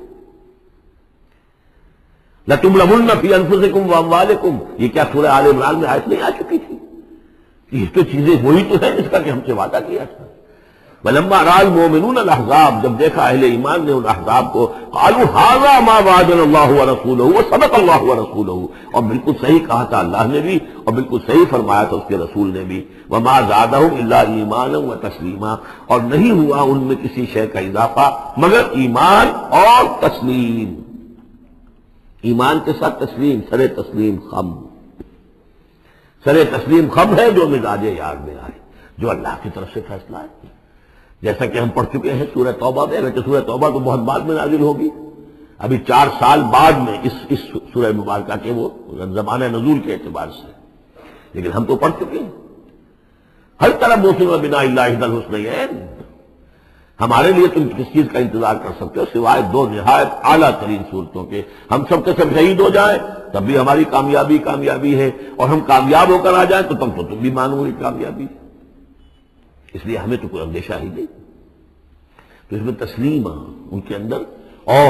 [SPEAKER 1] لَتُبْلَوُنَّ فِي أَنفُسِكُمْ وَأَمْوَالِكُمْ، یہ کیا سورہ آل عمران میں آیت نہیں آ چکی تھی؟ یہ تو چیزیں وہی تو ہیں جس کا کہ ہم سے وعدہ کیا تھا. وَلَمَّا رَأَى الْمُؤْمِنُونَ الْأَحْزَابَ، جب دیکھا اہل ایمان نے ان احزاب کو، قالوا هذا ما وعدنا الله ورسوله وصدق الله ورسوله، اور بالکل صحیح کہا تھا اللہ نے بھی اور بالکل صحیح فرمایا تھا اس کے رسول نے بھی. وما زادهم الا ایمانا وتسلیما، اور نہیں ہوا ان میں کسی شے کا اضافہ مگر ایمان اور تسلیم. ایمان کے ساتھ تسلیم، سر تسلیم خم. سر تسلیم خم ہے جو مزاج یار میں آئے، جو اللہ کی طرف سے فیصلہ ہے. جیسا کہ ہم پڑھ چکے ہیں سورہ توبہ میں، اگرچہ سورہ توبہ تو بہت بعد میں نازل ہوگی، ابھی 4 سال بعد میں اس سورہ مبارکہ کے وہ زمانہ نزول کے اعتبار سے، لیکن ہم تو پڑھ چکے ہیں. ہر طرح موسم بنا اللہ ذی الحسنیین. ہمارے لیے تم کس چیز کا انتظار کر سکتے ہو سوائے 2 نہایت اعلیٰ ترین صورتوں کے. ہم سب کے سب شہید ہو جائیں تب بھی ہماری کامیابی ہے، اور ہم کامیاب ہو کر آ جائیں تو تم بھی مانو گی کامیابی. اس لیے ہمیں تو کوئی اندیشہ ہی نہیں. تو اس میں تسلیم ان کے اندر، اور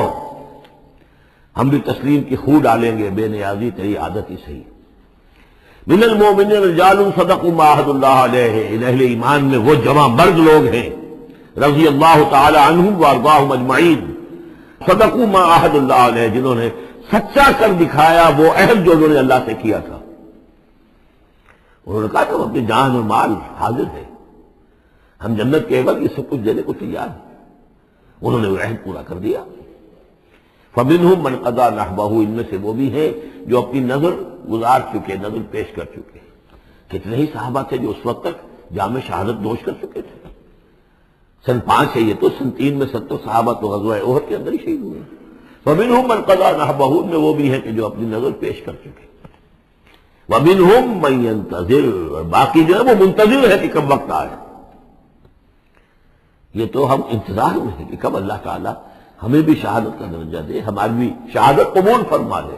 [SPEAKER 1] ہم بھی تسلیم کی خو ڈالیں گے. بے نیازی تیری عادت ہی صحیح. من المؤمنین رجال صدقوا ما عاہدوا اللہ علیہ، ان اہل ایمان میں وہ جوان مرد لوگ ہیں رضی اللہ تعالی عنہم وارضاہم اجمعین، صدقوا ما عاہدوا اللہ علیہ، جنہوں نے سچا کر دکھایا وہ عہد جو انہوں نے اللہ سے کیا تھا. انہوں نے کہا کہ ہم اپنی جان اور مال حاضر ہے، ہم جنت کے عوض یہ سب کچھ دینے کو تیار ہیں. انہوں نے وہ عہد پورا کر دیا. فَمِنْهُمْ مَنْ قَضَىٰ نَحْبَهُ، ان میں سے وہ بھی ہیں جو اپنی نظر گزار چکے، نظر پیش کر چکے. کتنے ہی صحابہ تھے جو اس وقت تک جام شہادت نوش کر چکے تھے. سن 5 ہے یہ تو، سن 3 میں 70 صحابہ تو غزوہ احد کے اندر ہی شہید ہوئے. فَمِنْهُمْ مَنْ قَضَىٰ نَحْبَهُ، ان میں وہ بھی ہیں کہ جو اپنی نظر پیش کر چکے. وَمِنْهُمْ مَنْ يَنْتَظِرُ، اور باقی جو ہے وہ منتظر ہے کہ کب وقت آئے. یہ تو ہم انتظار میں ہیں کہ کب اللہ تعالیٰ ہمیں بھی شہادت کا درجہ دے، ہماری بھی شہادت قبول فرما لے.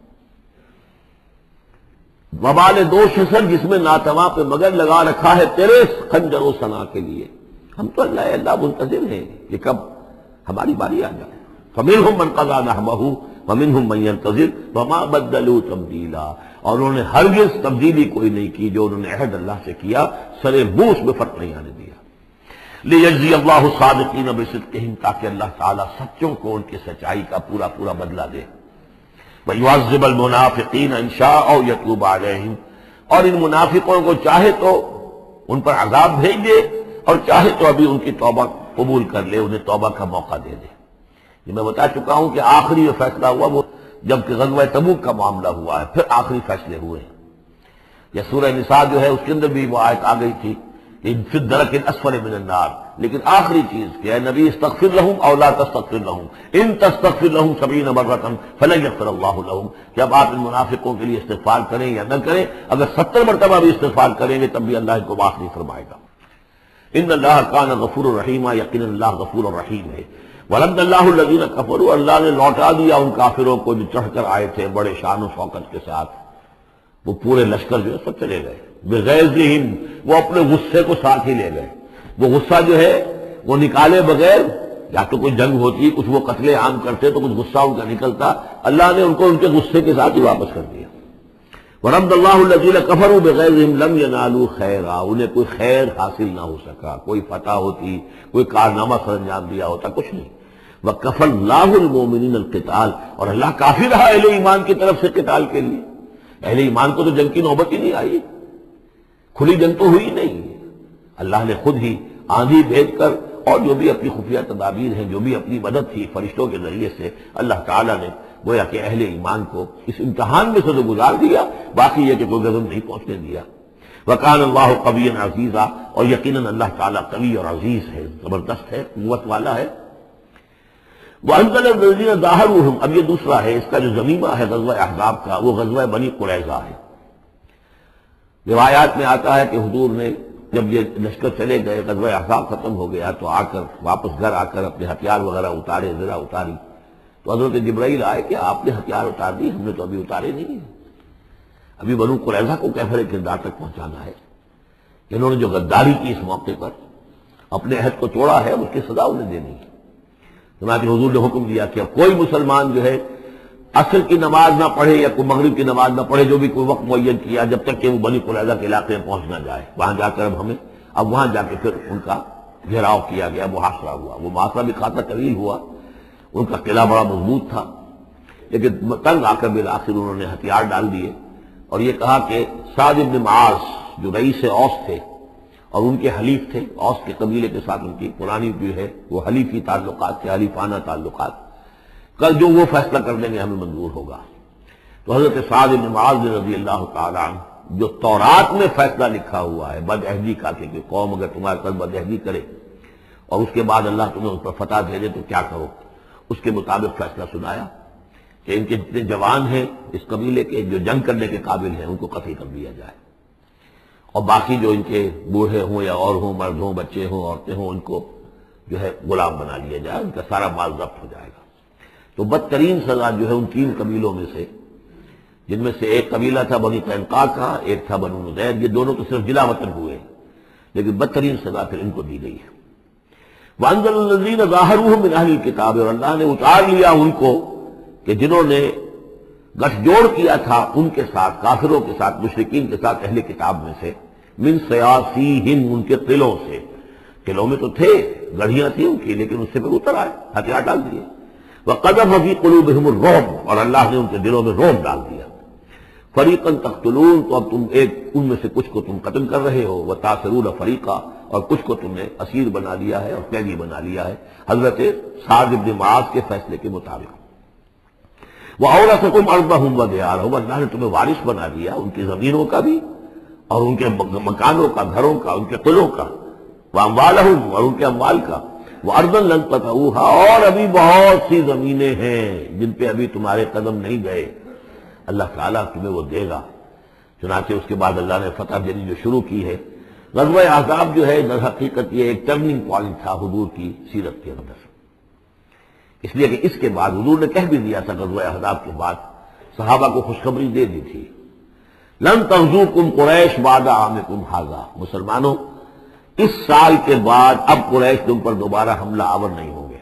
[SPEAKER 1] وبال دوش سر جس میں ناتواں پہ مگر لگا رکھا ہے تیرے خنجر و ثنا کے لیے. ہم تو اللہ منتظر ہیں کہ کب ہماری باری آ جائے. فَمِنْهُمْ مَنْ قَضَىٰ نَحْبَهُ وَمِنْهُمْ مَنْ يَنْتَظِرُ وَمَا بَدَّلُوا تَبْدِيلًا، اور انہوں نے ہرگز تبدیلی کوئی نہیں کی جو انہوں نے عہد اللہ سے کیا، سرے بوس میں فرق نہیں آنے دیا. لِيَجْزِيَ اللَّهُ الصَّادِقِينَ بِصِدْقِهِمْ، تاکہ اللہ تعالیٰ سچوں کو ان کی سچائی کا پورا پورا بدلہ دے. وَيُعَذِّبَ الْمُنَافِقِينَ إِن شَاءَ أَوْ يَتُوبَ عَلَيْهِمْ، اور ان منافقوں کو چاہے تو ان پر عذاب بھیج دے اور چاہے تو ابھی ان کی توبہ قبول کر لے، انہیں توبہ کا موقع دے دے. یہ میں بتا چکا ہوں کہ آخری جو فیصلہ ہوا وہ جب کہ غزوہ تبوک کا معاملہ ہوا ہے، پھر آخری فیصلے ہوئے ہیں. یہ سورہ نساء جو ہے اس کے اندر بھی وہ آیت آ گئی تھی فی الدرک الاسفل من النار، لیکن آخری چیز کہ اے نبی استغفر لہم او لا تستغفر لہم ان تستغفر لہم 70 مرۃ فلن یغفر اللہ لہم، کہ اب آپ ان منافقوں کے لیے استغفار کریں یا نہ کریں، اگر 70 مرتبہ بھی استغفار کریں گے تب بھی اللہ ان کو معاف نہیں فرمائے گا. ان اللہ کان غفور الرحیم، یقینا اللہ غفور الرحیم ہے. ورد اللہ الذین کفروا، اللہ نے لوٹا دیا ان کافروں کو جو چڑھ کر آئے تھے بڑے شان و شوکت کے ساتھ. وہ پورے لشکر جو ہے سب چلے گئے بغیظہم، وہ اپنے غصے کو ساتھ ہی لے گئے. وہ غصہ جو ہے وہ نکالے بغیر، یا تو کوئی جنگ ہوتی کچھ وہ قتل عام کرتے تو کچھ غصہ ان کا نکلتا، اللہ نے ان کو ان کے غصے کے ساتھ ہی واپس کر دیا. ورد اللہ الذین کفروا بغیظہم لم ینالوا خیرا، انہیں کوئی خیر حاصل نہ ہو سکا، کوئی فتح ہوتی، کوئی کارنامہ سر انجام دیا ہوتا، کچھ نہیں۔ وکفى اللہ المؤمنین القتال، اور اللہ کافی رہا اہل ایمان کی طرف سے قتال کے لیے۔ اہل ایمان کو تو جنگ کی نوبت ہی نہیں آئی، کھلی جنگ تو ہوئی نہیں، اللہ نے خود ہی آندھی بھیج کر اور جو بھی اپنی خفیہ تدابیر ہیں، جو بھی اپنی مدد تھی فرشتوں کے ذریعے سے، اللہ تعالیٰ نے گویا کہ اہل ایمان کو اس امتحان میں سے تو گزار دیا، باقی یہ کہ کوئی غضب نہیں پہنچنے دیا۔ وَكَانَ اللَّهُ قَوِيًّا عَزِيزًا، اور یقیناً اللہ تعالیٰ قوی اور عزیز ہے، زبردست ہے، قوت والا ہے۔ وَأَنزَلَ الَّذِينَ ظَاهَرُوهُمْ، اب یہ دوسرا ہے، اس کا جو ضمیمہ ہے غزوہ احزاب کا، وہ غزوہ بنی قریظہ ہے۔ روایات میں آتا ہے کہ حضور نے جب یہ لشکر چلے گئے، غزوہ احزاب ختم ہو گیا، تو آ کر واپس گھر آ کر اپنے ہتھیار وغیرہ اتارے، ذرا اتاری، تو حضرت جبرائیل آئے کہ آپ نے ہتھیار اتار دی، ہم نے تو ابھی اتارے نہیں ہیں، ابھی بنو قریظہ کو کیفر کردار تک پہنچانا ہے۔ انہوں نے جو غداری کی اس موقع پر، اپنے عہد کو توڑا ہے، اس کی سزا انہیں دینی ہے۔ چنانچہ حضور نے حکم دیا کہ اب کوئی مسلمان جو ہے عصر کی نماز نہ پڑھے یا کوئی مغرب کی نماز نہ پڑھے، جو بھی کوئی وقت معین کیا، جب تک کہ وہ بنی قریظہ کے علاقے میں پہنچ نہ جائے۔ وہاں جا کر اب وہاں جا کے پھر ان کا گھیراؤ کیا گیا، محاصرہ ہوا۔ وہ محاصرہ بھی خاصا طویل ہوا، ان کا قلعہ بڑا مضبوط تھا، لیکن تنگ آ کر بالآخر انہوں نے ہتھیار ڈال دیے اور یہ کہا کہ سعد بن معاذ جو رئیس اوس تھے اور ان کے حلیف تھے، اوس کے قبیلے کے ساتھ ان کی پرانی جو ہے وہ حلیفی تعلقات تھے، حلیفانہ تعلقات، کل جو وہ فیصلہ کر دیں گے ہمیں منظور ہوگا۔ تو حضرت سعد بن معاذ رضی اللہ تعالیٰ عنہ، جو تورات میں فیصلہ لکھا ہوا ہے بد عہدی کا، کہ قوم اگر تمہارے ساتھ بد عہدی کرے اور اس کے بعد اللہ تمہیں اس پر فتح دے دے تو کیا کرو، اس کے مطابق فیصلہ سنایا کہ ان کے جتنے جوان ہیں اس قبیلے کے، جو جنگ کرنے کے قابل ہیں، ان کو قتل کر دیا جائے، اور باقی جو ان کے بوڑھے ہوں یا اور ہوں، مرد ہوں، بچے ہوں، عورتیں ہوں، ان کو جو ہے غلام بنا لیا جائے، ان کا سارا مال ضبط ہو جائے گا۔ تو بدترین سزا جو ہے ان تین قبیلوں میں سے، جن میں سے ایک قبیلہ تھا بنی قینقاع کا، ایک تھا بنو نضیر، یہ دونوں تو صرف جلا وطن ہوئے، لیکن بدترین سزا پھر ان کو دی گئی ہے۔ وَأَنزَلَ الَّذِينَ ظَاهَرُوهُم مِّنْ أَهْلِ الْكِتَابِ، اور اللہ نے اتار لیا ان کو کہ جنہوں نے گٹھ جوڑ کیا تھا ان کے ساتھ، کافروں کے ساتھ، مشرکین کے ساتھ اہل کتاب میں سے، من سیاسیہم، ان کے قلعوں سے، قلعوں میں تو تھے، گڑھیاں تھیں ان کی، لیکن اس سے پھر اتر آئے، ہتھیار ڈال دیے۔ وَقَذَفَ فِي قُلُوبِهِمُ الرُّعْبَ، اور اللہ نے ان کے دلوں میں رعب ڈال دیا۔ فَرِيقًا تَقْتُلُونَ، تو اب تم ایک ان میں سے کچھ کو تم قتل کر رہے ہو، وَتَأْسِرُونَ فَرِيقًا، اور کچھ کو تم نے اسیر بنا لیا ہے اور قیدی بنا لیا ہے، حضرت سعد بن معاذ کے فیصلے کے مطابق۔ وَأَوْرَثَكُمْ أَرْضَهُمْ وَدِيَارَهُمْ، اللہ نے تمہیں وارث بنا دیا ان کی زمینوں کا بھی اور ان کے مکانوں کا، گھروں کا، ان کے قلعوں کا، وَأَمْوَالَهُمْ، اور ان کے اموال کا، وَأَرْضًا لَّن تَطَئُوهَا، اور ابھی بہت سی زمینیں ہیں جن پہ ابھی تمہارے قدم نہیں گئے، اللہ تعالیٰ تمہیں وہ دے گا۔ چنانچہ اس کے بعد اللہ نے فتح دینی جو شروع کی ہے۔ غزوہ احزاب جو ہے در حقیقت یہ ایک ٹرننگ پوائنٹ تھا حضور کی سیرت کے اندر، اس لیے کہ اس کے بعد حضور نے کہہ بھی دیا تھا، غزوہ احزاب کے بعد صحابہ کو خوشخبری دے دی تھی، لن تغزوکم قریش بعد عامکم ھذا، مسلمانوں اس سال کے بعد اب قریش تم پر دوبارہ حملہ آور نہیں ہوں گے۔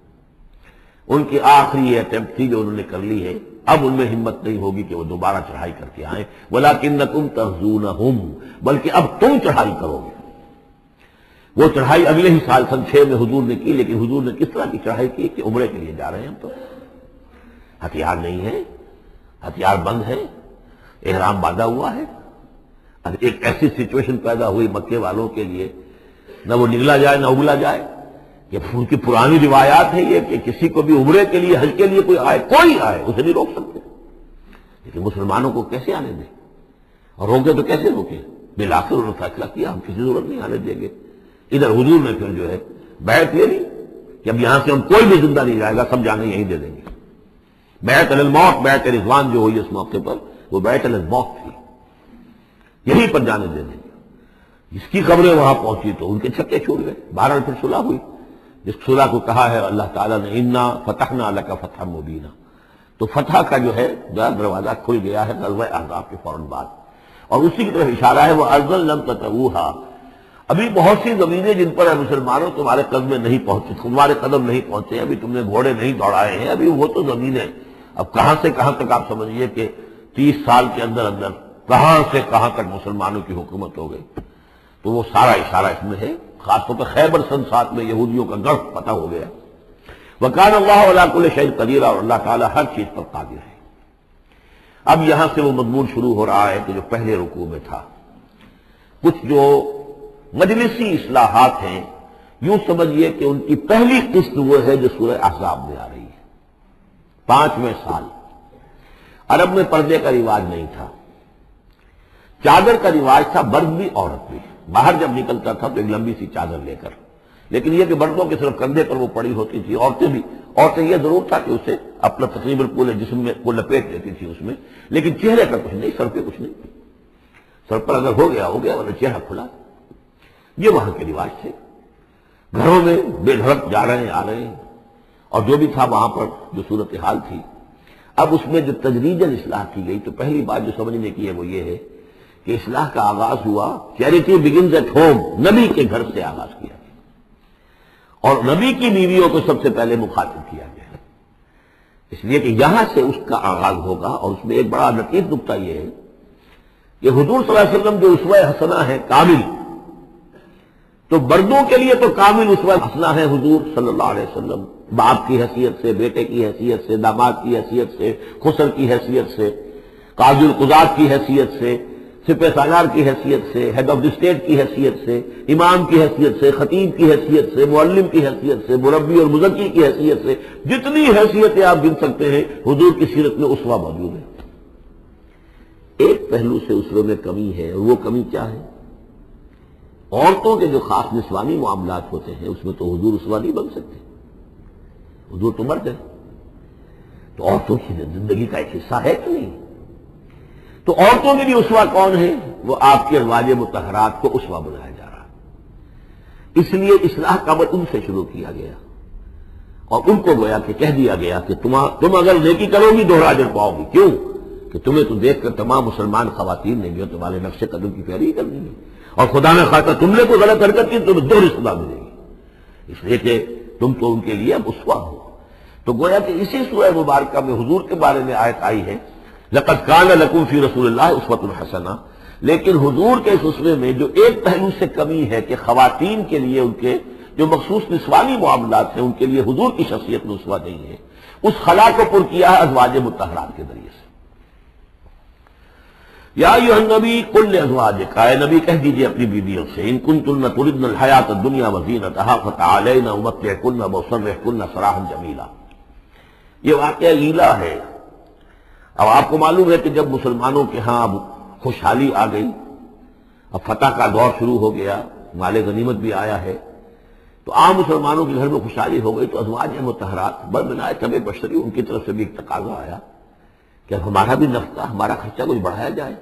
[SPEAKER 1] ان کی آخری یہ اٹیمپٹ تھی جو انہوں نے کر لی ہے، اب ان میں ہمت نہیں ہوگی کہ وہ دوبارہ چڑھائی کر کے آئیں، وَلَكِنَّكُمْ تَغْزُونَهُمْ، بلکہ اب تم چڑھائی کرو گے۔ وہ چڑھائی اگلے ہی سال سن 6 میں حضور نے کی، لیکن حضور نے کس طرح کی چڑھائی کی کہ عمرے کے لیے جا رہے ہیں ہم، تو ہتھیار نہیں ہے، ہتھیار بند ہے، احرام باندھا ہوا ہے۔ اب ایک ایسی سچویشن پیدا ہوئی مکے والوں کے لیے، نہ وہ نگلا جائے نہ اگلا جائے، کہ ان کی پرانی روایات ہے یہ کہ کسی کو بھی عمرے کے لیے، حج کے لیے کوئی آئے اسے نہیں روک سکتے، لیکن مسلمانوں کو کیسے آنے دیں، اور روکے تو کیسے روکے؟ بالآخر انہوں نے فیصلہ کیا ہم کسی ضرورت نہیں آنے دیں گے۔ ادھر حضور نے پھر جو ہے بیعت لے لی کہ اب یہاں سے ہم کوئی بھی زندہ نہیں جائے گا، سب جانے یہیں دے دیں گے۔ بیعت علی الموت، بیعت رضوان جو ہوئی اس موقع پر، وہ بیعت علی الموت تھی، یہیں پر جانے دے دیں گے۔ جس کی خبریں وہاں پہنچی تو ان کے چھکے چھوڑ گئے، بہرحال پھر صلح ہوئی، جس صلح کو کہا ہے اللہ تعالیٰ نے انا فتحنا لک فتحا مبینا، تو فتح کا جو ہے دروازہ کھل گیا ہے غزوہ احزاب کے فوراً بعد، اور اسی کی طرف اشارہ ہے وہ ارضا لم تطئوها، ابھی بہت سی زمینیں جن پر مسلمانوں تمہارے قدم میں نہیں پہنچے، تمہارے قدم نہیں پہنچے، ابھی تم نے گھوڑے نہیں دوڑائے ہیں، ابھی وہ تو زمینیں اب کہاں سے کہاں تک آپ سمجھیے کہ 30 سال کے اندر اندر کہاں سے کہاں تک مسلمانوں کی حکومت ہو گئی. تو وہ سارا اشارہ اس میں ہے، خاص طور پہ خیبر سن 7 میں یہودیوں کا گڑھ پتہ ہو گیا. وَكَانَ اللَّهُ عَلَىٰ كُلِّ شَيْءٍ قَدِيرٌ، اور اللہ تعالیٰ ہر چیز پر قادر ہے. اب یہاں سے وہ مضمون شروع ہو رہا ہے کہ جو پہلے رکوع میں تھا. کچھ جو مجلسی اصلاحات ہیں، یوں سمجھیے کہ ان کی پہلی قسط وہ ہے جو سورہ احزاب میں آ رہی ہے. 5ویں سال عرب میں پردے کا رواج نہیں تھا، چادر کا رواج تھا، مرد بھی عورت بھی. باہر جب نکلتا تھا تو ایک لمبی سی چادر لے کر، لیکن یہ کہ مردوں کے صرف کندھے پر وہ پڑی ہوتی تھی. عورتیں یہ ضرور تھا کہ اسے اپنا تقریباً پورے جسم میں وہ لپیٹ لیتی تھی اس میں، لیکن چہرے پر کچھ نہیں، سر پہ کچھ نہیں. سر پر اگر ہو گیا ورنہ چہرہ کھلا. یہ وہاں کے رواج تھے. گھروں میں بے دھڑک جا رہے ہیں آ رہے ہیں، اور جو بھی تھا وہاں پر جو صورتحال تھی. اب اس میں جو تدریجاً اصلاح کی گئی، تو پہلی بات جو سمجھنے کی ہے وہ یہ ہے کہ اصلاح کا آغاز ہوا، چیریٹی بگنز ایٹ ہوم، نبی کے گھر سے آغاز کیا گیا، اور نبی کی بیویوں کو سب سے پہلے مخاطب کیا گیا. اس لیے کہ یہاں سے اس کا آغاز ہوگا. اور اس میں ایک بڑا لطیف نکتہ یہ ہے کہ حضور صلی اللہ علیہ وسلم جو اسوہ حسنہ ہے کامل، تو مردوں کے لیے تو کامل اسوہ حسنہ ہے حضور صلی اللہ علیہ وسلم، باپ کی حیثیت سے، بیٹے کی حیثیت سے، داماد کی حیثیت سے، خسر کی حیثیت سے، قاضی القضات کی حیثیت سے، سپہ سالار کی حیثیت سے، ہیڈ آف دی اسٹیٹ کی حیثیت سے، امام کی حیثیت سے، خطیب کی حیثیت سے، معلم کی حیثیت سے، مربی اور مزکی کی حیثیت سے، جتنی حیثیتیں آپ گن سکتے ہیں حضور کی سیرت میں اسوہ موجود ہے. ایک پہلو سے اسوے میں کمی ہے، اور وہ کمی کیا ہے؟ عورتوں کے جو خاص نسوانی معاملات ہوتے ہیں اس میں تو حضور اسوہ نہیں بن سکتے. حضور تو مرد ہے، تو عورتوں کی زندگی کا ایک حصہ ہے کہ نہیں؟ تو عورتوں کے لیے اسوہ کون ہے؟ وہ آپ کے ازواج مطہرات کو اسوہ بنایا جا رہا. اس لیے اصلاح کا عمل ان سے شروع کیا گیا، اور ان کو گویا کہ کہہ دیا گیا کہ تم اگر نیکی کرو گی دوہرا اجر پاؤ گی. کیوں؟ کہ تمہیں تو دیکھ کر تمام مسلمان خواتین نے جو تمہارے نقش قدم کی پیروی کرنی ہے، اور خدا نے خواہ تم نے کوئی غلط حرکت کی تمہیں دوہری سزا ملے گی، اس لیے کہ تم تو ان کے لیے اب اسوہ ہو. تو گویا کہ اسی سورہ مبارکہ میں حضور کے بارے میں آیت آئی ہے لَقَدْ كَانَ لَكُمْ فِي رَسُولِ اللَّهِ أُسْوَةٌ حَسَنَةٌ. لیکن حضور کے اس اسوے میں جو ایک پہلو سے کمی ہے کہ خواتین کے لیے ان کے جو مخصوص نسوانی معاملات ہیں ان کے لیے حضور کی شخصیت میں اسوہ نہیں ہے، اس خلا کو پر کیا ہے ازواج مطہرات کے ذریعے سے. یا ایھا النبی قل لازواجک، اے نبی کہہ دیجئے اپنی بیویوں سے، ان کنتن تردن الحیاۃ الدنیا وزینتہا فتعالین امتعکن واسرحکن سراحا جمیلا. یہ واقعہ ایلا ہے. اب آپ کو معلوم ہے کہ جب مسلمانوں کے ہاں اب خوشحالی آ گئی، اب فتح کا دور شروع ہو گیا، مال غنیمت بھی آیا ہے، تو عام مسلمانوں کے گھر میں خوشحالی ہو گئی، تو ازواج مطہرات بنائے طبع بشری ان کی طرف سے بھی ایک تقاضا آیا کہ اب ہمارا بھی نفقہ، ہمارا خرچہ کچھ بڑھایا جائے.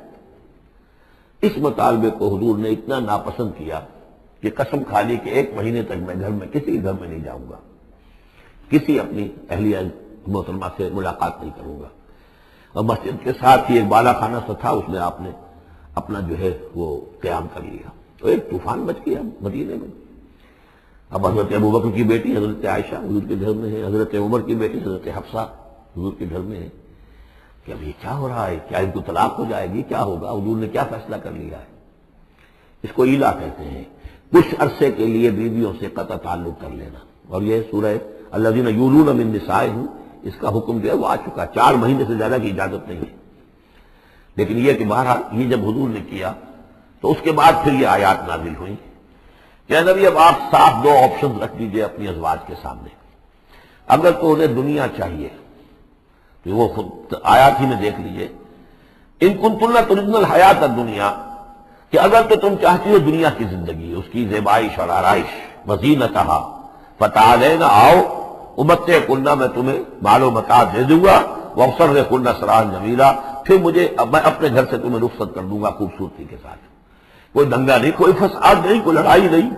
[SPEAKER 1] اس مطالبے کو حضور نے اتنا ناپسند کیا کہ قسم کھا لی کہ 1 مہینے تک میں گھر میں کسی گھر میں نہیں جاؤں گا، کسی اپنی اہلیہ محترمہ سے ملاقات نہیں کروں گا. اور مسجد کے ساتھ ہی ایک بالا خانہ سا تھا، اس میں آپ نے اپنا جو ہے وہ قیام کر لیا. تو ایک طوفان مچ گیا مدینے میں. اب حضرت ابوبکر کی بیٹی حضرت عائشہ حضور کے گھر میں ہے، حضرت عمر کی بیٹی حضرت حفصہ حضور کے گھر میں ہے کہ اب یہ کیا ہو رہا ہے، کیا ان کو طلاق ہو جائے گی، کیا ہوگا، حضور نے کیا فیصلہ کر لیا ہے. اس کو ایلا کہتے ہیں، کچھ عرصے کے لیے بیویوں سے قطع تعلق کر لینا. اور یہ سورہ الذین یولون من نسائہم، اس کا حکم جو ہے وہ آ چکا، 4 مہینے سے زیادہ کی اجازت نہیں ہے. لیکن یہ کہ بہرحال یہ جب حضور نے کیا تو اس کے بعد پھر یہ آیات نازل ہوئی کہ نبی اب آپ صاف 2 آپشن رکھ دیجئے اپنی ازواج کے سامنے. اگر تو انہیں دنیا چاہیے تو وہ خود آیات ہی میں دیکھ لیجئے، ان کنتن تردن الحیات الدنیا، کہ اگر تو تم چاہتی ہو دنیا کی زندگی، اس کی زیبائش اور آرائش، وزینتہا فتعالین، آؤ امتعکن، میں تمہیں مال و متاع دے دوں گا، واسرحکن سراحا جمیلا، پھر میں اپنے گھر سے تمہیں رخصت کر دوں گا خوبصورتی کے ساتھ. کوئی دنگا نہیں، کوئی فساد نہیں، کوئی لڑائی نہیں،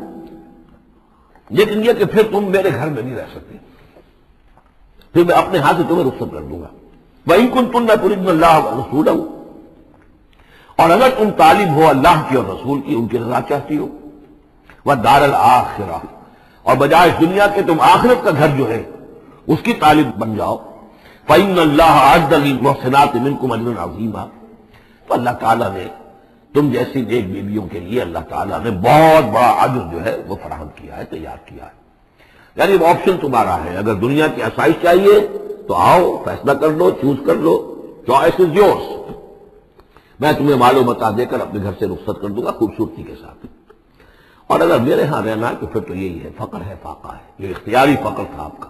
[SPEAKER 1] لیکن یہ کہ پھر تم میرے گھر میں نہیں رہ سکتے، پھر میں اپنے ہاتھ سے تمہیں رخصت کر دوں گا. وَإِن كُنتُنَّ تُرِدْنَ اللَّهَ وَرَسُولَهُ، اور اگر تم طالب ہو اللہ کی اور رسول کی، ان کی رضا چاہتی ہو، وَالدَّارَ الْآخِرَةَ، اور بجائے اس دنیا کے تم آخرت کا گھر جو ہے اس کی طالب بن جاؤ، فَإِنَّ اللَّهَ أَعَدَّ لِلْمُحْسِنَاتِ مِنكُمْ أَجْرًا عَظِيمًا، تو تو اللہ تعالیٰ نے تم جیسی نیک بیویوں کے لیے اللہ تعالیٰ نے بہت بڑا اجر جو ہے وہ فراہم کیا ہے، تیار کیا ہے۔ یعنی وہ آپشن تمہارا ہے، اگر دنیا کی آسائش چاہیے تو آؤ، فیصلہ کر لو، چوز کر لو، چوائس از یورس۔ میں تمہیں مال و متاع دے کر اپنے گھر سے رخصت کر دوں گا خوبصورتی کے ساتھ، اور اگر میرے ہاں رہنا ہے تو پھر تو یہی ہے، فقر ہے، فاقہ ہے، یہ اختیاری فقر تھا آپ کا۔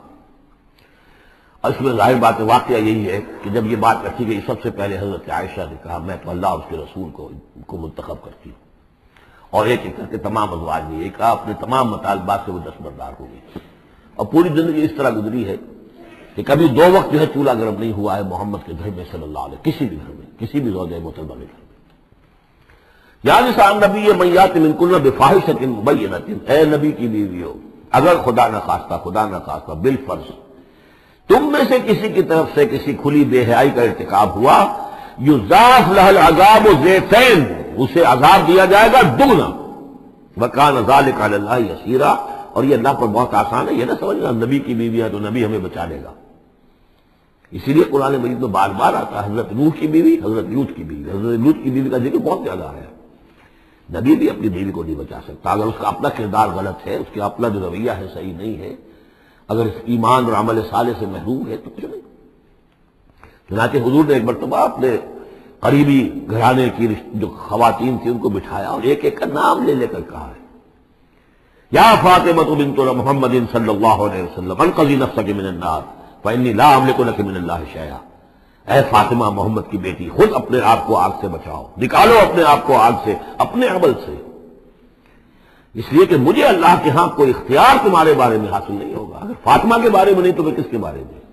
[SPEAKER 1] اور اس میں ظاہر بات واقعہ یہی ہے کہ جب یہ بات رکھی گئی سب سے پہلے حضرت عائشہ نے کہا میں تو اللہ اور اس کے رسول کو منتخب کرتی ہوں، اور ایک ایک کر کے تمام ازواج نے یہ کہا، اپنے تمام مطالبات سے وہ دستبردار ہو گئی، اور پوری زندگی اس طرح گزری ہے کہ کبھی 2 وقت جو ہے چولہا گرم نہیں ہوا ہے محمد کے گھر میں صلی اللہ علیہ، کسی بھی گھر میں، کسی بھی زوجہ محترمہ کے گھر میں۔ یا نساء النبی من یات منکن بفاحشۃ مبینۃ، اے نبی کی بیویوں، اگر خدا نہ خواستہ بالفرض تم میں سے کسی کی طرف سے کسی کھلی بے حیائی کا ارتکاب ہوا، یضاف لہ العذاب ضعفین، اسے عذاب دیا جائے گا دگنا، وکان ذلک علی اللہ یسیرا، اور یہ اللہ پر بہت آسان ہے، یہ نہ سمجھنا نبی کی بیوی ہے تو نبی ہمیں بچا لے گا۔ اسی لیے قرآن مجید میں بار بار آتا ہے حضرت نوح کی بیوی، حضرت لوط کی بیوی، حضرت لوط کی بیوی کا ذکر بہت زیادہ ہے۔ نبی بھی اپنی بیوی کو نہیں بچا سکتا، اگر اس کا اپنا کردار غلط ہے، اس کا اپنا جو رویہ ہے صحیح نہیں ہے، اگر اس ایمان اور عمل صالح سے محروم ہے تو کچھ نہیں۔ چنانچہ حضور نے ایک مرتبہ اپنے قریبی گھرانے کی جو خواتین تھیں ان کو بٹھایا اور ایک ایک کا نام لے لے کر کہا ہے، یا فاطمہ بنت محمد صلی اللہ علیہ وسلم انقذی نفسک من النار فانی لا املک لک من اللہ شیئا، اے فاطمہ محمد کی بیٹی خود اپنے آپ کو آگ سے بچاؤ، نکالو اپنے آپ کو آگ سے اپنے عمل سے، اس لیے کہ مجھے اللہ کے ہاں کوئی اختیار تمہارے بارے میں حاصل نہیں ہوگا، اگر فاطمہ کے بارے میں نہیں تو میں کس کے بارے میں؟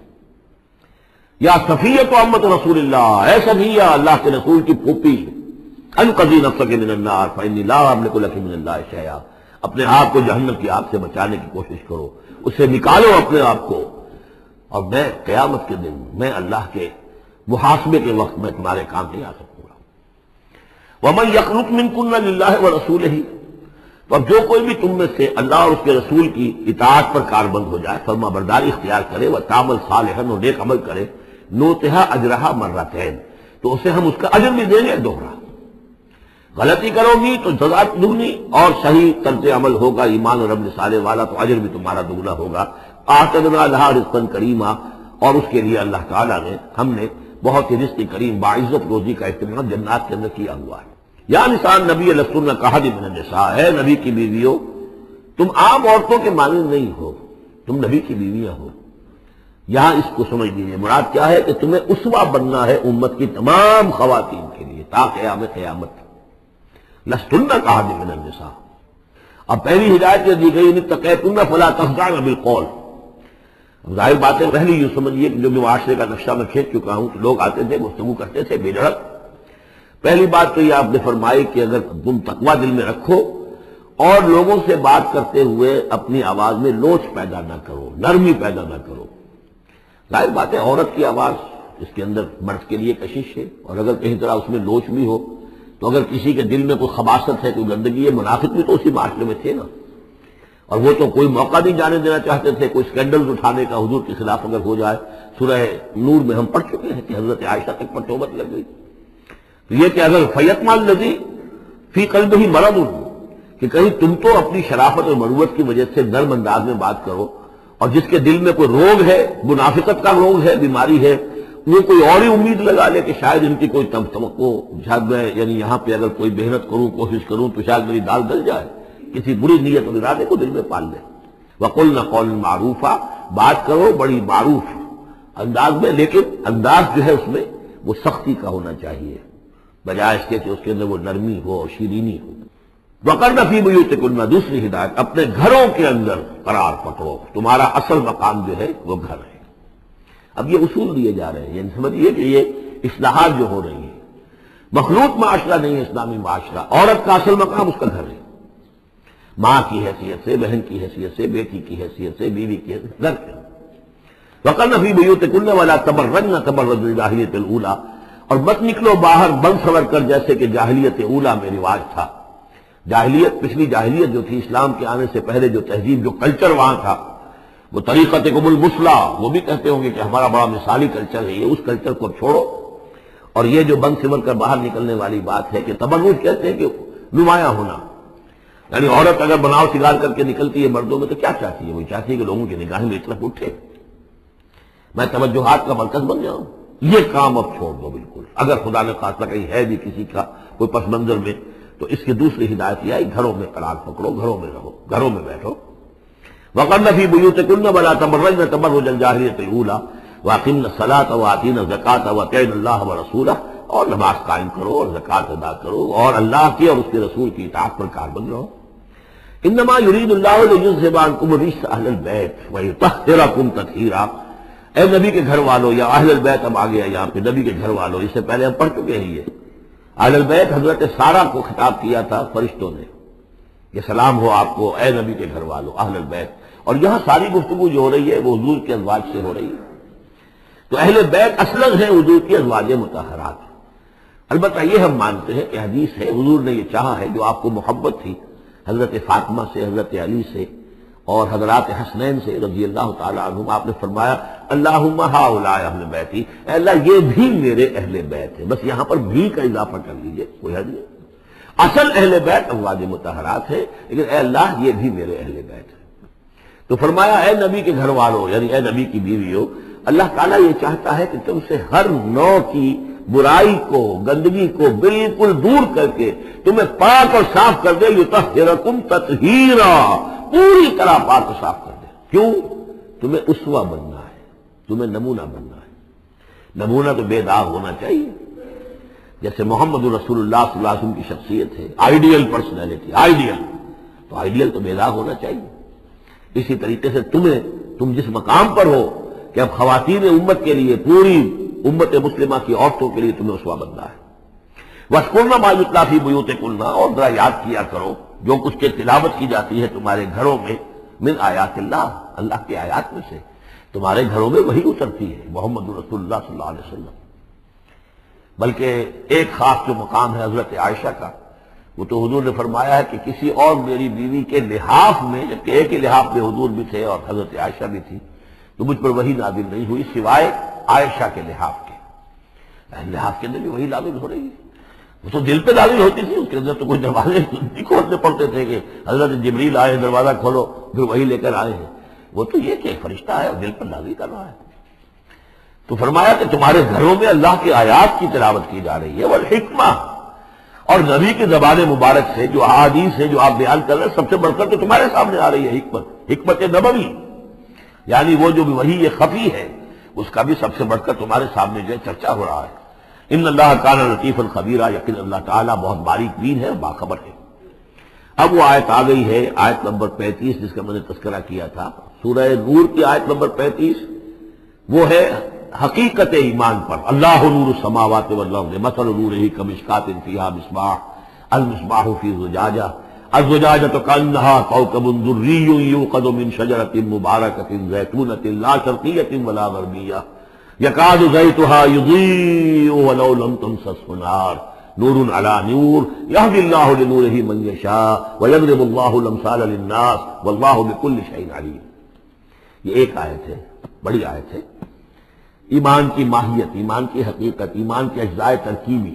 [SPEAKER 1] یا صفیہ امت رسول اللہ، اے صفیہ اللہ کے رسول کی پھوپھی، انقذی نفسک من النار فانی لا املک لک من اللہ شیئا، اپنے آپ کو جہنم کی آگ سے بچانے کی کوشش کرو، اس سے نکالو اپنے آپ کو، اور میں قیامت کے دن میں اللہ کے محاسبے کے وقت میں تمہارے کام نہیں آ سکوں گا۔ ومن یقنط منکن للہ ورسولہ، اب جو کوئی بھی تم میں سے اللہ اور اس کے رسول کی اطاعت پر کاربند ہو جائے، فرما برداری اختیار کرے، وتعمل صالحا، اور نیک عمل کرے، نوتہا اجرہا مرتین، تو اسے ہم اس کا اجر بھی دیں گے دوہرا، غلطی کرو گی تو سزا دگنی، اور صحیح طرز عمل ہوگا ایمان اور عمل صالح والا تو اجر بھی تمہارا دگنا ہوگا۔ اعتدنا لہا رزقا کریما، اور اس کے لیے اللہ تعالیٰ نے ہم نے بہت ہی رزق کریم باعزت روزی کا اہتمام جنات کے اندر کیا ہوا ہے۔ یا نساء نبی لستن کاحد من النساء، اے نبی کی بیویوں تم عام عورتوں کے مانند نہیں ہو، تم نبی کی بیویاں ہو۔ یہاں اس کو سمجھ لیجیے، مراد کیا ہے کہ تمہیں اسوہ بننا ہے امت کی تمام خواتین کے لیے تا قیامت۔ لستن کاحد من النساء، اب پہلی ہدایت یہ دی گئی ان اتقیتن فلا تخضعن بالقول۔ اب ظاہر بات ہے پہلی یوں سمجھیے کہ جو بھی معاشرے کا نقشہ میں کھینچ چکا ہوں، لوگ آتے تھے گفتگو کرتے تھے بے دھڑک۔ پہلی بات تو یہ آپ نے فرمائی کہ اگر تم تقویٰ دل میں رکھو اور لوگوں سے بات کرتے ہوئے اپنی آواز میں لوچ پیدا نہ کرو، نرمی پیدا نہ کرو۔ ظاہر بات ہے عورت کی آواز اس کے اندر مرد کے لیے کشش ہے، اور اگر کہیں طرح اس میں لوچ بھی ہو تو اگر کسی کے دل میں کوئی خباثت ہے، کوئی گندگی ہے، منافق بھی تو اسی معاشرے میں تھے نا، اور وہ تو کوئی موقع نہیں جانے دینا چاہتے تھے کوئی اسکینڈل اٹھانے کا حضور کے خلاف اگر ہو جائے۔ سورہ نور میں ہم پڑھ چکے ہیں کہ حضرت عائشہ تک پر توبت لگ گئی۔ تو یہ کہ اگر فیتما الذی فی قلبہ مرض، کہ کہیں تم تو اپنی شرافت اور مروت کی وجہ سے نرم انداز میں بات کرو، اور جس کے دل میں کوئی روگ ہے، منافقت کا روگ ہے، بیماری ہے، وہ کوئی اور ہی امید لگا لے کہ شاید ان کی کوئی توقع، شاید میں یعنی یہاں پہ اگر کوئی محنت کروں، کوشش کروں تو شاید میری دال گل جائے، کسی بری نیت اور ارادے کو دل میں پال لے۔ وَقُلْنَ قَوْلًا مَعْرُوفًا، بات کرو بڑی معروف انداز میں، لیکن انداز جو ہے اس میں وہ سختی کا ہونا چاہیے، بجائے اس کے کہ اس کے اندر وہ نرمی ہو اور شیرینی ہو۔ وَقَرْنَ فِي بُيُوتِكُنَّ، دوسری ہدایت اپنے گھروں کے اندر قرار پکڑو، تمہارا اصل مقام جو ہے وہ گھر ہے۔ اب یہ اصول دیے جا رہے ہیں، یعنی سمجھیے کہ یہ اصلاحات جو ہو رہی ہیں، مخلوط معاشرہ نہیں ہے اسلامی معاشرہ، عورت کا اصل مقام اس کا گھر ہے، ماں کی حیثیت سے، بہن کی حیثیت سے، بیٹی کی حیثیت سے، بیوی کی حیثیت سے، گھر کے اندر۔ وَقَرْنَ فِي بُيُوتِكُنَّ وَلَا تَبَرَّجْنَ تَبَرُّجَ الْجَاهِلِيَّةِ الْأُولَىٰ، اور مت نکلو باہر بن سور کر جیسے کہ جاہلیت اولا میں رواج تھا۔ جاہلیت، پچھلی جاہلیت جو تھی اسلام کے آنے سے پہلے جو تہذیب، جو کلچر وہاں تھا، وہ طریقتکم المثلیٰ، وہ بھی کہتے ہوں گے کہ ہمارا بڑا مثالی کلچر ہے یہ، اس کلچر کو چھوڑو اور یہ جو بند سمر کر باہر نکلنے والی بات ہے کہ تبرج کہتے ہیں کہ نمایاں ہونا، یعنی عورت اگر بناؤ سگار کر کے نکلتی ہے مردوں میں تو کیا چاہتی ہے؟ وہ چاہتی ہے کہ لوگوں کی نگاہیں میری طرف اٹھے، میں توجہات کا مرکز بن جاؤں۔ یہ کام اب چھوڑ دو بالکل۔ اگر خدا نے خاصہ کہیں ہے بھی کسی کا کوئی پس منظر میں، تو اس کی دوسری ہدایت یہ ہے گھروں میں قرار پکڑو، گھروں میں رہو، گھروں میں بیٹھو۔ وَقَرْنَ فِي بُيُوتِكُنَّ وَلَا تَبَرَّجْنَ تَبَرُّجَ الْجَاهِلِيَّةِ الْأُولَىٰ وَأَقِمْنَ الصَّلَاةَ وَآتِينَ الزَّكَاةَ وَأَطِعْنَ اللَّهَ وَرَسُولَهُ، اور نماز قائم کرو اور زکوٰۃ ادا کرو اور اللہ کی اور اس کے رسول کی اطاعت پر کاربند رہو۔ انما يريد الله ليذهب عنكم الرجس اهل البيت ويطهركم تطهيرا۔ اے نبی کے گھر والوں، یا اہل البیت اب آ گیا یہاں پہ، نبی کے گھر والوں، اس سے پہلے ہم پڑھ چکے ہیں یہ اہل البیت حضرت سارہ کو خطاب کیا تھا فرشتوں نے، یہ سلام ہو آپ کو اے نبی کے گھر والوں اہل البیت، اور یہاں ساری گفتگو جو ہو رہی ہے وہ حضور کے ازواج سے ہو رہی ہے۔ تو اہل بیت اصلاً ہیں حضور کی ازواج مطہرات۔ البتہ یہ ہم مانتے ہیں کہ حدیث ہے حضور نے یہ چاہا ہے، جو آپ کو محبت تھی حضرت فاطمہ سے، حضرت علی سے اور حضرات حسنین سے رضی اللہ تعالیٰ عنہم، آپ نے فرمایا اللہم ہؤلاء اہل بیتی، اے اللہ یہ بھی میرے اہل بیت ہیں، بس یہاں پر بھی کا اضافہ کر لیجئے، کوئی حد نہیں۔ اصل اہل بیت ازواج مطہرات ہے، لیکن اے اللہ یہ بھی میرے اہل بیت ہیں۔ تو فرمایا اے نبی کے گھر والوں، یعنی اے نبی کی بیویوں، اللہ تعالیٰ یہ چاہتا ہے کہ تم سے ہر نوع کی برائی کو، گندگی کو بالکل دور کر کے تمہیں پاک اور صاف کر دے، یطہرکم تطہیرا، پوری طرح پاک اور صاف کر دے۔ کیوں؟ تمہیں اسوہ بننا ہے، تمہیں نمونہ بننا ہے۔ نمونہ تو بے داغ ہونا چاہیے، جیسے محمد رسول اللہ صلی اللہ علیہ وسلم کی شخصیت ہے، آئیڈیل پرسنالٹی، آئیڈیل، تو آئیڈیل تو بے داغ ہونا چاہیے۔ اسی طریقے سے تم جس مقام پر ہو کہ اب خواتین امت کے لیے، پوری امت مسلمہ کی عورتوں کے لیے تمہیں اسوہ بننا ہے۔ وَاذْكُرْنَ مَا يُتْلَىٰ فِي بُيُوتِكُنَّ، اور ذرا یاد کیا کرو جو کچھ کے تلاوت کی جاتی ہے تمہارے گھروں میں، من آیات اللہ، اللہ کی آیات میں سے، تمہارے گھروں میں وہی اترتی ہے محمد رسول اللہ صلی اللہ علیہ وسلم۔ بلکہ ایک خاص جو مقام ہے حضرت عائشہ کا، وہ تو حضور نے فرمایا ہے کہ کسی اور میری بیوی کے لحاف میں، جبکہ ایک ہی لحاف میں حضور بھی تھے اور حضرت عائشہ بھی تھی، تو مجھ پر وہی نازل نہیں ہوئی سوائے عائشہ کے لحاف کے۔ لحاف کے اندر بھی وہی نازل ہو رہی ہے، وہ تو دل پہ نازل ہوتی تھی، اس کے اندر تو کوئی دروازے نہیں کھولنے پڑتے تھے کہ حضرت جبریل آئے دروازہ کھولو پھر وہی لے کر آئے ہیں۔ وہ تو یہ کہ ایک فرشتہ ہے اور دل پر نازل کر رہا ہے۔ تو فرمایا کہ تمہارے گھروں میں اللہ کی آیات کی تلاوت کی جا رہی ہے، والحکمہ، اور نبی کی زبان مبارک سے جو احادیث ہے جو آپ بیان کر رہے ہیں، سب سے بڑھ کر تو تمہارے سامنے آ رہی ہے حکمت، حکمت نبوی، یعنی وہ جو وحی خفی ہے اس کا بھی سب سے بڑھ کر تمہارے سامنے جو ہے چرچا ہو رہا ہے۔ ان اللہ کان لطیفا خبیرا، یقین اللہ تعالیٰ بہت باریک بین ہے اور باخبر ہے۔ اب وہ آیت آ گئی ہے، آیت نمبر 35 جس کا میں نے تذکرہ کیا تھا، سورہ نور کی آیت نمبر 35، وہ ہے حقیقت ایمان پر۔ اللہ نور السماوات والارض مثل نورہ کمشکاۃ فیہا مصباح، المصباح فی زجاجہ، الزجاجۃ کأنہا کوکب درری یوقد من شجرۃ مبارکۃ زیتونۃ لا شرقیۃ ولا غربیہ یکاد زیتها یضیء ولو لم تمسسہ نار نور علی نور یہدی اللہ لنورہ من یشاء ویضرب اللہ الامثال للناس واللہ بکل شیء علیم۔ یہ ایک آیت ہے، بڑی آیت ہے، ایمان کی ماہیت، ایمان کی حقیقت، ایمان کے اجزاء ترکیبی۔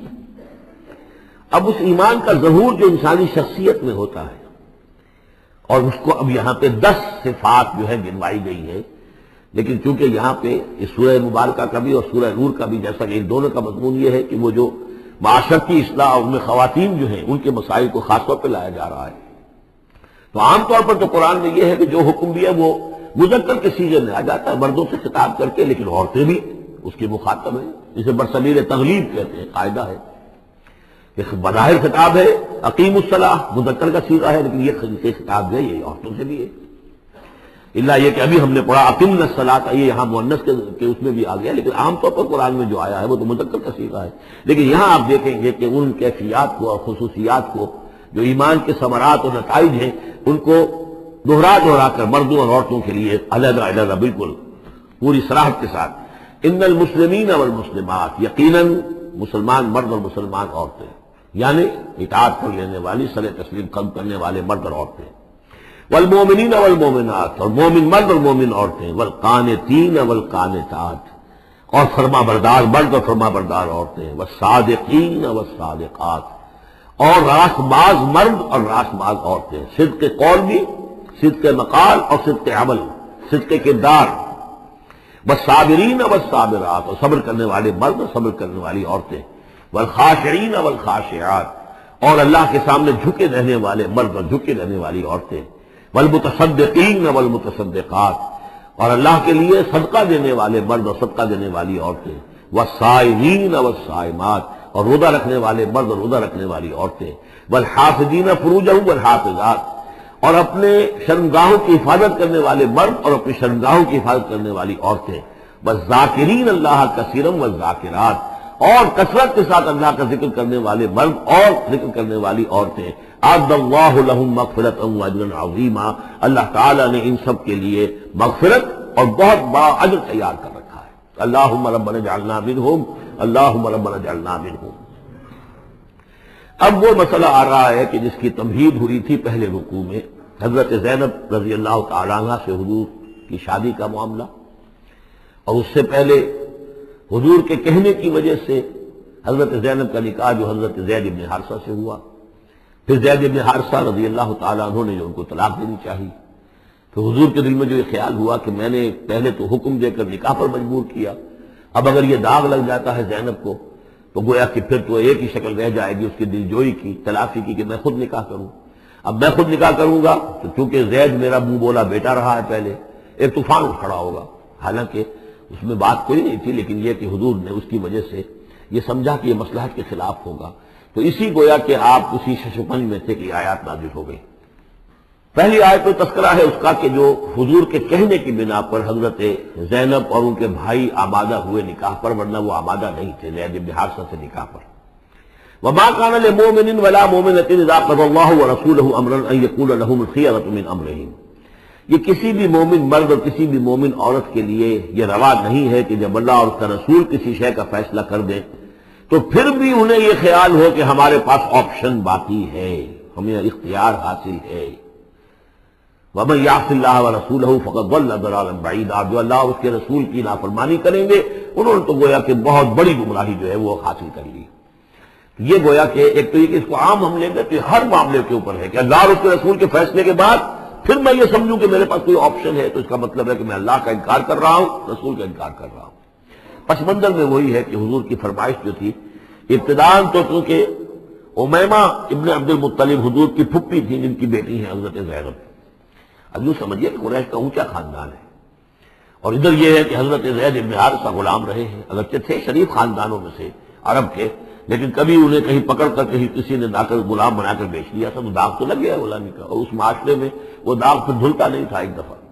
[SPEAKER 1] اب اس ایمان کا ظہور جو انسانی شخصیت میں ہوتا ہے، اور اس کو اب یہاں پہ 10 صفات جو ہے گنوائی گئی ہے، لیکن چونکہ یہاں پہ اس سورہ مبارکہ کا بھی اور سورہ نور کا بھی جیسا کہ ان دونوں کا مضمون یہ ہے کہ وہ جو معاشرتی اصلاح، ان میں خواتین جو ہیں ان کے مسائل کو خاص طور پہ لایا جا رہا ہے۔ تو عام طور پر تو قرآن میں یہ ہے کہ جو حکم بھی ہے وہ مذکر کے سیغے میں آ جاتا ہے، مردوں سے خطاب کر کے، لیکن عورتیں بھی اس کی مخاطب ہیں، جسے برسبیل تغلیب کہتے ہیں، قاعدہ ہے۔ ایک بظاہر خطاب ہے اقیم الصلاۃ، مذکر کا صیغہ ہے، لیکن یہ خطاب جو ہے یہ عورتوں سے بھی ہے، اللہ یہ کہ ابھی ہم نے پڑھا اقیمنا الصلاۃ، یہ یہاں مؤنث کے اس میں بھی آ گیا، لیکن عام طور پر قرآن میں جو آیا ہے وہ تو مذکر کا صیغہ ہے۔ لیکن یہاں آپ دیکھیں گے کہ ان کیفیات کو اور خصوصیات کو، جو ایمان کے ثمرات اور نتائج ہیں، ان کو دہرا کر مردوں اور عورتوں کے لیے علیحدہ علیحدہ بالکل پوری صراحت کے ساتھ، ان المسلمین والمسلمات، یقیناً مسلمان مرد اور مسلمان عورتیں، یعنی اطاعت کر لینے والی، سر تسلیم قلب کرنے والے مرد اور عورتیں، والمومنین والمومنات، اور مومن مرد اور مومن عورتیں، والقانتین والقانتات، اور فرما بردار مرد اور فرما بردار عورتیں، والصادقین والصادقات، اور راست باز مرد اور راست باز عورتیں، صدق قول بھی، صدق مقال اور صدق عمل، صدق کردار، والصابرین والصابرات، اور صبر کرنے والے مرد اور صبر کرنے والی عورتیں، والخاشعین والخاشعات، اور اللہ کے سامنے جھکے رہنے والے مرد اور جھکے رہنے والی عورتیں، والمتصدقین والمتصدقات، اور اللہ کے لیے صدقہ دینے والے مرد اور صدقہ دینے والی عورتیں، والصائمین والصائمات، اور روزہ رکھنے والے مرد اور روزہ رکھنے والی عورتیں، والحافظین فروجہم والحافظات، اور اپنے شرمگاہوں کی حفاظت کرنے والے مرد اور اپنی شرمگاہوں کی حفاظت کرنے والی عورتیں، والذاکرین اللہ کثیرا والذاکرات، اور کثرت کے ساتھ اللہ کا ذکر کرنے والے مرد اور ذکر کرنے والی عورتیں، اعد اللہ لہم مغفرۃ واجرا عظیما، اللہ تعالیٰ نے ان سب کے لیے مغفرت اور بہت بڑا اجر تیار کر رکھا ہے۔ اللہم ربنا اجعلنا منہم، اللہم ربنا اجعلنا منہم۔ اب وہ مسئلہ آ رہا ہے کہ جس کی تمہید ہوئی تھی پہلے رکوع میں، حضرت زینب رضی اللہ تعالیٰ عنہ سے حضور کی شادی کا معاملہ، اور اس سے پہلے حضور کے کہنے کی وجہ سے حضرت زینب کا نکاح جو حضرت زید بن حارثہ سے ہوا، پھر زید بن حارثہ رضی اللہ تعالیٰ عنہ نے جو ان کو طلاق دینی چاہی، تو حضور کے دل میں جو یہ خیال ہوا کہ میں نے پہلے تو حکم دے کر نکاح پر مجبور کیا، اب اگر یہ داغ لگ جاتا ہے زینب کو تو گویا کہ پھر تو ایک ہی شکل رہ جائے گی اس کی دلجوئی کی، تلافی کی، کہ میں خود نکاح کروں۔ اب میں خود نکاح کروں گا تو چونکہ زید میرا منہ بولا بیٹا رہا ہے پہلے، ایک طوفان اٹھ کھڑا ہوگا، حالانکہ اس میں بات کوئی نہیں تھی، لیکن یہ کہ حضور نے اس کی وجہ سے یہ سمجھا کہ یہ مصلحت کے خلاف ہوگا، تو اسی گویا کہ آپ اسی ششپنج میں تھے کہ آیات نازل ہو گئی۔ پہلی آیت میں تذکرہ ہے اس کا کہ جو حضور کے کہنے کی بنا پر حضرت زینب اور ان کے بھائی آمادہ ہوئے نکاح پر، ورنہ وہ آمادہ نہیں تھے زید بن حارثہ سے نکاح پر۔ وما كان لمؤمن ولا مؤمنة اذا قضى الله ورسوله امرا ان يكون لهم الخيرة من امرهم، یہ کسی بھی مومن مرد اور کسی بھی مومن عورت کے لیے یہ روا نہیں ہے کہ جب اللہ اور اس کا رسول کسی شے کا فیصلہ کر دیں تو پھر بھی انہیں یہ خیال ہو کہ ہمارے پاس آپشن باقی ہے، ہمیں اختیار حاصل ہے۔ وَمَن يَعْصِ اللَّهَ وَرَسُولَهُ فَقَدْ ضَلَّ ضَلَالًا بَعِيدًا، جو اللہ اور اس کے رسول کی نافرمانی کریں گے انہوں نے تو گویا کہ بہت بڑی گمراہی جو ہے وہ حاصل کر لی۔ یہ گویا کہ ایک تو یہ کہ اس کو عام ہم لیں گے تو ہر معاملے کے اوپر ہے کہ اللہ اور اس کے رسول کے فیصلے کے بعد پھر میں یہ سمجھوں کہ میرے پاس کوئی آپشن ہے تو اس کا مطلب ہے کہ میں اللہ کا انکار کر رہا ہوں، رسول کا انکار کر رہا ہوں۔ پس منظر میں وہی ہے کہ حضور کی فرمائش جو تھی ابتداءً تو چونکہ امیمہ ابن عبد المطلب حضور کی پھپھی تھی جن کی بیٹی ہے حضرت زینب، اب یوں سمجھیے کہ قریش کا اونچا خاندان ہے، اور ادھر یہ ہے کہ حضرت زید ابن حارثہ غلام رہے ہیں، اگرچہ تھے شریف خاندانوں میں سے عرب کے، لیکن کبھی انہیں کہیں پکڑ کر کہیں کسی نے لا کر غلام بنا کر بیچ لیا تھا تو داغ تو لگ گیا غلامی کا، اور اس معاشرے میں وہ داغ پھر دھلتا نہیں تھا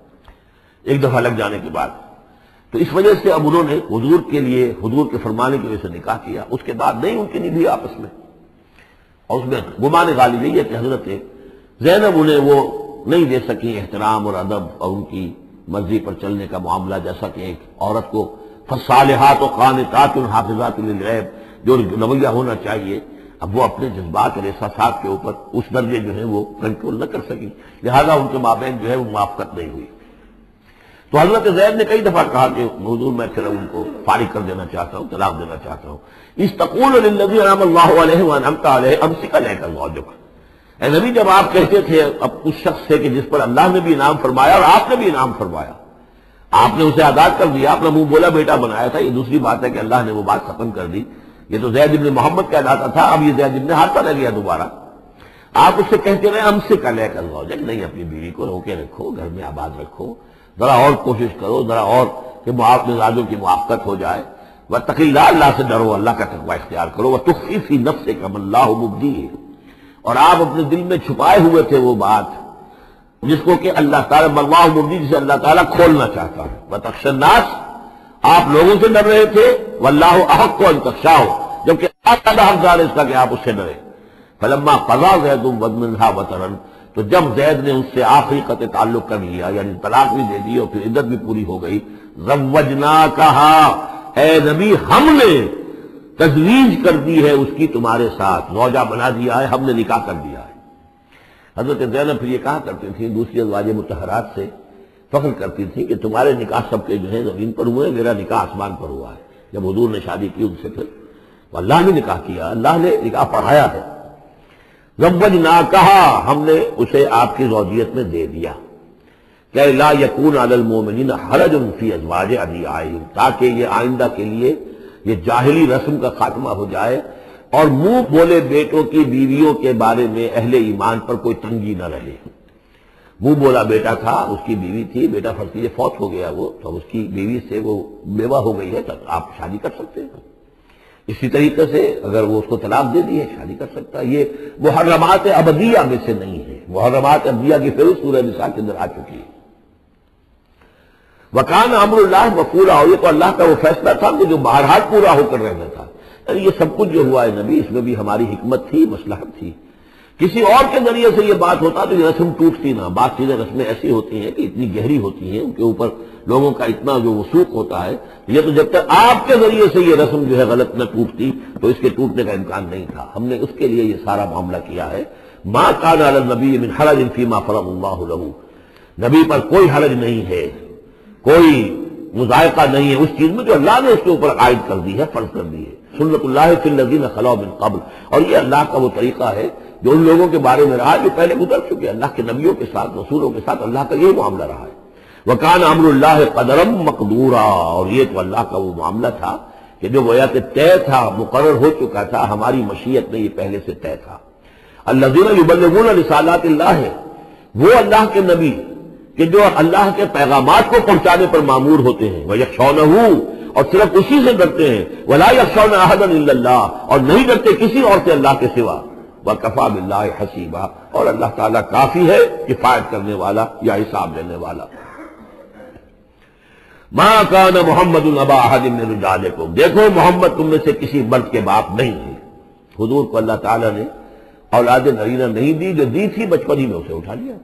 [SPEAKER 1] ایک دفعہ لگ جانے کے بعد۔ تو اس وجہ سے اب انہوں نے حضور کے لیے حضور کے فرمانے کی وجہ سے نکاح کیا، اس کے بعد نہیں ان کی نبھی آپس میں، اور اس میں گمان غالب یہی ہے کہ حضرت زینب انہیں وہ نہیں دے سکی احترام اور ادب اور ان کی مرضی پر چلنے کا معاملہ، جیسا کہ ایک عورت کو فالصالحات قانتات حافظات للغیب جو رویہ ہونا چاہیے، اب وہ اپنے جذبات اور احساسات کے اوپر اس درجے جو ہے وہ کنٹرول نہ کر سکی، لہذا ان کے مابین جو ہے وہ موافقت نہیں ہوئی۔ تو حضرت زید نے کئی دفعہ کہا کہ حضور میں پھر ان کو فارغ کر دینا چاہتا ہوں، طلاق دینا چاہتا ہوں۔ استقول للذی انعم اللہ علیہ وانعمت علیہ امسک علیک زوجک، اے نبی جب آپ کہتے تھے اب اس شخص سے کہ جس پر اللہ نے بھی انعام فرمایا اور آپ نے بھی انعام فرمایا، آپ نے اسے آزاد کر دیا، اپنا منہ بولا بیٹا بنایا تھا، یہ دوسری بات ہے کہ اللہ نے وہ بات ختم کر دی، یہ تو زید بن محمد کہلاتا تھا، اب یہ زید بن حارثہ رہ گیا دوبارہ۔ آپ اس سے کہتے رہے امسک علیک زوجک، نہیں اپنی بیوی کو روکے رکھو، گھر میں آباد رکھو، ذرا اور کوشش کرو، ذرا اور کہ مزاجوں کی موافقت ہو جائے، واتق اللہ، اللہ سے ڈرو، اللہ کا تقوی اختیار کرو، وتخفی فی نفسک ما اللہ مبدیہ، اور آپ اپنے دل میں چھپائے ہوئے تھے وہ بات جس کو کہ اللہ تعالیٰ اللہ مبدی، جسے اللہ تعالیٰ کھولنا چاہتا ہے۔ وتخشى الناس، آپ لوگوں سے ڈر رہے تھے، واللہ احق ان تخشاہ، جبکہ اللہ تعالیٰ حقدار ہے اس کا کہ آپ اس سے ڈرے۔ فلما قضى زید منها وطرا، تو جب زید نے اس سے آخری قطع تعلق کر لیا، یعنی طلاق بھی دے دی اور پھر عدت بھی پوری ہو گئی، زوجناکہا، اے نبی ہم نے تزویج کر دی ہے اس کی تمہارے ساتھ، زوجہ بنا دیا ہے، ہم نے نکاح کر دیا ہے۔ حضرت زینب پھر یہ کہا کرتی تھیں دوسری ازواج مطہرات سے، فخر کرتی تھی کہ تمہارے نکاح سب کے جو ہے زمین پر ہوئے، میرا نکاح آسمان پر ہوا ہے، جب حضور نے شادی کی ان سے پھر تو اللہ نے نکاح کیا، اللہ نے نکاح پڑھایا ہے. زوجناکہا، ہم نے اسے آپ کی زوجیت میں دے دیا کہ لا یکون علی المؤمنین حرج فی ازواج ادعیائہم، تاکہ یہ آئندہ کے لیے یہ جاہلی رسم کا خاتمہ ہو جائے اور منہ بولے بیٹوں کی بیویوں کے بارے میں اہل ایمان پر کوئی تنگی نہ رہے. منہ بولا بیٹا تھا، اس کی بیوی تھی، بیٹا فرض کیجیے فوت ہو گیا وہ، تو اس کی بیوی سے وہ بیوہ ہو گئی ہے تو آپ شادی کر سکتے ہیں. اسی طریقے سے اگر وہ اس کو طلاق دے دی ہے شادی کر سکتا ہے. یہ محرمات ابدیہ میں سے نہیں ہے، محرمات ابدیہ کی فہرست سورہ نساء کے اندر آ چکی ہے. وکان امر اللہ مفعولا، اور یہ تو اللہ کا وہ فیصلہ تھا کہ جو بہرحال پورا ہو کر رہنا تھا. یہ سب کچھ جو ہوا ہے نبی، اس میں بھی ہماری حکمت تھی، مصلحت تھی. کسی اور کے ذریعے سے یہ بات ہوتا تو یہ رسم ٹوٹتی نہ. بعض چیزیں رسمیں ایسی ہوتی ہیں کہ اتنی گہری ہوتی ہیں، ان کے اوپر لوگوں کا اتنا جو وثوق ہوتا ہے. یہ تو جب تک آپ کے ذریعے سے یہ رسم جو ہے غلط نہ ٹوٹتی تو اس کے ٹوٹنے کا امکان نہیں تھا. ہم نے اس کے لیے یہ سارا معاملہ کیا ہے. ما کان علی النبی من حرج فیما فرض اللہ لہ، نبی پر کوئی حرج نہیں ہے، کوئی مذائقہ نہیں ہے اس چیز میں جو اللہ نے اس کے اوپر عائد کر دی ہے، فرض کر دی ہے. سنت اللہ فی الذین خلوا من قبل، اور یہ اللہ کا وہ طریقہ ہے جو ان لوگوں کے بارے میں رہا جو پہلے گزر چکے. اللہ کے نبیوں کے ساتھ، رسولوں کے ساتھ اللہ کا یہ معاملہ رہا ہے. وکان امر اللہ قدرا مقدورا، اور یہ تو اللہ کا وہ معاملہ تھا کہ جو گویا کہ طے تھا، مقرر ہو چکا تھا، ہماری مشیت میں یہ پہلے سے طے تھا. الذین یبلغون رسالات اللہ، وہ اللہ کے نبی کہ جو اللہ کے پیغامات کو پہنچانے پر مامور ہوتے ہیں. وَيَخْشَوْنَهُ، اور صرف اسی سے ڈرتے ہیں. وَلَا يَخْشَوْنَ أَحَدًا إِلَّا اللَّهُ، اور نہیں ڈرتے کسی اور سے اللہ کے سوا. وَكَفَىٰ بِاللَّهِ حَسِيبًا، اور اللہ تعالیٰ کافی ہے کفایت کرنے والا یا حساب لینے والا. مَا كَانَ مُحَمَّدٌ أَبَا أَحَدٍ مِّن رِجَالِكُمْ، دیکھو محمد تم میں سے کسی مرد کے باپ نہیں ہے. حضور کو اللہ تعالیٰ نے اولاد نرینہ نہیں دی، جو دی تھی بچپن ہی میں اسے اٹھا لیا.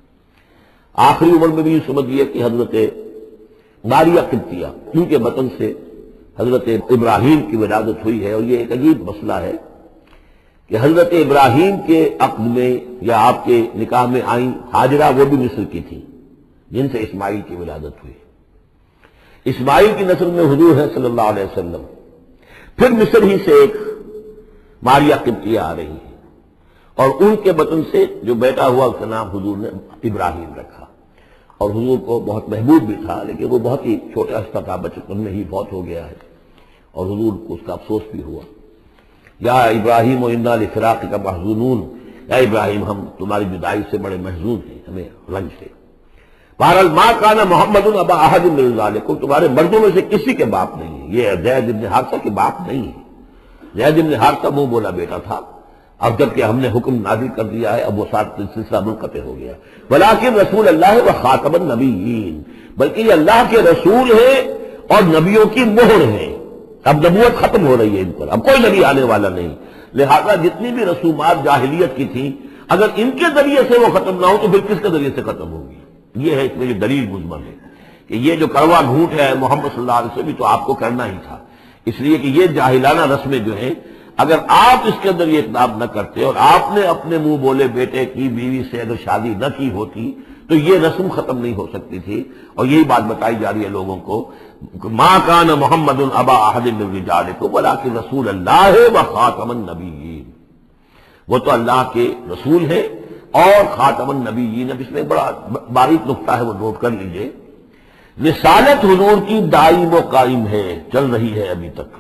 [SPEAKER 1] آخری عمر میں بھی یہ سمجھ لیا کہ حضرت ماریہ قبطیہ، ان کے بطن سے حضرت ابراہیم کی ولادت ہوئی ہے. اور یہ ایک عجیب مسئلہ ہے کہ حضرت ابراہیم کے عقد میں یا آپ کے نکاح میں آئیں ہاجرہ، وہ بھی مصر کی تھی جن سے اسماعیل کی ولادت ہوئی. اسماعیل کی نسل میں حضور ہے صلی اللہ علیہ وسلم. پھر مصر ہی سے ایک ماریہ قبطیہ آ رہی ہے، اور ان کے بطن سے جو بیٹا ہوا اس کا نام حضور نے ابراہیم رکھا. اور حضور کو بہت محبوب بھی تھا، لیکن وہ بہت ہی چھوٹا سا تھا، بچپن میں ہی فوت ہو گیا ہے. اور حضور کو اس کا افسوس بھی ہوا. یا ابراہیم انا لفراقک محزونون، یا ابراہیم ہم تمہاری جدائی سے بڑے محزون ہیں، ہمیں رنج سے. بہرحال ما کان محمد ابا احد من رجالکم، تمہارے مردوں میں سے کسی کے باپ نہیں ہے. یہ زید بن حارثہ کے باپ نہیں ہے. زید بن حارثہ منہ بولا بیٹا تھا. اب جب کہ ہم نے حکم نازل کر دیا ہے اب وہ سلسلہ منقطع ہو گیا. ولیکن رسول اللہ و خاتم النبیین، بلکہ یہ اللہ کے رسول ہیں اور نبیوں کی مہر ہیں. اب نبوت ختم ہو رہی ہے ان پر، اب کوئی نبی آنے والا نہیں. لہذا جتنی بھی رسومات جاہلیت کی تھیں اگر ان کے ذریعے سے وہ ختم نہ ہو تو پھر کس کے ذریعے سے ختم ہوگی. یہ ہے اس میں جو دلیل مضمن ہے کہ یہ جو کڑوا گھونٹ ہے محمد صلی اللہ علیہ وسلم بھی تو آپ کو کرنا ہی تھا. اس لیے کہ یہ جاہلانہ رسمیں جو ہیں اگر آپ اس کے اندر یہ اقدام نہ کرتے اور آپ نے اپنے منہ بولے بیٹے کی بیوی سے اگر شادی نہ کی ہوتی تو یہ رسم ختم نہیں ہو سکتی تھی. اور یہی بات بتائی جا رہی ہے لوگوں کو، ما کان محمد ابا احد من رجالکم ولکن رسول اللہ و خاتم النبیین، وہ تو اللہ کے رسول ہیں اور خاتم النبیین. اب اس میں بڑا باریک نقطہ ہے، وہ نوٹ کر لیجئے. رسالت حضور کی دائم و قائم ہے، چل رہی ہے ابھی تک.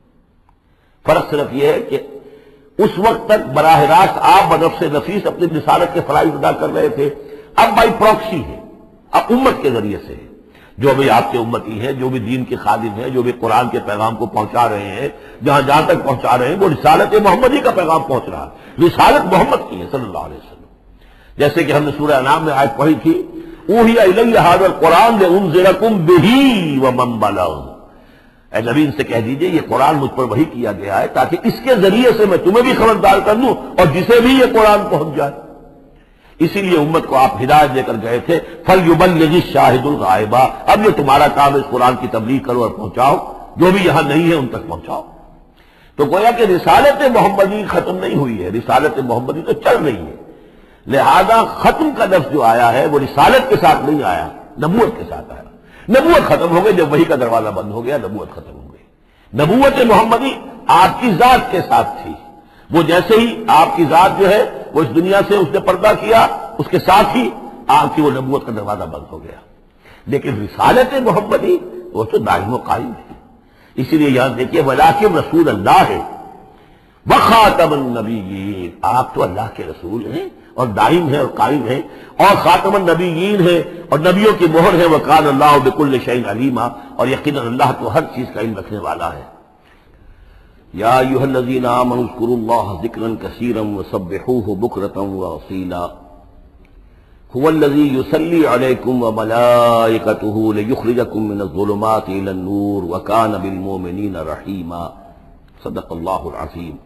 [SPEAKER 1] فرق صرف یہ ہے کہ اس وقت تک براہ راست آپ بنفس نفیس اپنی رسالت کے فرائض ادا کر رہے تھے، اب بائی پروکسی ہے، اب امت کے ذریعے سے ہے. جو بھی آپ کے امتی ہیں، جو بھی دین کے خادم ہیں، جو بھی قرآن کے پیغام کو پہنچا رہے ہیں، جہاں جہاں تک پہنچا رہے ہیں وہ رسالت محمدی کا پیغام پہنچ رہا ہے. رسالت محمد کی ہے صلی اللہ علیہ وسلم. جیسے کہ ہم نے سورہ انعام میں آیت پڑھی تھی، اوحی الی ھذا القرآن لانذرکم بہ ومن بلغ، اے نبی ان سے کہہ دیجئے یہ قرآن مجھ پر وحی کیا گیا ہے تاکہ اس کے ذریعے سے میں تمہیں بھی خبردار کر دوں اور جسے بھی یہ قرآن پہنچ جائے. اسی لیے امت کو آپ ہدایت دے کر گئے تھے، فَلْيُبَلِّغِ الشَّاهِدُ الْغَائِبَ، اب یہ تمہارا کام ہے اس قرآن کی تبلیغ کرو اور پہنچاؤ، جو بھی یہاں نہیں ہے ان تک پہنچاؤ. تو گویا کہ رسالت محمدی ختم نہیں ہوئی ہے، رسالت محمدی تو چل رہی ہے. لہذا ختم کا لفظ جو آیا ہے وہ رسالت کے ساتھ نہیں آیا، نبوت کے ساتھ آیا. نبوت ختم ہو گئی جب وحی کا دروازہ بند ہو گیا، نبوت ختم ہو گئی. نبوت محمدی آپ کی ذات کے ساتھ تھی، وہ جیسے ہی آپ کی ذات جو ہے وہ اس دنیا سے اس نے پردہ کیا، اس کے ساتھ ہی آپ کی وہ نبوت کا دروازہ بند ہو گیا. لیکن رسالت محمدی وہ تو دائم و قائم ہے. اسی لیے یہاں دیکھیے ولیکن رسول اللہ ہے وخاتم النبیین، آپ تو اللہ کے رسول ہیں اور دائم ہیں اور قائم ہیں، اور خاتم النبیین ہیں اور نبیوں کی مہر ہے. وکان اللہ بکل شیء علیما، اور یقیناً اللہ تو ہر چیز کا علم رکھنے والا ہے. یا ایھا الذین آمنوا اذکروا اللہ ذکرا کثیرا وسبحوہ بکرۃ واصیلا هو الذی یصلی علیکم وملائکتہ لیخرجکم من الظلمات الی النور وکان بالمؤمنین رحیما. صدق اللہ العظیم.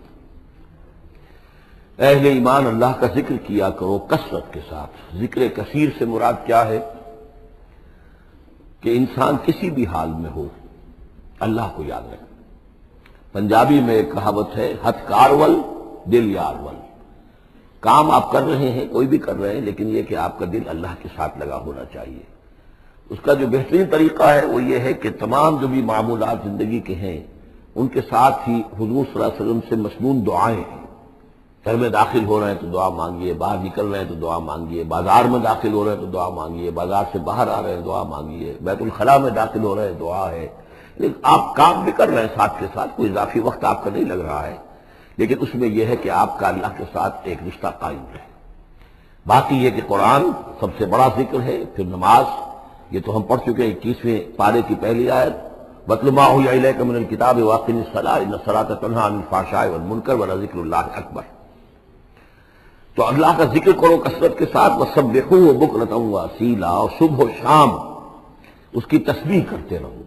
[SPEAKER 1] اہل ایمان اللہ کا ذکر کیا کرو کثرت کے ساتھ. ذکر کثیر سے مراد کیا ہے کہ انسان کسی بھی حال میں ہو اللہ کو یاد رکھے. پنجابی میں ایک کہاوت ہے ہتھ کارول دل یارول. کام آپ کر رہے ہیں، کوئی بھی کر رہے ہیں، لیکن یہ کہ آپ کا دل اللہ کے ساتھ لگا ہونا چاہیے. اس کا جو بہترین طریقہ ہے وہ یہ ہے کہ تمام جو بھی معمولات زندگی کے ہیں ان کے ساتھ ہی حضور صلی اللہ علیہ وسلم سے مسنون دعائیں ہیں. گھر میں داخل ہو رہے ہیں تو دعا مانگیے، باہر نکل رہے ہیں تو دعا مانگیے، بازار میں داخل ہو رہے ہیں تو دعا مانگیے، بازار سے باہر آ رہے ہیں دعا مانگیے، بیت الخلاء میں داخل ہو رہے ہیں دعا ہے. لیکن آپ کام بھی کر رہے ہیں ساتھ کے ساتھ، کوئی اضافی وقت آپ کا نہیں لگ رہا ہے، لیکن اس میں یہ ہے کہ آپ کا اللہ کے ساتھ ایک رشتہ قائم رہے. باقی یہ کہ قرآن سب سے بڑا ذکر ہے، پھر نماز، یہ تو ہم پڑھ چکے ہیں 21ویں پارے کی پہلی آیت وَاتْلُ مَا أُوحِيَ إِلَيْكَ مِنَ الْكِتَابِ وَأَقِمِ الصَّلَاةَ إِنَّ الصَّلَاةَ تَنْهَىٰ عَنِ الْفَحْشَاءِ وَالْمُنكَرِ وَلَذِكْرُ اللَّهِ أَكْبَرُ. تو اللہ کا ذکر کرو کثرت کے ساتھ. وَسَبِّحُوهُ بُكْرَةً وَأَصِيلًا، اور صبح و شام اس کی تسبیح کرتے رہو.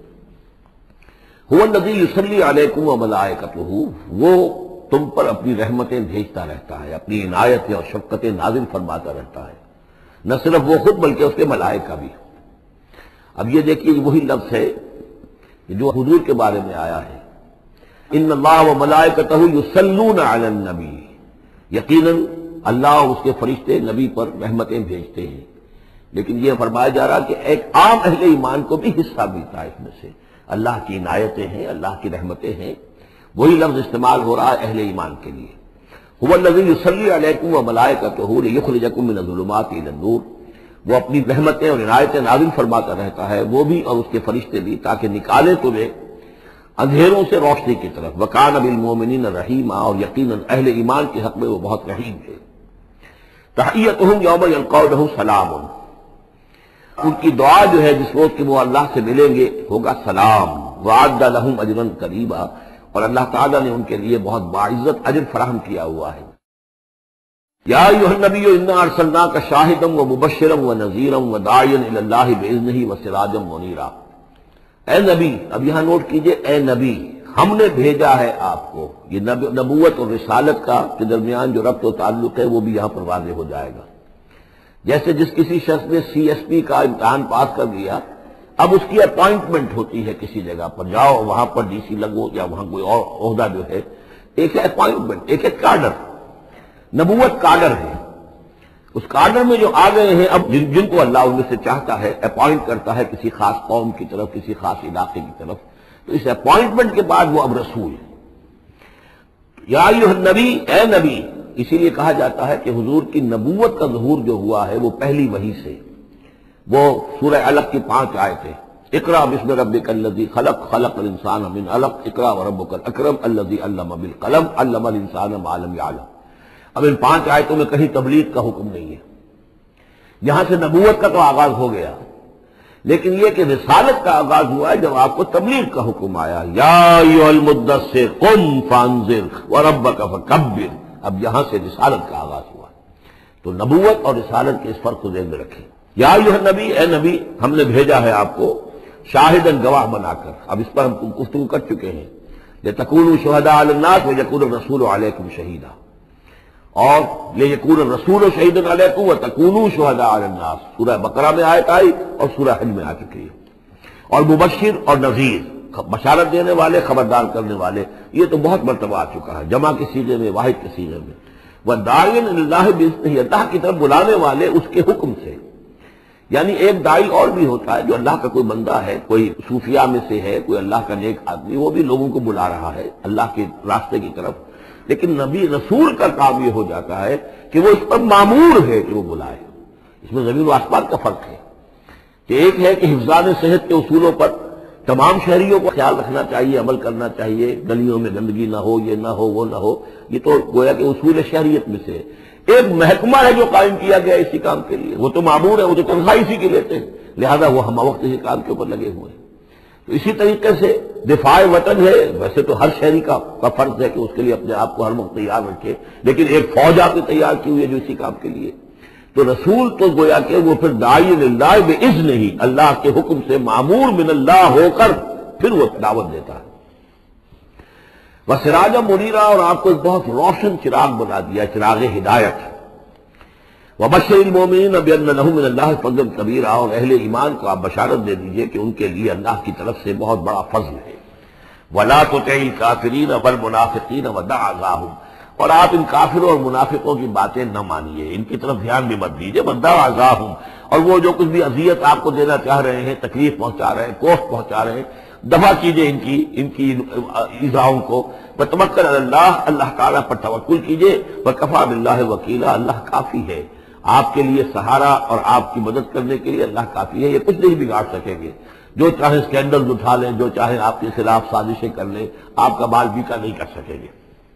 [SPEAKER 1] هُوَ الَّذِي يُصَلِّي عَلَيْكُمْ وَمَلَائِكَتُهُ، وہ تم پر اپنی رحمتیں بھیجتا رہتا ہے، اپنی عنایتیں اور شفقتیں نازل فرماتا رہتا ہے. نہ صرف وہ خود بلکہ اس کے ملائکہ بھی. اب یہ دیکھیے وہی لفظ ہے جو حضور کے بارے میں آیا ہے ان اللہ وملائکتہ یصلون علی النبی، یقیناً اللہ اور اس کے فرشتے نبی پر رحمتیں بھیجتے ہیں. لیکن یہ فرمایا جا رہا کہ ایک عام اہل ایمان کو بھی حصہ ملتا ہے اس میں سے. اللہ کی عنایتیں ہیں، اللہ کی رحمتیں ہیں. وہی لفظ استعمال ہو رہا ہے اہل ایمان کے لیے. هو الذی یصلی علیکم وملائکتہ لیخرجکم من الظلمات الی النور، وہ اپنی رحمتیں اور عنایتیں نازل فرماتا رہتا ہے، وہ بھی اور اس کے فرشتے بھی، تاکہ نکالے تمہیں اندھیروں سے روشنی کی طرف. وکان بالمؤمنین رحیما، اور یقیناً اہل ایمان کے حق میں وہ بہت رحیم ہے. تحیتہم یوم یلقونہ سلام، ان کی دعا جو ہے جس روز کہ وہ اللہ سے ملیں گے ہوگا سلام. وعد لہم اجرا کریما، اور اللہ تعالیٰ نے ان کے لیے بہت باعزت اجر فراہم کیا ہوا ہے. یا ایھا النبی انا ارسلناک شاہدا ومبشرا ونذیرا وداعیا الی اللہ باذنہ وسراجا منیرا. اے نبی، اب یہاں نوٹ کیجئے، اے نبی ہم نے بھیجا ہے آپ کو. یہ نبوت اور رسالت کا کے درمیان جو ربط و تعلق ہے وہ بھی یہاں پر واضح ہو جائے گا. جیسے جس کسی شخص نے CSP کا امتحان پاس کر لیا، اب اس کی اپوائنٹمنٹ ہوتی ہے کسی جگہ پر، جاؤ وہاں پر DC لگو یا وہاں کوئی اور عہدہ جو ہے. ایک ہے اپوائنٹمنٹ، ایک ہے کارڈر. نبوت کارڈر ہے. اس کارڈر میں جو آ گئے ہیں اب جن کو اللہ ان میں سے چاہتا ہے اپوائنٹ کرتا ہے کسی خاص قوم کی طرف، کسی خاص علاقے کی طرف، تو اس اپوائنٹمنٹ کے بعد وہ اب رسول ہے. یا ایھا النبی، اے نبی، اسی لیے کہا جاتا ہے کہ حضور کی نبوت کا ظہور جو ہوا ہے وہ پہلی وحی سے. وہ سورہ علق کی 5 آیتیں، اقرأ باسم ربک الذی خلق، خلق الانسان من علق، اقرأ وربک الاکرم الذی علم بالقلم، علم الانسان ما لم یعلم. اب ان 5 آیتوں میں کہیں تبلیغ کا حکم نہیں ہے. یہاں سے نبوت کا تو آغاز ہو گیا، لیکن یہ کہ رسالت کا آغاز ہوا ہے جب آپ کو تبلیغ کا حکم آیا. یا ایھا المدثر قم فانذر وربک فکبر. اب یہاں سے رسالت کا آغاز ہوا. تو نبوت اور رسالت کے اس فرق کو ذہن میں رکھیں. یا ایھا النبی، اے نبی ہم نے بھیجا ہے آپ کو شاہداً گواہ بنا کر. اب اس پر ہم گفتگو کر چکے ہیں. لتکونوا شہداء علی الناس ویکون الرسول علیکم شہیدا، اور لیکون الرسول شہیدا علیکم وتکونوا شہداء علی الناس سورہ بقرہ میں آیت آئی اور سورہ حج میں آ چکی ہے. اور مبشر اور نذیر، بشارت دینے والے، خبردار کرنے والے، یہ تو بہت مرتبہ آ چکا ہے، جمع کے صیغے میں، واحد کے صیغے میں. وَدَاعِيًا إِلَى اللَّهِ بِإِذْنِهِ، اللہ کی طرف بلانے والے اس کے حکم سے. یعنی ایک داعی اور بھی ہوتا ہے جو اللہ کا کوئی بندہ ہے، کوئی صوفیاء میں سے ہے، کوئی اللہ کا نیک آدمی، وہ بھی لوگوں کو بلا رہا ہے اللہ کے راستے کی طرف، لیکن نبی رسول کا کام یہ ہو جاتا ہے کہ وہ اس پر مامور ہے کہ وہ بلائے۔ اس میں زمین و آسمان کا فرق ہے کہ ایک ہے کہ حفظان صحت کے اصولوں پر تمام شہریوں کو خیال رکھنا چاہیے، عمل کرنا چاہیے، گلیوں میں گندگی نہ ہو، یہ نہ ہو، وہ نہ ہو، یہ تو گویا کہ اصول شہریت میں سے ہے۔ ایک محکمہ ہے جو قائم کیا گیا اسی کام کے لیے، وہ تو مامور ہے، وہ تو تنخواہ اسی کی لیتے ہیں، لہذا وہ ہم وقت اسی کام کے اوپر لگے ہوئے ہیں۔ تو اسی طریقے سے دفاع وطن ہے، ویسے تو ہر شہری کا فرض ہے کہ اس کے لیے اپنے آپ کو ہر وقت تیار رکھے، لیکن ایک فوج آپ نے تیار کی ہوئی ہے جو اسی کام کے لیے۔ تو رسول تو گویا کہ وہ پھر داعی اللہ باذن ہی، اللہ کے حکم سے مامور من اللہ ہو کر پھر وہ دعوت دیتا ہے۔ وسراجا منیرا، اور آپ کو ایک بہت روشن چراغ بنا دیا، چراغ ہدایت۔ وبشر المؤمنین بان لهم من اللہ فضلا کبیرا، اور اہل ایمان کو آپ بشارت دے دیجئے کہ ان کے لیے اللہ کی طرف سے بہت بڑا فضل ہے۔ ولا تطع الکافرین والمنافقین ودع اذاهم، اور آپ ان کافروں اور منافقوں کی باتیں نہ مانیے، ان کی طرف دھیان بھی مت دیجیے۔ ودع اذاهم، اور وہ جو کچھ بھی اذیت آپ کو دینا چاہ رہے ہیں، تکلیف پہنچا رہے ہیں، کوفت پہنچا رہے ہیں، دفع کیجئے ان کی ایذاؤں کو۔ وتوکل علی اللہ، اللہ تعالیٰ پر توکل کیجئے۔ وکفیٰ باللہ وکیلا، اللہ کافی ہے آپ کے لیے سہارا، اور آپ کی مدد کرنے کے لیے اللہ کافی ہے۔ یہ کچھ نہیں بگاڑ سکیں گے، جو چاہے اسکینڈل اٹھا لیں، جو چاہے آپ کے خلاف سازشیں کر لیں، آپ کا بال بیکا نہیں کر سکیں گے۔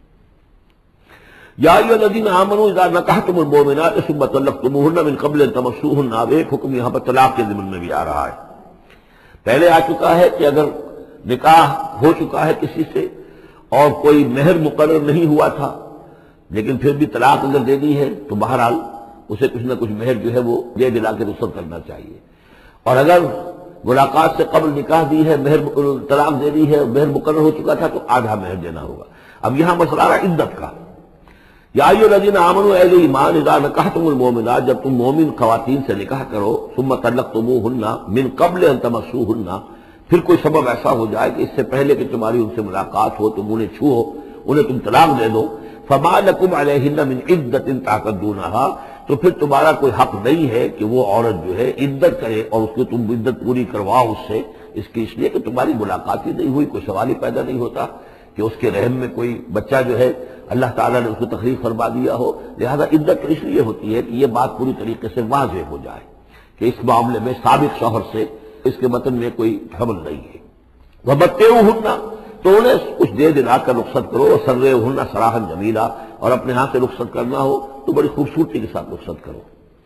[SPEAKER 1] یا ایھا الذین آمنوا اذا نکحتم المؤمنات ثم طلقتموہن من قبل ان تمسوہن، اب ایک حکم یہاں پر طلاق کے ضمن میں بھی آ رہا ہے۔ پہلے آ چکا ہے کہ اگر نکاح ہو چکا ہے کسی سے اور کوئی مہر مقرر نہیں ہوا تھا، لیکن پھر بھی طلاق اگر دے دی ہے تو بہرحال اسے کچھ نہ کچھ مہر جو ہے وہ دے دلا کے رخصت کرنا چاہیے، اور اگر ملاقات سے قبل نکاح دی ہے، مہر طلاق دے دی ہے، مہر مقرر ہو چکا تھا تو آدھا مہر دینا ہوگا۔ اب یہاں مسئلہ آ رہا ہے عدت کا۔ یا ایھا الذین آمنوا، اہل ایمان، اذا نکحتم المؤمنات، جب تم مومن خواتین سے نکاح کرو، ثم طلقتموہن من قبل ان تمسوہن، پھر کوئی سبب ایسا ہو جائے کہ اس سے پہلے کہ تمہاری ان سے ملاقات ہو، تم انہیں چھوؤ، انہیں تم طلاق دے دو، فما لکم علیہن من عدۃ تعتدونھا، تو پھر تمہارا کوئی حق نہیں ہے کہ وہ عورت جو ہے عدت کرے اور اس کو تم عدت پوری کرواؤ اس سے، اس لیے کہ تمہاری ملاقات ہی نہیں ہوئی، کوئی سوال ہی پیدا نہیں ہوتا کہ اس کے رحم میں کوئی بچہ جو ہے اللہ تعالیٰ نے اس کو تخلیق فرما دیا ہو۔ لہذا عدت اس لیے ہوتی ہے کہ یہ بات پوری طریقے سے واضح ہو جائے کہ اس معاملے میں سابق شوہر سے اس کے وطن میں کوئی حمل نہیں ہے۔ وَمَتِّعُوهُنَّ، تو انہیں کچھ دے دلا کر رخصت کرو، وَسَرِّحُوهُنَّ سَرَاحًا جَمِيلًا، اور اپنے ہاں سے رخصت کرنا ہو تو بڑی خوبصورتی کے ساتھ رخصت کرو۔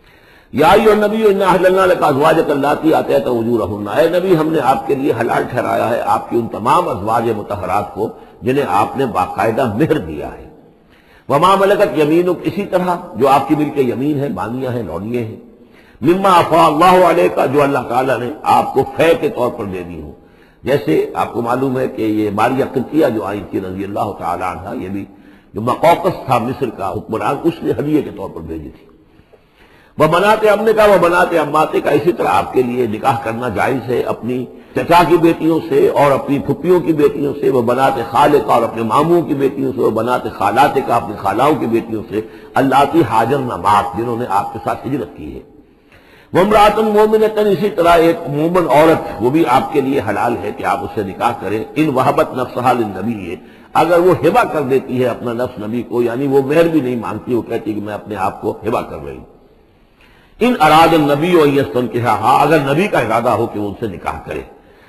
[SPEAKER 1] یا ایھا النبی انا احللنا لک ازواجک اللاتی آتیت اجورہن، اے نبی ہم نے آپ کے لیے حلال ٹھہرایا ہے آپ کی ان تمام ازواج مطہرات کو جنہیں آپ نے باقاعدہ مہر دیا ہے۔ وما ملکت یمینک، اسی طرح جو آپ کی ملک یمین ہے، بانیاں ہیں، لونیاں ہیں، مما افاء اللہ علیک، جو اللہ تعالیٰ نے آپ کو فے کے طور پر دے دی ہوں۔ جیسے آپ کو معلوم ہے کہ یہ ماریہ قبطیہ جو آئی تھی رضی اللہ تعالیٰ عنہ، یہ بھی جو مقوقس تھا مصر کا حکمران، اس نے ہدیے کے طور پر بھیجی تھی۔ وہ بنات امنے کا، وہ بنات اماتے کا، اسی طرح آپ کے لیے نکاح کرنا جائز ہے اپنی چچا کی بیٹیوں سے اور اپنی پھپھیوں کی بیٹیوں سے، وہ بنات خالے کا، اور اپنے ماموں کی بیٹیوں سے، وہ بنات خالات کا، اپنی خالاؤں کی بیٹیوں سے، اللاتی ہاجرن معک، جنہوں نے آپ کے ساتھ ہجرت کی ہے۔ وامرأۃ مومنۃ، اسی طرح ایک مومن عورت وہ بھی آپ کے لیے حلال ہے کہ آپ اس سے نکاح کریں، ان وہبت نفسہا للنبی، اگر وہ ہبہ کر دیتی ہے اپنا نفس نبی کو، یعنی وہ مہر بھی نہیں مانگتی، وہ کہتی کہ میں اپنے آپ کو ہبہ کر رہی ہوں۔ ان اراد النبی ان یستنکحھا، اگر نبی کا ارادہ ہو کہ وہ ان سے نکاح کرے،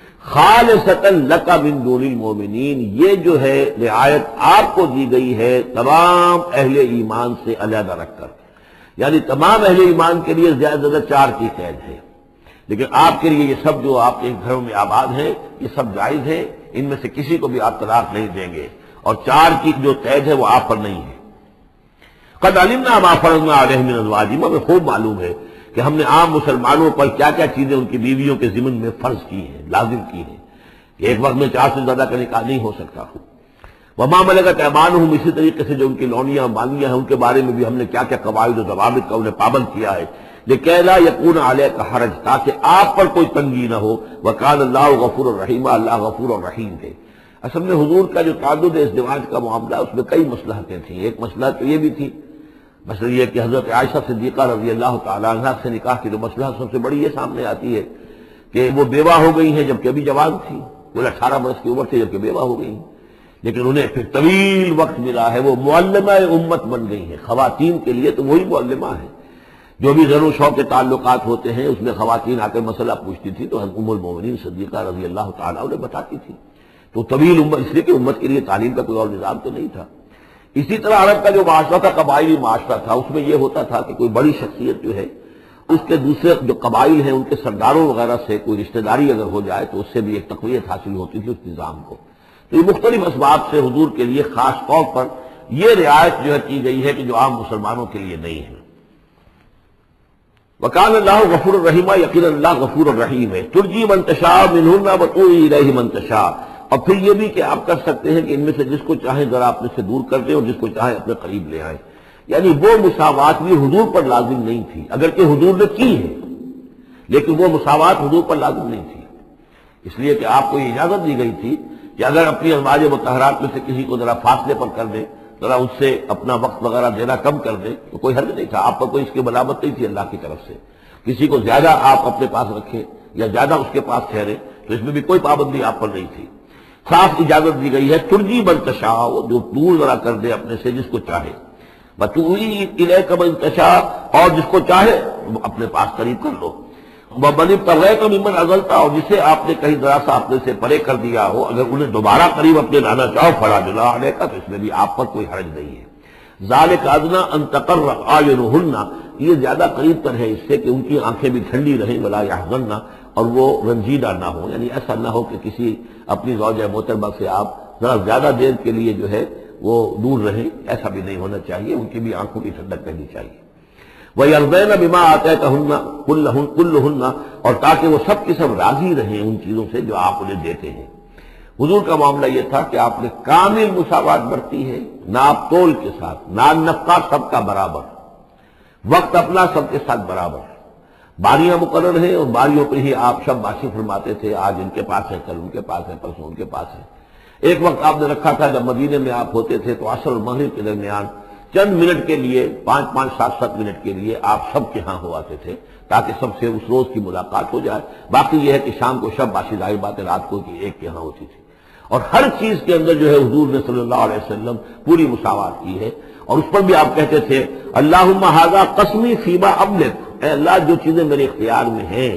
[SPEAKER 1] خالصۃ لک من دون المؤمنین، یہ جو ہے رعایت آپ کو دی گئی ہے تمام اہل ایمان سے علیحدہ رکھ کر، یعنی تمام اہل ایمان کے لیے زیادہ زیادہ 4 کی قید ہے، لیکن آپ کے لیے یہ سب جو آپ کے گھروں میں آباد ہیں یہ سب جائز ہے، ان میں سے کسی کو بھی آپ طلاق نہیں دیں گے، اور 4 کی جو قید ہے وہ آپ پر نہیں ہے۔ قد علمنا ما فرضنا علیہم من ازواجہم، ہمیں خوب معلوم ہے کہ ہم نے عام مسلمانوں پر کیا کیا چیزیں ان کی بیویوں کے ضمن میں فرض کی ہیں، لازم کی ہیں، کہ ایک وقت میں 4 سے زیادہ کا نکاح نہیں ہو سکتا۔ وما ملکت ایمانہم، اسی طریقے سے جو ان کی لونیاں بانیاں ہیں ان کے بارے میں بھی ہم نے کیا کیا قواعد و ضوابط کا انہیں پابند کیا ہے، لکہ لا یکون علیک حرج، تاکہ آپ پر کوئی تنگی نہ ہو، وکان اللہ غفور الرحیم، اللہ غفور الرحیم ہے۔ اصل میں حضور کا جو تعدد ازدواج کا معاملہ اس میں کئی مصلحتیں تھیں، ایک مسئلہ تو یہ بھی تھی مثلا یہ کہ حضرت عائشہ صدیقہ رضی اللہ تعالیٰ عنہ سے نکاح کی جو مسئلہ سب سے بڑی یہ سامنے آتی ہے کہ وہ بیوہ ہو گئی ہیں جبکہ ابھی جوان تھی، وہ 18 برس کی عمر تھی جبکہ بیوہ ہو گئی ہیں، لیکن انہیں پھر طویل وقت ملا ہے، وہ معلمہ امت بن گئی ہیں۔ خواتین کے لیے تو وہی معلمہ ہے، جو بھی زر و شوق کے تعلقات ہوتے ہیں اس میں خواتین آ کے مسئلہ پوچھتی تھی تو ام المومنین صدیقہ رضی اللہ تعالیٰ انہیں بتاتی تھی۔ تو طویل عمر اس لیے کہ امت کے لیے تعلیم کا کوئی اور نظام تو نہیں تھا۔ اسی طرح عرب کا جو معاشرہ تھا قبائلی معاشرہ تھا، اس میں یہ ہوتا تھا کہ کوئی بڑی شخصیت جو ہے اس کے دوسرے جو قبائل ہیں ان کے سرداروں وغیرہ سے کوئی رشتہ داری اگر ہو جائے تو اس سے بھی ایک تقویت حاصل ہوتی تھی اس نظام کو۔ تو یہ مختلف اسباب سے حضور کے لیے خاص طور پر یہ رعایت جو ہے کی گئی ہے کہ جو عام مسلمانوں کے لیے نہیں ہے۔ وَكَانَ اللَّهُ غَفُورًا رَحِيمًا، یقینا اللہ غفور الرحیم ہے۔ ترجی من تشاء منہن وتؤوی الیہ من تشاء، اور پھر یہ بھی کہ آپ کر سکتے ہیں کہ ان میں سے جس کو چاہیں ذرا اپنے سے دور کر دیں اور جس کو چاہیں اپنے قریب لے آئیں، یعنی وہ مساوات بھی حضور پر لازم نہیں تھی، اگرچہ حضور نے کی ہے لیکن وہ مساوات حضور پر لازم نہیں تھی، اس لیے کہ آپ کو یہ اجازت دی گئی تھی کہ اگر اپنی ازواج مطہرات میں سے کسی کو ذرا فاصلے پر کر دیں، ذرا اس سے اپنا وقت وغیرہ دینا کم کر دیں تو کوئی حرج نہیں تھا، آپ پر کوئی اس کی ملامت نہیں تھی اللہ کی طرف سے۔ کسی کو زیادہ آپ اپنے پاس رکھیں یا زیادہ اس کے پاس ٹھہرے تو اس میں بھی کوئی پابندی آپ پر نہیں تھی، صاف اجازت دی گئی ہے۔ ترجی من تشاء، جو دور ذرا کر دے اپنے سے جس کو چاہے، وتؤوی الیک من تشاء، اور جس کو چاہے اپنے پاس قریب کر لو، ومن ابتغیت ممن عزلت، اور جسے آپ نے کہیں ذرا سا اپنے سے پرے کر دیا ہو اگر انہیں دوبارہ قریب اپنے لانا چاہو فلا جناح علیک، تو اس میں بھی آپ پر کوئی حرج نہیں ہے۔ ذالک ادنیٰ ان تقر اعینہن، یہ زیادہ قریب تر ہے اس سے کہ ان کی آنکھیں بھی ٹھنڈی رہیں، ولا یحزن، اور وہ رنجیدہ نہ ہو، یعنی ایسا نہ ہو کہ کسی اپنی زوجہ محترمہ سے آپ ذرا زیادہ دیر کے لیے جو ہے وہ دور رہیں، ایسا بھی نہیں ہونا چاہیے، ان کی بھی آنکھوں کی ٹھنڈک رہنی چاہیے۔ وَيَرْضَيْنَ بِمَا آتَيْتَهُنَّ كُلَّهُنَّ، اور تاکہ وہ سب کی سب راضی رہیں ان چیزوں سے جو آپ انہیں دیتے ہیں۔ حضور کا معاملہ یہ تھا کہ آپ نے کامل مساوات برتی ہے، ناپ تول کے ساتھ، نان نفقہ سب کا برابر، وقت اپنا سب کے ساتھ برابر، باریاں مقرر ہیں اور باریوں پہ ہی آپ شب باشی فرماتے تھے، آج ان کے پاس ہے، کل ان کے پاس ہے، پرسوں ان کے پاس ہے۔ ایک وقت آپ نے رکھا تھا جب مدینے میں آپ ہوتے تھے تو عصر اور مغرب کے درمیان چند منٹ کے لیے، 5-5 7-7 منٹ کے لیے آپ سب کے ہاں ہو آتے تھے تاکہ سب سے اس روز کی ملاقات ہو جائے۔ باقی یہ ہے کہ شام کو شب باشی، ظاہر بات ہے رات کو کہ ایک کے ہاں ہوتی تھی، اور ہر چیز کے اندر جو ہے حضور نے صلی اللہ علیہ وسلم پوری مساوات کی ہے، اور اس پر بھی آپ کہتے تھے اللہم ھذا قسمی فیما املک، اے اللہ جو چیزیں میرے اختیار میں ہیں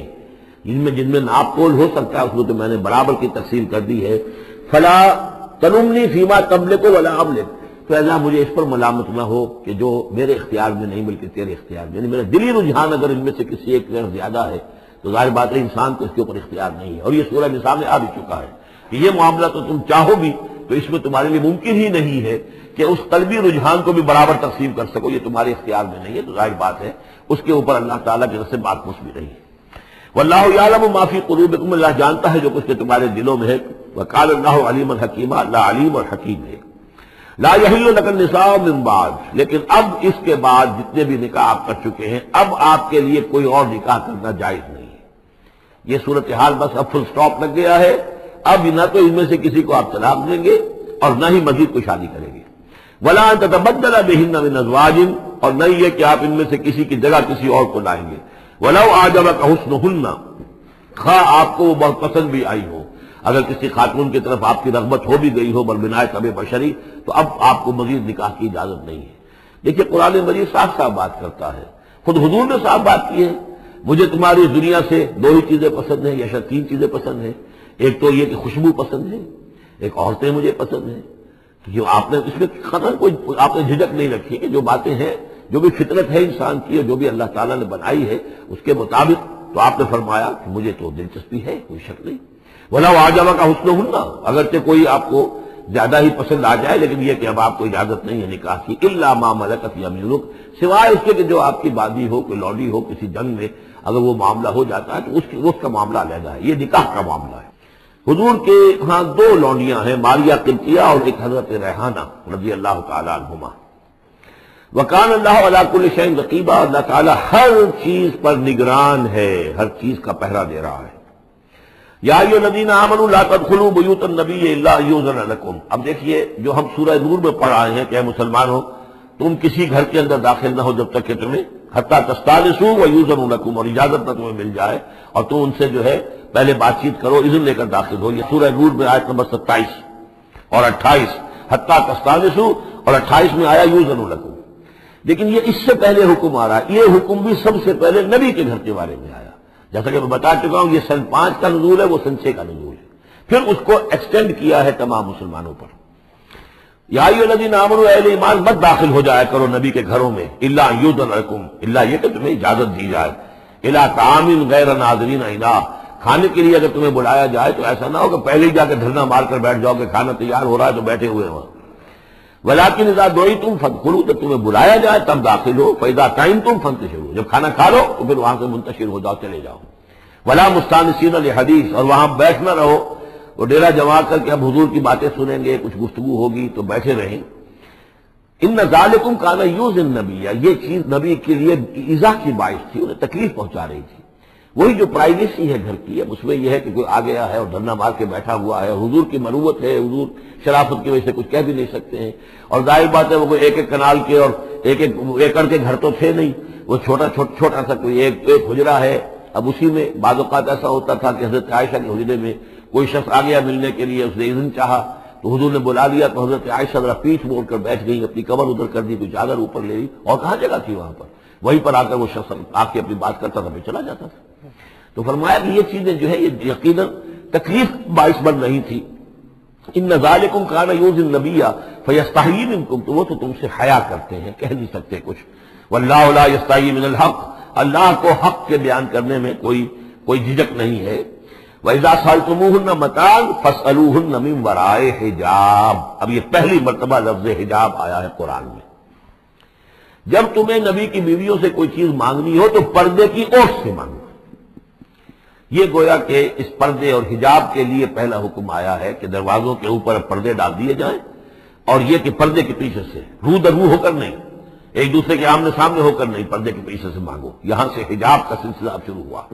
[SPEAKER 1] جن میں ناپ تول ہو سکتا ہے اس میں تو میں نے برابر کی تقسیم کر دی ہے، فلا تلمنی فیما تملک ولا املک، تو اللہ مجھے اس پر ملامت نہ ہو کہ جو میرے اختیار میں نہیں بلکہ تیرے اختیار میں، یعنی میرا دلی رجحان اگر ان میں سے کسی ایک طرف زیادہ ہے تو ظاہر بات ہے انسان کو اس کے اوپر اختیار نہیں ہے، اور یہ سورہ نساء میں آ بھی چکا ہے کہ یہ معاملہ تو تم چاہو بھی تو اس میں تمہارے لیے ممکن ہی نہیں ہے کہ اس قلبی رجحان کو بھی برابر تقسیم کر سکو، یہ تمہارے اختیار میں نہیں ہے، تو ظاہر بات ہے اس کے اوپر اللہ تعالیٰ کی طرف سے بات کچھ بھی نہیں ہے۔ واللہ یعلم ما فی قلوبکم، اللہ جانتا ہے جو کچھ کہ تمہارے دلوں میں ہے، وقال اللہ علیما حکیما، اللہ علیم اور حکیم ہے۔ لا یحل لک النساء من بعد، لیکن اب اس کے بعد جتنے بھی نکاح آپ کر چکے ہیں اب آپ کے لیے کوئی اور نکاح کرنا جائز نہیں ہے۔ یہ صورتحال بس اب فل سٹاپ لگ گیا ہے، اب نہ تو ان میں سے کسی کو آپ طلاق دیں گے اور نہ ہی مزید کوئی شادی کریں گے، ولا ان تتبدل بہن من ازواج، اور نہ یہ کہ آپ ان میں سے کسی کی جگہ کسی اور کو لائیں گے، ولو اعجبک حسنہن، خواہ آپ کو وہ بہت پسند بھی آئی ہو، اگر کسی خاتون کی طرف آپ کی رغبت ہو بھی گئی ہو بالبناء طب بشری تو اب آپ کو مزید نکاح کی اجازت نہیں ہے۔ دیکھیے قرآن مجید صاف صاف بات کرتا ہے، خود حضور نے صاف بات کی ہے، مجھے تمہاری دنیا سے 2 ہی چیزیں پسند ہیں یا شاید 3 چیزیں پسند ہیں، ایک تو یہ کہ خوشبو پسند ہے، ایک عورتیں مجھے پسند ہیں، جو آپ نے اس میں قطعاً کوئی آپ نے جھجک نہیں رکھی کہ جو باتیں ہیں، جو بھی فطرت ہے انسان کی اور جو بھی اللہ تعالیٰ نے بنائی ہے اس کے مطابق، تو آپ نے فرمایا کہ مجھے تو دلچسپی ہے، کوئی شک نہیں۔ وَلَوْ أَعْجَبَكَ حُسْنُهُنَّ، اگرچہ کوئی آپ کو زیادہ ہی پسند آ جائے لیکن یہ کہ اب آپ کو اجازت نہیں ہے نکاح کی، إِلَّا مَا مَلَكَتْ يَمِينُكَ، سوائے اس کے کہ جو آپ کی بادی ہو، کوئی لوڈی ہو، کسی جنگ میں اگر وہ معاملہ ہو جاتا ہے تو اس کا معاملہ علیحدہ ہے، یہ نکاح کا معاملہ ہے۔ حضور کے ہاں 2 لونڈیاں ہیں، ماریہ قبطیہ اور ایک حضرت ریحانہ رضی اللہ تعالیٰ عنہما۔ وَكَانَ اللَّهُ عَلَىٰ كُلِّ شَيْءٍ رَقِيبًا، اللہ تعالیٰ ہر چیز پر نگران ہے، ہر چیز کا پہرا دے رہا ہے۔ یا ایھا الذین آمنوا لا تدخلوا بیوت النبی الا ان یؤذن لکم، اب دیکھیے جو ہم سورہ نور میں پڑھ آئے ہیں کہ اے مسلمانوں تم کسی گھر کے اندر داخل نہ ہو جب تک کہ تمہیں حتیٰ تستانسوا ویؤذن لکم، اور اجازت نہ تمہیں مل جائے اور تم ان سے جو ہے پہلے بات چیت کرو، اذن لے کر داخل ہو۔ یہ سورہ نور میں آیت نمبر 27 اور 28، حتیٰ تستانسوا اور 28 میں آیا یؤذن لکم۔ لیکن یہ اس سے پہلے حکم آ رہا ہے، یہ حکم بھی سب سے پہلے نبی کے گھر کے بارے میں آیا، جیسا کہ میں بتا چکا ہوں۔ یہ سن 5 کا نزول ہے، وہ سن 6 کا نزول ہے، پھر اس کو ایکسٹینڈ کیا ہے تمام مسلمانوں پر۔ یا ایھا الذین آمنوا، اہل ایمان مت داخل ہو جایا کرو نبی کے گھروں میں، الا ان یؤذن لکم، الا یہ کہ تمہیں اجازت دی جائے، الی طعام غیر ناظرین اناہ، کھانے کے لیے اگر تمہیں بلایا جائے تو ایسا نہ ہو کہ پہلے ہی جا کے دھرنا مار کر بیٹھ جاؤ کہ کھانا تیار ہو رہا ہے تو بیٹھے ہوئے وہاں۔ ولیکن اذا دعیتم فادخلوا، جب تمہیں بلایا جائے تب داخل ہو، فاذا طعمتم فانتشروا، جب کھانا کھا لو تو پھر وہاں سے منتشر ہو جاؤ، چلے جاؤ۔ ولا مستانسین لحدیث، اور وہاں بیٹھ نہ رہو وہ ڈیرا جما کر کے اب حضور کی باتیں سنیں گے، کچھ گفتگو ہوگی تو بیٹھے رہیں۔ ان ذالکم کان یؤذی النبی، یہ چیز نبی کے لیے ایذا کی باعث تھی، انہیں تکلیف پہنچا رہی تھی۔ وہی جو پرائیویسی ہے گھر کی، اب اس میں یہ ہے کہ کوئی آ گیا ہے اور دھرنا مار کے بیٹھا ہوا ہے، حضور کی مروت ہے، حضور شرافت کی وجہ سے کچھ کہہ بھی نہیں سکتے ہیں، اور ظاہر بات ہے وہ کوئی ایک ایک کنال کے اور ایک ایک ایکڑ کے گھر تو تھے نہیں، وہ چھوٹا سا کوئی ایک حجرہ ہے۔ اب اسی میں بعض اوقات ایسا ہوتا تھا کہ حضرت عائشہ کے حجرے میں کوئی شخص آ گیا ملنے کے لیے، اس نے اذن چاہا تو حضور نے بلا لیا تو حضرت عائشہ ذرا پیٹھ موڑ کر بیٹھ گئی، اپنی کمر ادھر کر دی، کوئی چادر اوپر لے لی، اور کہاں جگہ تھی وہاں پر، وہیں پر آ کر وہ شخص آ کے اپنی بات کرتا تھا، پھر چلا جاتا تھا۔ تو فرمایا کہ یہ چیزیں جو ہے یہ یقیناً تکلیف باعث بن رہی تھی۔ ان ذالکم کان یؤذی النبی فیستحیی منکم، تو وہ تو تم سے حیا کرتے ہیں، کہہ نہیں سکتے کچھ۔ واللہ لا یستحیی من الحق، اللہ کو حق کے بیان کرنے میں کوئی جھجک نہیں ہے۔ وَإِذَا سَأَلْتُمُوهُنَّ مَتَاعًا فَاسْأَلُوهُنَّ مِنْ وَرَاءِ حِجَابٍ، اب یہ پہلی مرتبہ لفظ حجاب آیا ہے قرآن میں۔ جب تمہیں نبی کی بیویوں سے کوئی چیز مانگنی ہو تو پردے کی اوٹ سے مانگو۔ یہ گویا کہ اس پردے اور حجاب کے لیے پہلا حکم آیا ہے کہ دروازوں کے اوپر پردے ڈال دیے جائیں، اور یہ کہ پردے کے پیچھے سے رو در رو ہو کر نہیں، ایک دوسرے کے آمنے سامنے ہو کر نہیں، پردے کے پیچھے سے مانگو۔ یہاں سے حجاب کا سلسلہ اب شروع ہوا۔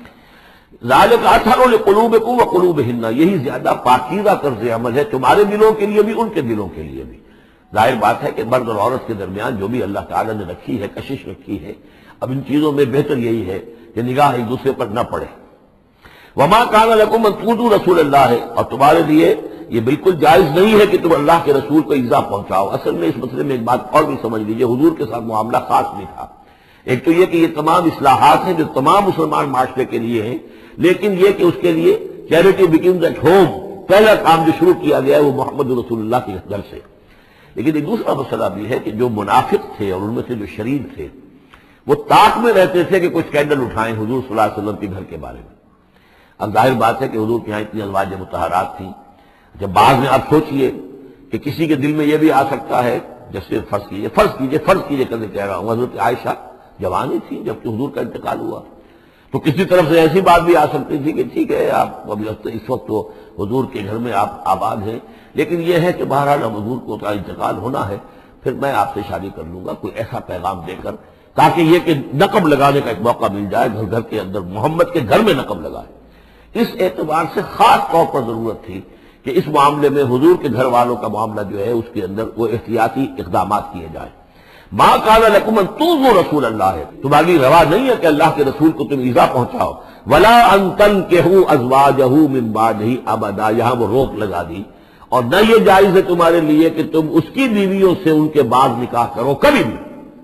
[SPEAKER 1] ذالک اطہر لقلوبکم وقلوبہن، یہی زیادہ پاکیزہ طرز عمل ہے تمہارے دلوں کے لیے بھی، ان کے دلوں کے لیے بھی۔ ظاہر بات ہے کہ مرد اور عورت کے درمیان جو بھی اللہ تعالیٰ نے رکھی ہے، کشش رکھی ہے، اب ان چیزوں میں بہتر یہی ہے کہ نگاہ ایک دوسرے پر نہ پڑے۔ وما کان لکم ان تؤذوا رسول اللہ، اور تمہارے لیے یہ بالکل جائز نہیں ہے کہ تم اللہ کے رسول کو ایذا پہنچاؤ۔ اصل میں اس مسئلے میں ایک بات اور بھی سمجھ لیجئے، حضور کے ساتھ معاملہ خاص بھی تھا۔ ایک تو یہ کہ یہ تمام اصلاحات ہیں جو تمام مسلمان معاشرے کے لیے ہیں، لیکن یہ کہ اس کے لیے چیریٹی بگنز ایٹ ہوم، پہلا کام جو شروع کیا گیا ہے وہ محمد رسول اللہ کے گھر سے۔ لیکن ایک دوسرا مسئلہ بھی ہے کہ جو منافق تھے اور ان میں سے جو شریر تھے وہ طاق میں رہتے تھے کہ کوئی اسکینڈل اٹھائیں حضور صلی اللہ علیہ وسلم کے گھر کے بارے میں۔ اب ظاہر بات ہے کہ حضور کے یہاں اتنی ازواج مطہرات تھیں، جب بعض میں آپ سوچئے کہ کسی کے دل میں یہ بھی آ سکتا ہے، جیسے فرض کیجئے کرنے کہہ رہا ہوں، حضرت عائشہ جوانی تھی جب کہ حضور کا انتقال ہوا، تو کسی طرف سے ایسی بات بھی آ سکتی تھی کہ ٹھیک ہے آپ اس وقت تو حضور کے گھر میں آپ آباد ہیں، لیکن یہ ہے کہ بہرحال اب حضور کو کا انتقال ہونا ہے، پھر میں آپ سے شادی کر لوں گا، کوئی ایسا پیغام دے کر، تاکہ یہ کہ نقب لگانے کا ایک موقع مل جائے، گھر کے اندر محمد کے گھر میں نقب لگائے۔ اس اعتبار سے خاص طور پر ضرورت تھی کہ اس معاملے میں حضور کے گھر والوں کا معاملہ جو ہے اس کے اندر وہ احتیاطی اقدامات کیے جائیں۔ ما کان لکم ان تؤذوا رسول اللہ، تمہاری روا نہیں ہے کہ اللہ کے رسول کو تم ایذا پہنچاؤ، ولا ان تنکحوا ازواجہ من بعدہ ابدا، یہاں وہ روک لگا دی، اور نہ یہ جائز ہے تمہارے لیے کہ تم اس کی بیویوں سے ان کے بعد نکاح کرو کبھی بھی،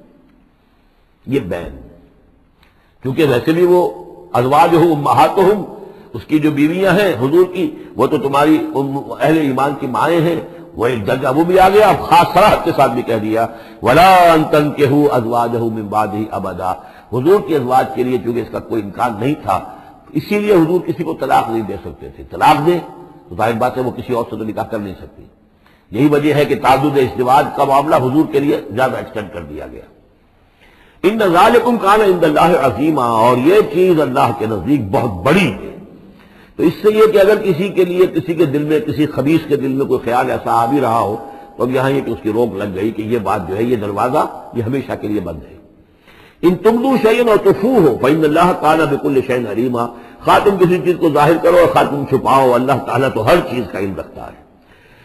[SPEAKER 1] یہ بین، کیونکہ ویسے بھی وہ ازواجہ امہاتہم، اس کی جو بیویاں ہیں حضور کی وہ تو تمہاری اہل ایمان کی مائیں ہیں، وہ ایک درجہ وہ بھی آ گیا، اب خاص صراحت کے ساتھ بھی کہہ دیا ولا ان تنکحوا ازواجہ من بعدہ ابدا، حضور کی ازواج کے لیے چونکہ اس کا کوئی امکان نہیں تھا، اسی لیے حضور کسی کو طلاق نہیں دے سکتے تھے، طلاق دیں تو ظاہر بات ہے وہ کسی اور سے تو نکاح کر نہیں سکتی، یہی وجہ ہے کہ تعدد ازدواج کا معاملہ حضور کے لیے زیادہ ایکسٹینڈ کر دیا گیا۔ ان ذالکم کان عند اللہ عظیما، اور یہ چیز اللہ کے نزدیک بہت بڑی ہے۔ تو اس سے یہ کہ اگر کسی کے لیے کسی کے دل میں کسی خبیث کے دل میں کوئی خیال ایسا آ بھی رہا ہو تو اب یہاں یہ کہ اس کی روک لگ گئی کہ یہ بات جو ہے یہ دروازہ یہ ہمیشہ کے لیے بند ہے۔ ان تبدوا شیئا اور تخفوہ فإن اللہ کان بکل شیء علیما، خواہ تم کسی چیز کو ظاہر کرو اور خواہ تم چھپاؤ، اللہ تعالیٰ تو ہر چیز کا علم رکھتا ہے۔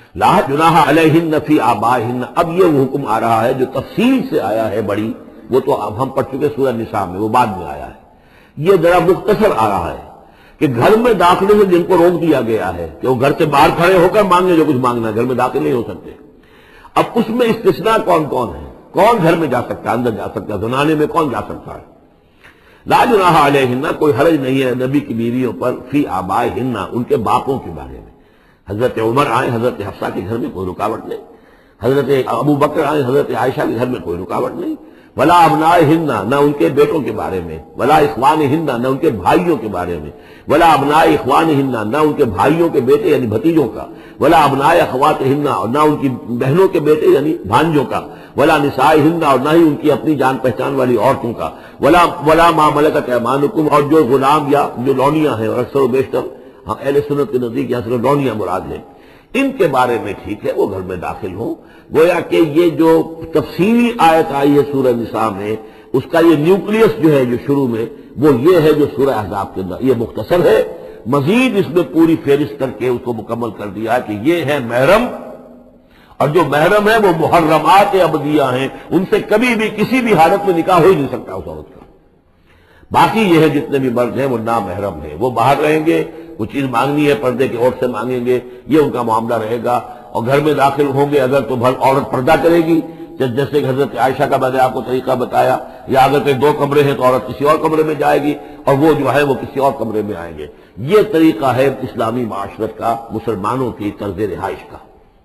[SPEAKER 1] لا جناح علیہن فی آبائہن، اب یہ وہ حکم آ رہا ہے جو تفصیل سے آیا ہے بڑی، وہ تو اب ہم پڑھ چکے سورہ نساء میں، وہ بعد میں آیا ہے. یہ ذرا مختصر آ رہا ہے کہ گھر میں داخلے سے جن کو روک دیا گیا ہے کہ وہ گھر سے باہر کھڑے ہو کر مانگے جو کچھ مانگنا ہے، گھر میں داخل نہیں ہو سکتے. اب اس میں استثناء کون کون ہے؟ کون گھر میں جا سکتا ہے، اندر جا سکتا ہے، زنانے میں کون جا سکتا ہے؟ لا جناح علیہن، کوئی حرج نہیں ہے نبی کی بیویوں پر، فی آبائہن، ان کے باپوں کے بارے میں. حضرت عمر آئے حضرت حفصہ کے گھر میں کوئی رکاوٹ نہیں، حضرت ابو بکر آئے حضرت عائشہ کے گھر میں کوئی رکاوٹ نہیں. ولا ابنائہن، نہ ان کے بیٹوں کے بارے میں، ولا اخوانہن، نہ ان کے بھائیوں کے بارے میں، ولا ابناء اخوانہن، نہ ان کے بھائیوں کے بیٹے یعنی بھتیجوں کا، ولا ابناء اخواتہن، اور نہ ان کی بہنوں کے بیٹے یعنی بھانجوں کا، ولا نسائہن، اور نہ ہی ان کی اپنی جان پہچان والی عورتوں کا، ولا ما ملکت ایمانکم، اور جو غلام یا جو لونیاں ہیں، اور اکثر و بیشتر اہل سنت کے نزدیک یہاں سے لونیاں مراد ہیں، ان کے بارے میں ٹھیک ہے وہ گھر میں داخل ہوں. گویا کہ یہ جو تفصیلی آیت آئی ہے سورہ نساء میں، اس کا یہ نیوکلیس جو ہے جو شروع میں وہ یہ ہے جو سورہ احزاب کے اندر، یہ مختصر ہے. مزید اس میں پوری فہرست کر کے اس کو مکمل کر دیا ہے کہ یہ ہے محرم، اور جو محرم ہے وہ محرمات ابدیہ ہیں، ان سے کبھی بھی کسی بھی حالت میں نکاح ہو ہی نہیں سکتا اس عورت کا. باقی یہ ہے جتنے بھی مرد ہیں وہ نامحرم ہیں، وہ باہر رہیں گے، کچھ چیز مانگنی ہے پردے کی عورت سے مانگیں گے، یہ ان کا معاملہ رہے گا. اور گھر میں داخل ہوں گے اگر تو عورت پردہ کرے گی، جیسے حضرت عائشہ کا میں نے آپ کو طریقہ بتایا، یا اگر کوئی 2 کمرے ہیں تو عورت کسی اور کمرے میں جائے گی اور وہ جو ہے وہ کسی اور کمرے میں آئیں گے. یہ طریقہ ہے اسلامی معاشرت کا، مسلمانوں کی طرز رہائش کا.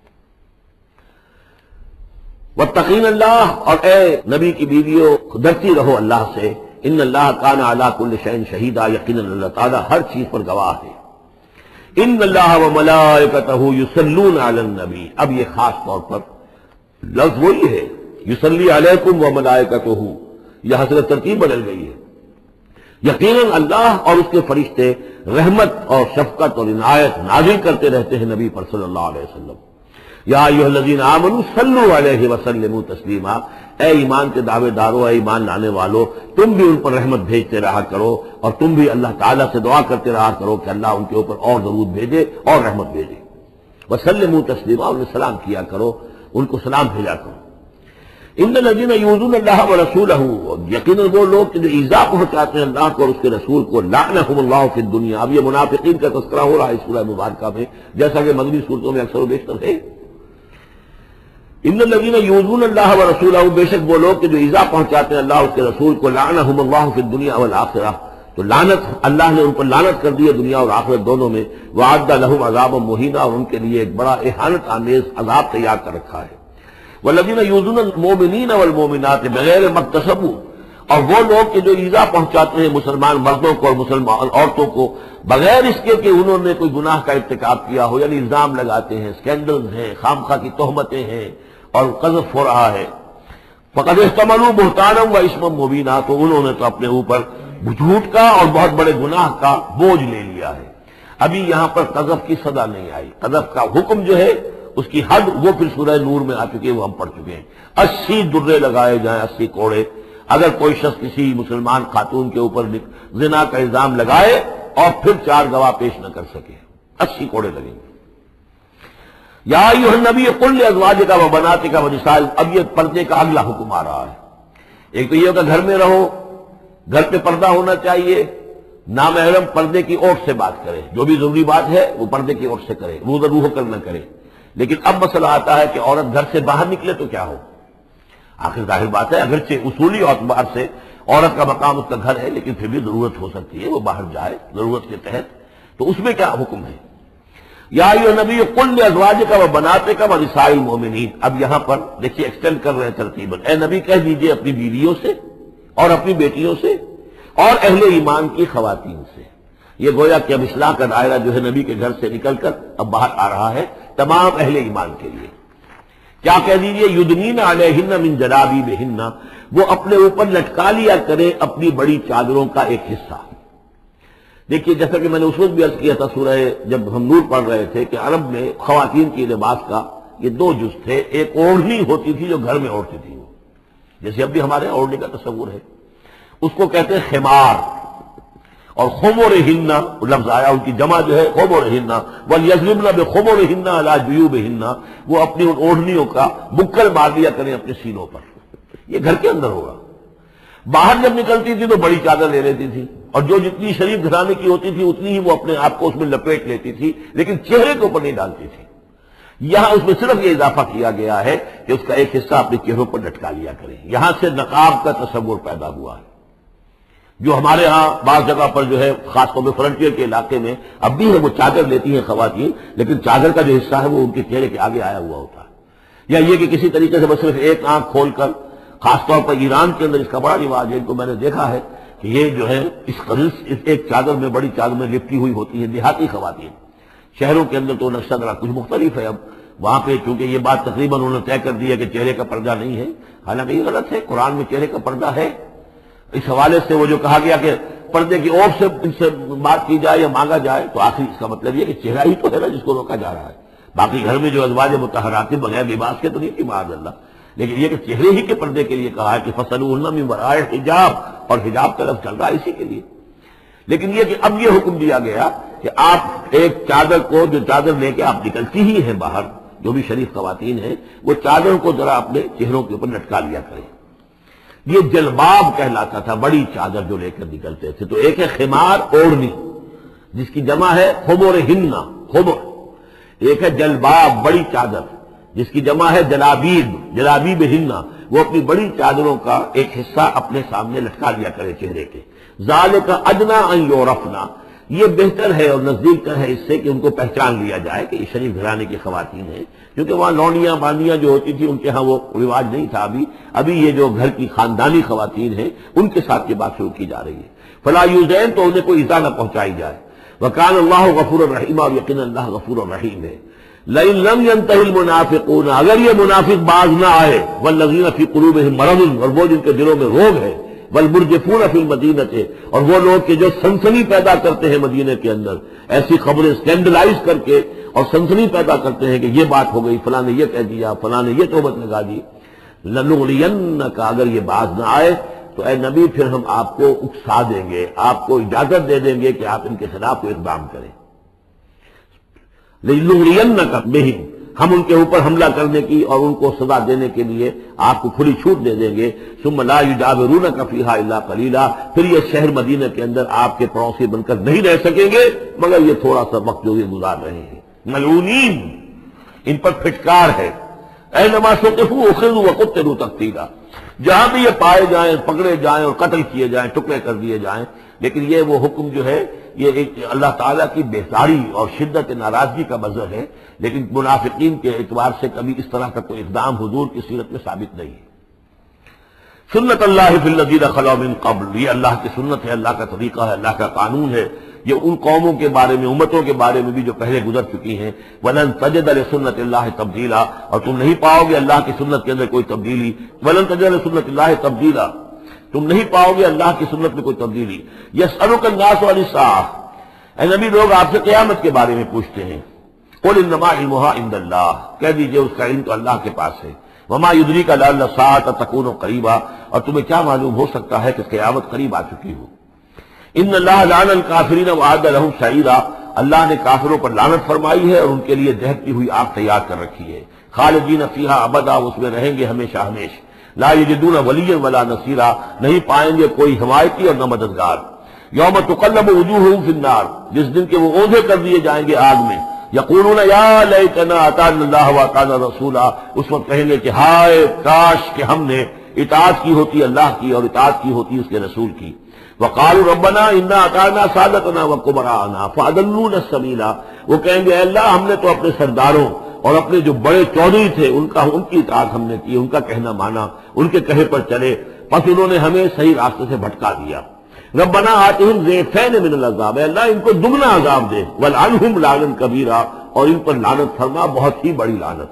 [SPEAKER 1] واتقین اللہ، اور اے نبی کی بیویوں ڈرتی رہو اللہ سے. ان اللہ کان علی کل شیء شہیدا، یقیناً اللہ تعالیٰ ہر چیز پر گواہ ہے. ان اللہ وملائکتہ یصلون علی النبی، اب یہ خاص طور پر لفظ وہی ہے یصلی علیکم وملائکتہ، یہ حضرت ترتیب بدل گئی ہے. یقیناً اللہ اور اس کے فرشتے رحمت اور شفقت اور عنایت نازل کرتے رہتے ہیں نبی پر صلی اللہ علیہ وسلم. یا ایھا الذین آمنوا صلوا علیہ وسلموا تسلیما، اے ایمان کے دعوے دارو، اے ایمان لانے والو، تم بھی ان پر رحمت بھیجتے رہا کرو، اور تم بھی اللہ تعالیٰ سے دعا کرتے رہا کرو کہ اللہ ان کے اوپر اور درود بھیجے اور رحمت بھیجے. وسلموا تسلیما، انہیں سلام کیا کرو، ان کو سلام بھیجا کرو. ان الذین یؤذون اللہ ورسولہ، یقیناً وہ لوگ کہ جو ایذا پہنچاتے ہیں اللہ کو اور اس کے رسول کو، لعنہم اللہ فی الدنیا. اب یہ منافقین کا تذکرہ ہو رہا ہے اس سورہ مبارکہ میں، جیسا کہ مدنی صورتوں میں اکثر و بیشتر ہے. ان الذین یؤذون اللہ ورسولہ، بے شک وہ لوگ کہ جو ایذا پہنچاتے ہیں اللہ اور اس کے رسول کو، لعنہم اللہ فی الدنیا والآخرہ، تو لعنت اللہ نے ان پر لعنت کر دی ہے دنیا اور آخرت دونوں میں. وعد لہم عذابا مہینا، اور ان کے لیے ایک بڑا اہانت آمیز عذاب تیار کر رکھا ہے. والذین یؤذون المؤمنین والمؤمنات بغیر ما اکتسبوا، اور وہ لوگ کہ جو ایذا پہنچاتے ہیں مسلمان مردوں کو اور مسلمان عورتوں کو بغیر اس کے کہ انہوں نے کوئی گناہ کا ارتکاب کیا ہو، یعنی الزام لگاتے ہیں، اسکینڈلز ہیں، خامخواہ کی تہمتیں ہیں اور قذف ہو رہا ہے. فقد احتملوا بہتانا و اثما مبینا، تو انہوں نے تو اپنے اوپر جھوٹ کا اور بہت بڑے گناہ کا بوجھ لے لیا ہے. ابھی یہاں پر قذف کی سزا نہیں آئی، قذف کا حکم جو ہے اس کی حد وہ پھر سورہ نور میں آ چکے، وہ ہم پڑھ چکے ہیں. 80 درے لگائے جائیں، 80 کوڑے. اگر کوئی شخص کسی مسلمان خاتون کے اوپر زنا کا الزام لگائے اور پھر 4 گواہ پیش نہ کر سکے، 80 کوڑے لگیں گے. یا ایھا النبی قل لازواجک وبناتک ونساء، اب یہ پردے کا اگلا حکم آ رہا ہے. ایک تو یہ ہوگا گھر میں رہو، گھر پہ پردہ ہونا چاہیے، نامحرم پردے کی اوٹ سے بات کرے، جو بھی ضروری بات ہے وہ پردے کی اوٹ سے کرے، روح کر نہ کرے. لیکن اب مسئلہ آتا ہے کہ عورت گھر سے باہر نکلے تو کیا ہو. آخر ظاہر بات ہے اگرچہ اصولی اعتبار سے عورت کا مقام اس کا گھر ہے، لیکن پھر بھی ضرورت ہو سکتی ہے وہ باہر جائے ضرورت کے تحت، تو اس میں کیا حکم ہے. یا ایھا النبی قل لازواجک وبناتک ونساء المؤمنین، اب یہاں پر دیکھیے ایکسٹینڈ کر رہے ہیں ترتیباً. اے نبی کہہ دیجئے اپنی بیویوں سے اور اپنی بیٹیوں سے اور اہل ایمان کی خواتین سے. یہ گویا کہ اب اصلاح کا دائرہ جو ہے نبی کے گھر سے نکل کر اب باہر آ رہا ہے تمام اہل ایمان کے لیے. کیا کہہ دیجئے یدنین علیہن من جلابیبہن، وہ اپنے اوپر لٹکا لیا کریں اپنی بڑی چادروں کا ایک حصہ. دیکھیے جیسا کہ میں نے اس وقت بھی عرض کیا تھا سورہ جب ہم نور پڑھ رہے تھے کہ عرب میں خواتین کی لباس کا یہ 2 جز تھے. ایک اوڑھنی ہوتی تھی جو گھر میں اوڑھتی تھی، وہ جیسے اب بھی ہمارے اوڑھنے کا تصور ہے، اس کو کہتے ہیں خمار. اور خمرہن لفظ آیا ان کی جمع جو ہے خمرہن، ولیضربن بخمرہن علی جیوبہن، وہ اپنی ان اوڑھنیوں کا بکل مار دیا کریں اپنے سینوں پر. یہ گھر کے اندر ہوگا. باہر جب نکلتی تھی تو بڑی چادر لے لیتی تھی، اور جو جتنی شریف گھرانے کی ہوتی تھی اتنی ہی وہ اپنے آپ کو اس میں لپیٹ لیتی تھی، لیکن چہرے کے اوپر نہیں ڈالتی تھی. یہاں اس میں صرف یہ اضافہ کیا گیا ہے کہ اس کا ایک حصہ اپنے چہروں پر لٹکا لیا کریں. یہاں سے نقاب کا تصور پیدا ہوا ہے، جو ہمارے ہاں بعض جگہ پر جو ہے خاص طور پہ فرنٹیئر کے علاقے میں اب بھی ہے، وہ چادر لیتی ہیں خواتین، لیکن چادر کا جو حصہ ہے وہ ان کے چہرے کے آگے آیا ہوا ہوتا ہے. یا یہ کہ کسی طریقے سے بس صرف ایک آنکھ کھول کر، خاص طور پر ایران کے اندر اس کا بڑا رواج ہے، ان کو میں نے دیکھا ہے کہ یہ جو ہے اس قدر اس ایک چادر میں، بڑی چادر میں لپٹی ہوئی ہوتی ہے دیہاتی خواتین. شہروں کے اندر تو نقشہ ذرا کچھ مختلف ہے. اب وہاں پہ چونکہ یہ بات تقریباً انہوں نے طے کر دی ہے کہ چہرے کا پردہ نہیں ہے، حالانکہ یہ غلط ہے. قرآن میں چہرے کا پردہ ہے. اس حوالے سے وہ جو کہا گیا کہ پردے کی اور سے ان سے بات کی جائے یا مانگا جائے، تو آخری اس کا مطلب یہ کہ چہرہ ہی تو ہے نا جس کو روکا جا رہا ہے. باقی گھر میں جو ازواج مطہرات بغیر لباس کے تو نہیں تھی معاذ اللہ، لیکن یہ کہ چہرے ہی کے پردے کے لیے کہا ہے کہ فَصَلُوهُنَّ مِن وَرَاءِ حجاب، اور حجاب طرف چل رہا ہے اسی کے لیے. لیکن یہ کہ اب یہ حکم دیا گیا کہ آپ ایک چادر کو، جو چادر لے کے آپ نکلتی ہی ہیں باہر، جو بھی شریف خواتین ہیں، وہ چادر کو ذرا اپنے چہروں کے اوپر لٹکا لیا کریں. یہ جلباب کہلاتا تھا، بڑی چادر جو لے کر نکلتے تھے. تو ایک ہے خمار، اوڑھنی، جس کی جمع ہے خمرہن، خمر. ایک ہے جلباب، بڑی چادر، جس کی جمع ہے جلابیب، جلابیبہن. وہ اپنی بڑی چادروں کا ایک حصہ اپنے سامنے لٹکا لیا کرے چہرے کے. ذالک ادنیٰ ان یعرفنا، یہ بہتر ہے اور نزدیک ہے اس سے کہ ان کو پہچان لیا جائے کہ یہ شریف گھرانے کی خواتین ہیں. کیونکہ وہاں لونیاں باندیاں جو ہوتی تھی ان کے ہاں وہ رواج نہیں تھا. ابھی یہ جو گھر کی خاندانی خواتین ہیں ان کے ساتھ یہ بات شروع کی جا رہی ہے. فلا یؤذین، تو انہیں کوئی ایذا نہ پہنچائی جائے. وکان اللہ غفور الرحیم، اور یقینا اللہ غفور الرحیم ہے. لئن لم ينتهِ المنافقون، اگر یہ منافق باز نہ آئے، والذین فی قلوبہم مرض، اور وہ جن کے دلوں میں روگ ہے، والمرجفون فی المدینہ، اور وہ لوگ کہ جو سنسنی پیدا کرتے ہیں مدینے کے اندر، ایسی خبریں اسکینڈلائز کر کے اور سنسنی پیدا کرتے ہیں کہ یہ بات ہو گئی، فلاں نے یہ کہہ دیا، فلاں نے یہ تہمت لگا دی. لنغرینک، اگر یہ باز نہ آئے تو اے نبی پھر ہم آپ کو اکسا دیں گے، آپ کو اجازت دے دیں گے کہ آپ ان کے خلاف کوئی اقدام کریں. لنغرینک بہم، ہم ان کے اوپر حملہ کرنے کی اور ان کو سزا دینے کے لیے آپ کو کھلی چھوٹ دے دیں گے. ثم لا یجاورونک فیہا الا قلیلا، پھر یہ شہر مدینہ کے اندر آپ کے پڑوسی بن کر نہیں رہ سکیں گے مگر یہ تھوڑا سا وقت جو یہ گزار رہے ہیں. ملعونین، ان پر پھٹکار ہے. اینما ثقفوا اخذوا وقتلوا تقتیلا، جہاں بھی یہ پائے جائیں، پکڑے جائیں اور قتل کیے جائیں، ٹکڑے کر دیے جائیں. لیکن یہ وہ حکم جو ہے یہ ایک اللہ تعالیٰ کی بیزاری اور شدت ناراضگی کا مظہر ہے، لیکن منافقین کے اعتبار سے کبھی اس طرح کا کوئی اقدام حضور کی سیرت میں ثابت نہیں ہے. سنت اللہ فی الذین خلوا من قبل، یہ اللہ کی سنت ہے، اللہ کا طریقہ ہے، اللہ کا قانون ہے. یہ ان قوموں کے بارے میں، امتوں کے بارے میں بھی جو پہلے گزر چکی ہیں. وَلَن تَجِدَ لِسُنَّتِ اللَّهِ تَبْدِيلًا، اور تم نہیں پاؤ گے اللہ کی سنت کے اندر کوئی تبدیلی. وَلَن تَجِدَ لِسُنَّتِ اللَّهِ تَبْدِيلًا، تم نہیں پاؤ گے اللہ کی سنت میں کوئی تبدیلی. يَسْأَلُكَ النَّاسُ عَنِ السَّاعَةِ، اے نبی لوگ آپ سے قیامت کے بارے میں پوچھتے ہیں. قُلْ إِنَّمَا عِلْمُهَا عِندَ اللَّهِ، کہہ دیجئے اس کا علم تو اللہ کے پاس ہے. وَمَا يُدْرِيكَ لَعَلَّ السَّاعَةَ تَكُونُ قَرِيبًا، اور تمہیں کیا معلوم ہو سکتا ہے کہ قیامت قریب آ چکی ہو. ان اللہ لعن الکافرین وعد لهم سعیرا، اللہ نے کافروں پر لعنت فرمائی ہے اور ان کے لیے دہتی ہوئی آگ تیار کر رکھی ہے. خالدین فیہا ابدا، اس میں رہیں گے ہمیشہ ہمیش. لا یجدون ولیا ولا نصیرا، نہیں پائیں گے کوئی حمایتی اور نہ مددگار. یوم تقلب وجوہہم فی النار، جس دن کے وہ اوندھے کر دیے جائیں گے آگ میں. یقولون یا لیتنا اطعنا اللہ واطعنا الرسولا، اس وقت کہیں گے کہ ہائے کاش کہ ہم نے اطاعت کی ہوتی اللہ کی اور اطاعت کی ہوتی اس کے رسول کی. وقالوا ربنا انا اطعنا سادتنا وكبراءنا فاضلونا السبيل، وہ کہیں گے اے اللہ ہم نے تو اپنے سرداروں اور اپنے جو بڑے چودھری تھے ان کی اطاعت ہم نے کی، ان کا کہنا مانا، ان کے کہے پر چلے، پس انہوں نے ہمیں صحیح راستے سے بھٹکا دیا. ربنا آتهم ضعفین من العذاب، اے اللہ ان کو دگنا عذاب دے. والعنہم لعنا کبیرا، اور ان پر لعنت فرما بہت ہی بڑی لعنت.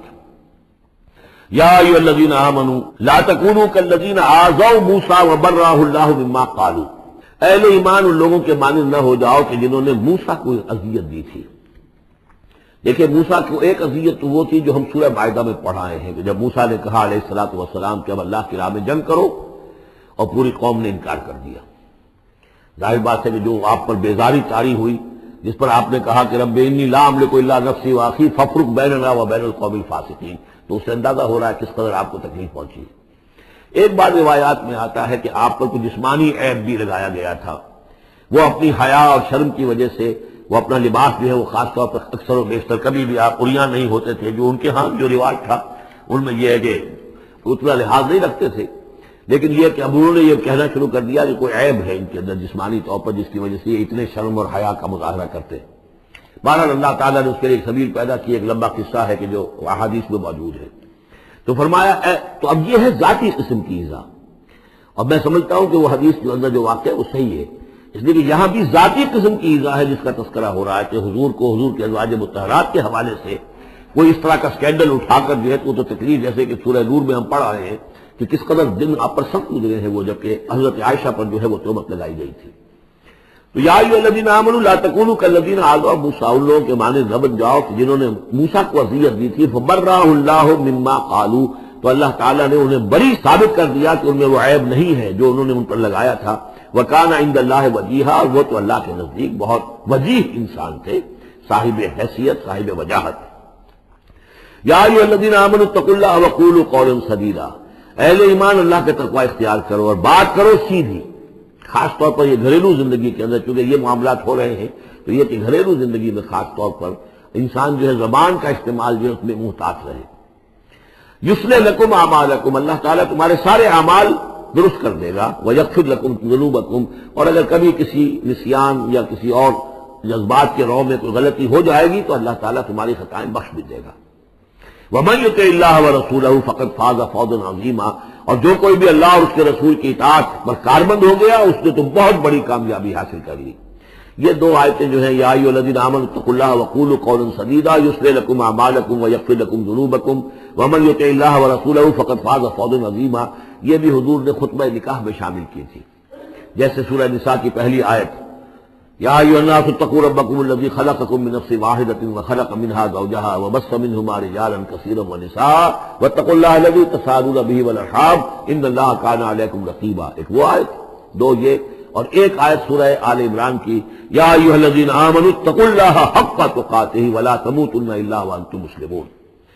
[SPEAKER 1] یا ایھا الذین آمنوا لا تکونوا کالذین آذوا موسیٰ وبرأہ اللہ مما قالوا، اہل ایمان ان لوگوں کے مانند نہ ہو جاؤ کہ جنہوں نے موسیٰ کو اذیت دی تھی. دیکھیں موسیٰ کو ایک اذیت تو وہ تھی جو ہم سورہ مائدہ میں پڑھائے ہیں، جب موسیٰ نے کہا علیہ الصلوۃ والسلام کہ اب اللہ کی راہ میں جنگ کرو، اور پوری قوم نے انکار کر دیا. ظاہر بات ہے کہ جو آپ پر بیزاری طاری ہوئی، جس پر آپ نے کہا کہ رب انی لا املک الا نفسی واخی فافرق بیننا وبین القوم الفاسقین، تو اس سے اندازہ ہو رہا ہے کس قدر آپ کو تکلیف پہنچی ہے۔ ایک بار روایات میں آتا ہے کہ آپ پر کوئی جسمانی عیب بھی لگایا گیا تھا، وہ اپنی حیا اور شرم کی وجہ سے وہ اپنا لباس جو ہے وہ خاص طور پر اکثر و بیشتر کبھی بھی آپ عریاں نہیں ہوتے تھے، جو ان کے ہاں جو رواج تھا ان میں یہ ہے کہ اتنا لحاظ نہیں رکھتے تھے، لیکن یہ کہ اب انہوں نے یہ کہنا شروع کر دیا کہ کوئی عیب ہے ان کے اندر جسمانی طور پر جس کی وجہ سے یہ اتنے شرم اور حیا کا مظاہرہ کرتے ہیں۔ بہرحال اللہ تعالیٰ نے اس کے لیے ایک سبیل پیدا کی، ایک لمبا قصہ ہے کہ جو احادیث میں موجود ہے۔ تو فرمایا تو اب یہ ہے ذاتی قسم کی ایذا، اور میں سمجھتا ہوں کہ وہ حدیث کے اندر جو واقع ہے وہ صحیح ہے، اس لیے کہ یہاں بھی ذاتی قسم کی ایذا ہے جس کا تذکرہ ہو رہا ہے کہ حضور کو حضور کے ازواج مطہرات کے حوالے سے کوئی اس طرح کا اسکینڈل اٹھا کر جو ہے تو تقریر، جیسے کہ سورہ نور میں ہم پڑھ رہے ہیں کہ کس قدر دن آپ پر سخت گزرے ہیں، وہ جبکہ حضرت عائشہ پر جو ہے وہ تہمت لگائی گئی تھی۔ تو یا ایھا الذین آمنوا لا تکونوا کالذین آذوا موسیٰ، ان لوگوں کے معنی نہ بن جاؤ کہ جنہوں نے موسیٰ کو اذیت دی تھی، فبرأہ اللہ مما قالوا، تو اللہ تعالیٰ نے انہیں بری ثابت کر دیا کہ ان میں وہ عیب نہیں ہے جو انہوں نے ان پر لگایا تھا۔ وکان عند اللہ وجیہا، وہ تو اللہ کے نزدیک بہت وجیح انسان تھے، صاحب حیثیت، صاحب وجاہت۔ یا ایھا الذین آمنوا اتقوا اللہ وقولوا قولا سدیدا، اہل ایمان اللہ کے تقوی اختیار کرو اور بات کرو سیدھی، خاص طور پر یہ گھریلو زندگی کے اندر چونکہ یہ معاملات ہو رہے ہیں تو یہ کہ گھریلو زندگی میں خاص طور پر انسان جو ہے زبان کا استعمال جو ہے اس میں محتاط رہے۔ یصلح لکم اعمالکم، اللہ تعالیٰ تمہارے سارے اعمال درست کر دے گا، ویغفر لکم ذنوبکم، اور اگر کبھی کسی نسیان یا کسی اور جذبات کے رو میں کوئی غلطی ہو جائے گی تو اللہ تعالیٰ تمہاری خطائیں بخش بھی دے گا۔ ومن یطع اللہ ورسولہ فقد فاز فوزا عظیما، اور جو کوئی بھی اللہ اور اس کے رسول کی اطاعت پر کاربند ہو گیا اس نے تو بہت بڑی کامیابی حاصل کر لی۔ یہ دو آیتیں جو ہیں یا ایھا الذین آمنوا اتقوا اللہ وقولوا قولا سدیدا یصلح لکم اعمالکم ویغفر لکم ذنوبکم ومن یطع اللہ ورسولہ فقد فاز فوزا عظیما، یہ بھی حضور نے خطبہ نکاح میں شامل کی تھی، جیسے سورہ نساء کی پہلی آیت یا ایھا الناس اتقوا ربکم الذی خلقکم من نفس واحدۃ وخلق منها زوجها وبث منهما رجالا کثیرا ونساء واتقوا اللہ الذی تساءلون به والارحام ان اللہ کان علیکم رقیبا، ایک وہ آیت، دو یہ، اور ایک آیت سورہ آل عمران کی یا ایھا الذین آمنوا اتقوا اللہ حق تقاتہ ولا تموتن الا وانتم مسلمون۔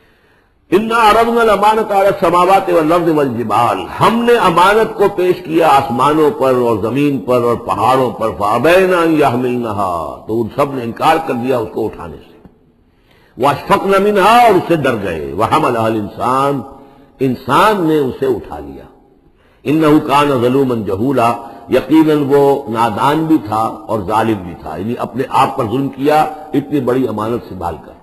[SPEAKER 1] انا عرضنا الامانۃ علی السماوات والارض والجبال، ہم نے امانت کو پیش کیا آسمانوں پر اور زمین پر اور پہاڑوں پر، فابین ان یحملنها، تو ان سب نے انکار کر دیا اس کو اٹھانے سے، واشفقن منها، اور اس سے ڈر گئے، وحملها الانسان، انسان نے اسے اٹھا لیا، انه کان ظلوما جہولا، یقیناً وہ نادان بھی تھا اور ظالم بھی تھا، یعنی اپنے آپ پر ظلم کیا اتنی بڑی امانت سنبھال کر۔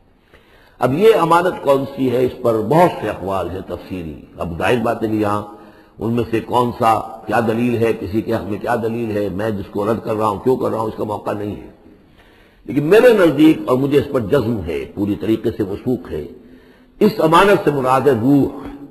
[SPEAKER 1] اب یہ امانت کون سی ہے اس پر بہت سے اقوال ہیں تفسیری، اب ظاہر بات ہے کہ یہاں ان میں سے کون سا کیا دلیل ہے، کسی کے حق میں کیا دلیل ہے، میں جس کو رد کر رہا ہوں کیوں کر رہا ہوں اس کا موقع نہیں ہے، لیکن میرے نزدیک اور مجھے اس پر جزم ہے، پوری طریقے سے وثوق ہے، اس امانت سے مراد ہے روح،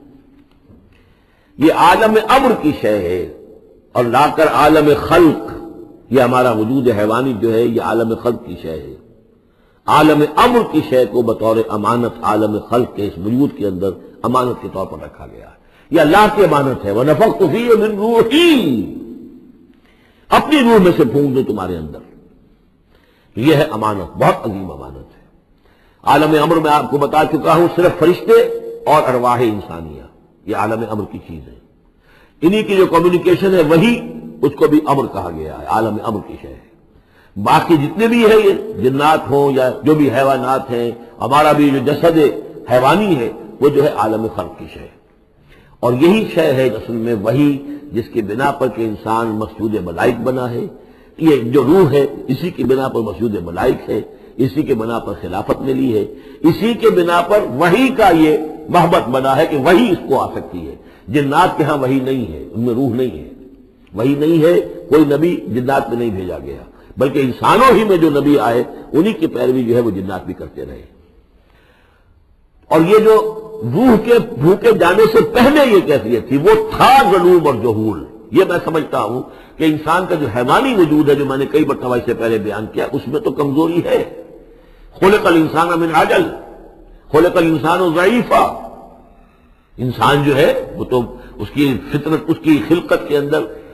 [SPEAKER 1] یہ عالم امر کی شے ہے، اور لا کر عالم خلق، یہ ہمارا وجود حیوانی جو ہے یہ عالم خلق کی شے ہے، عالم امر کی شے کو بطور امانت عالم خلق کے اس وجود کے اندر امانت کے طور پر رکھا گیا ہے، یہ اللہ کی امانت ہے، وَنَفَخْتُ فِيهِ مِن رُوحِي، اپنی روح میں سے پھونک دوں تمہارے اندر، یہ ہے امانت، بہت عظیم امانت ہے۔ عالم امر میں آپ کو بتا چکا ہوں صرف فرشتے اور ارواح انسانیہ، یہ عالم امر کی چیز ہے، انہی کی جو کمیونیکیشن ہے وہی اس کو بھی امر کہا گیا ہے، عالم امر کی شے ہے۔ باقی جتنے بھی ہیں یہ جنات ہوں یا جو بھی حیوانات ہیں، ہمارا بھی جو جسد حیوانی ہے وہ جو ہے عالم خلق کی شے ہے، اور یہی شے ہے اصل میں وہی جس کی بنا پر کہ انسان مسجود ملائک بنا ہے، یہ جو روح ہے اسی کی بنا پر مسجود ملائک ہے، اسی کے بنا پر خلافت ملی ہے، اسی کے بنا پر وحی کا یہ محبت بنا ہے کہ وحی اس کو آ سکتی ہے، جنات کے ہاں وحی نہیں ہے، ان میں روح نہیں ہے، وحی نہیں ہے، کوئی نبی جنات میں نہیں بھیجا گیا، بلکہ انسانوں ہی میں جو نبی آئے انہی کی پیروی جو ہے وہ جنات بھی کرتے رہے، اور یہ جو روح کے بھوکے جانے سے پہلے یہ کیفیت تھی وہ تھا ظلوم اور جہول، یہ میں سمجھتا ہوں کہ انسان کا جو حیوانی وجود ہے جو میں نے کئی مرتبہ سے پہلے بیان کیا اس میں تو کمزوری ہے، خلق الانسان من عجل، خلق الانسان ضعیفا، انسان جو ہے وہ تو اس کی فطرت، اس کی خلقت کے اندر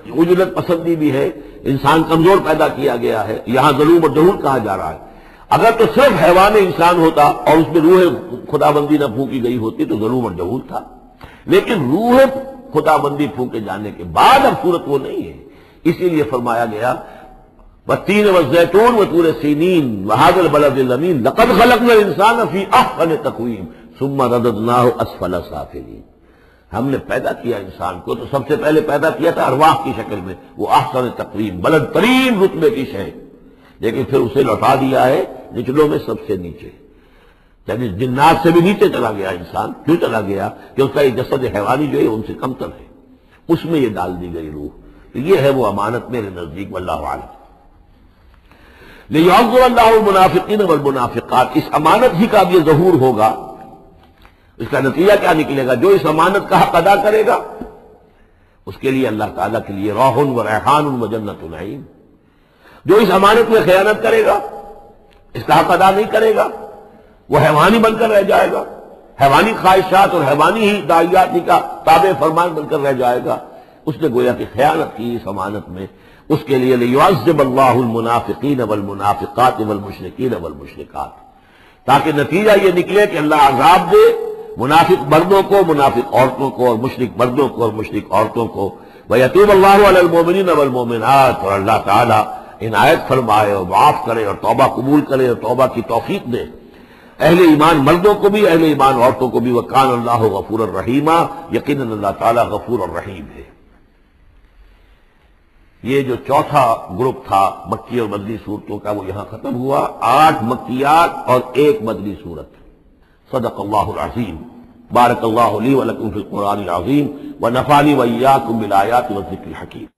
[SPEAKER 1] عجلت پسندی بھی ہے، انسان کمزور پیدا کیا گیا ہے، یہاں ظلم اور جہول کہا جا رہا ہے۔ اگر تو صرف حیوان انسان ہوتا اور اس میں روح خدا بندی نہ پھونکی گئی ہوتی تو ظلم اور جہول تھا، لیکن روح خدا بندی پھونکے جانے کے بعد اب صورت وہ نہیں ہے، اسی لیے فرمایا گیا والتین والزیتون وطور سینین وہذا البلد الامین لقد خلقنا الانسان فی احسن تقویم ثم رددناہ اسفل سافلین۔ ہم نے پیدا کیا انسان کو تو سب سے پہلے پیدا کیا تھا ارواح کی شکل میں، وہ احسن تقویم بلند ترین رتبے کی شے، لیکن پھر اسے لوٹا دیا ہے نچلوں میں سب سے نیچے، یعنی جنات سے بھی نیچے چلا گیا انسان۔ کیوں چلا گیا؟ کہ اس کا یہ جسد حیوانی جو ہے ان سے کم تر ہے، اس میں یہ ڈال دی گئی روح۔ تو یہ ہے وہ امانت میرے نزدیک، واللہ اعلم۔ لِيَعْذِرَ اللَّهُ الْمُنَافِقِينَ وَالْمُنَافِقَاتِ، اس امانت ہی کا اب یہ ظہور ہوگا۔ اس کا نتیجہ کیا نکلے گا؟ جو اس امانت کا حق ادا کرے گا اس کے لیے اللہ تعالیٰ کے لیے روح و ریحان و جنت نعیم، جو اس امانت میں خیانت کرے گا، اس کا حق ادا نہیں کرے گا، وہ حیوانی بن کر رہ جائے گا، حیوانی خواہشات اور حیوانی ہی داعیات کا تابع فرمان بن کر رہ جائے گا، اس نے گویا کہ خیانت کی اس امانت میں۔ اس کے لیے لِيُعَذِّبَ اللَّهُ الْمُنَافِقِينَ وَالْمُنَافِقَاتِ وَالْمُشْرِكِينَ وَالْمُشْرِكَاتِ، تاکہ نتیجہ یہ نکلے کہ اللہ عذاب دے منافق مردوں کو، منافق عورتوں کو، اور مشرک مردوں کو اور مشرک عورتوں کو۔ وَيَتُوبَ اللَّهُ عَلَى الْمُؤْمِنِينَ وَالْمُؤْمِنَاتِ، اور اللہ تعالیٰ عنایت فرمائے اور معاف کرے اور توبہ قبول کرے اور توبہ کی توفیق دے اہل ایمان مردوں کو بھی، اہل ایمان عورتوں کو بھی۔ وَكَانَ اللَّهُ غَفُورًا رَحِيمًا، یقیناً اللہ تعالیٰ غفور اور رحیم ہے۔ یہ جو چوتھا گروپ تھا مکی اور مدنی صورتوں کا وہ یہاں ختم ہوا، 8 مکیات اور 1 مدنی صورت۔ صدق اللہ العظیم۔ بارک اللہ لی ولکم فی القرآن العظیم ونفعنی وإیاکم بالآیات والذکر الحکیم۔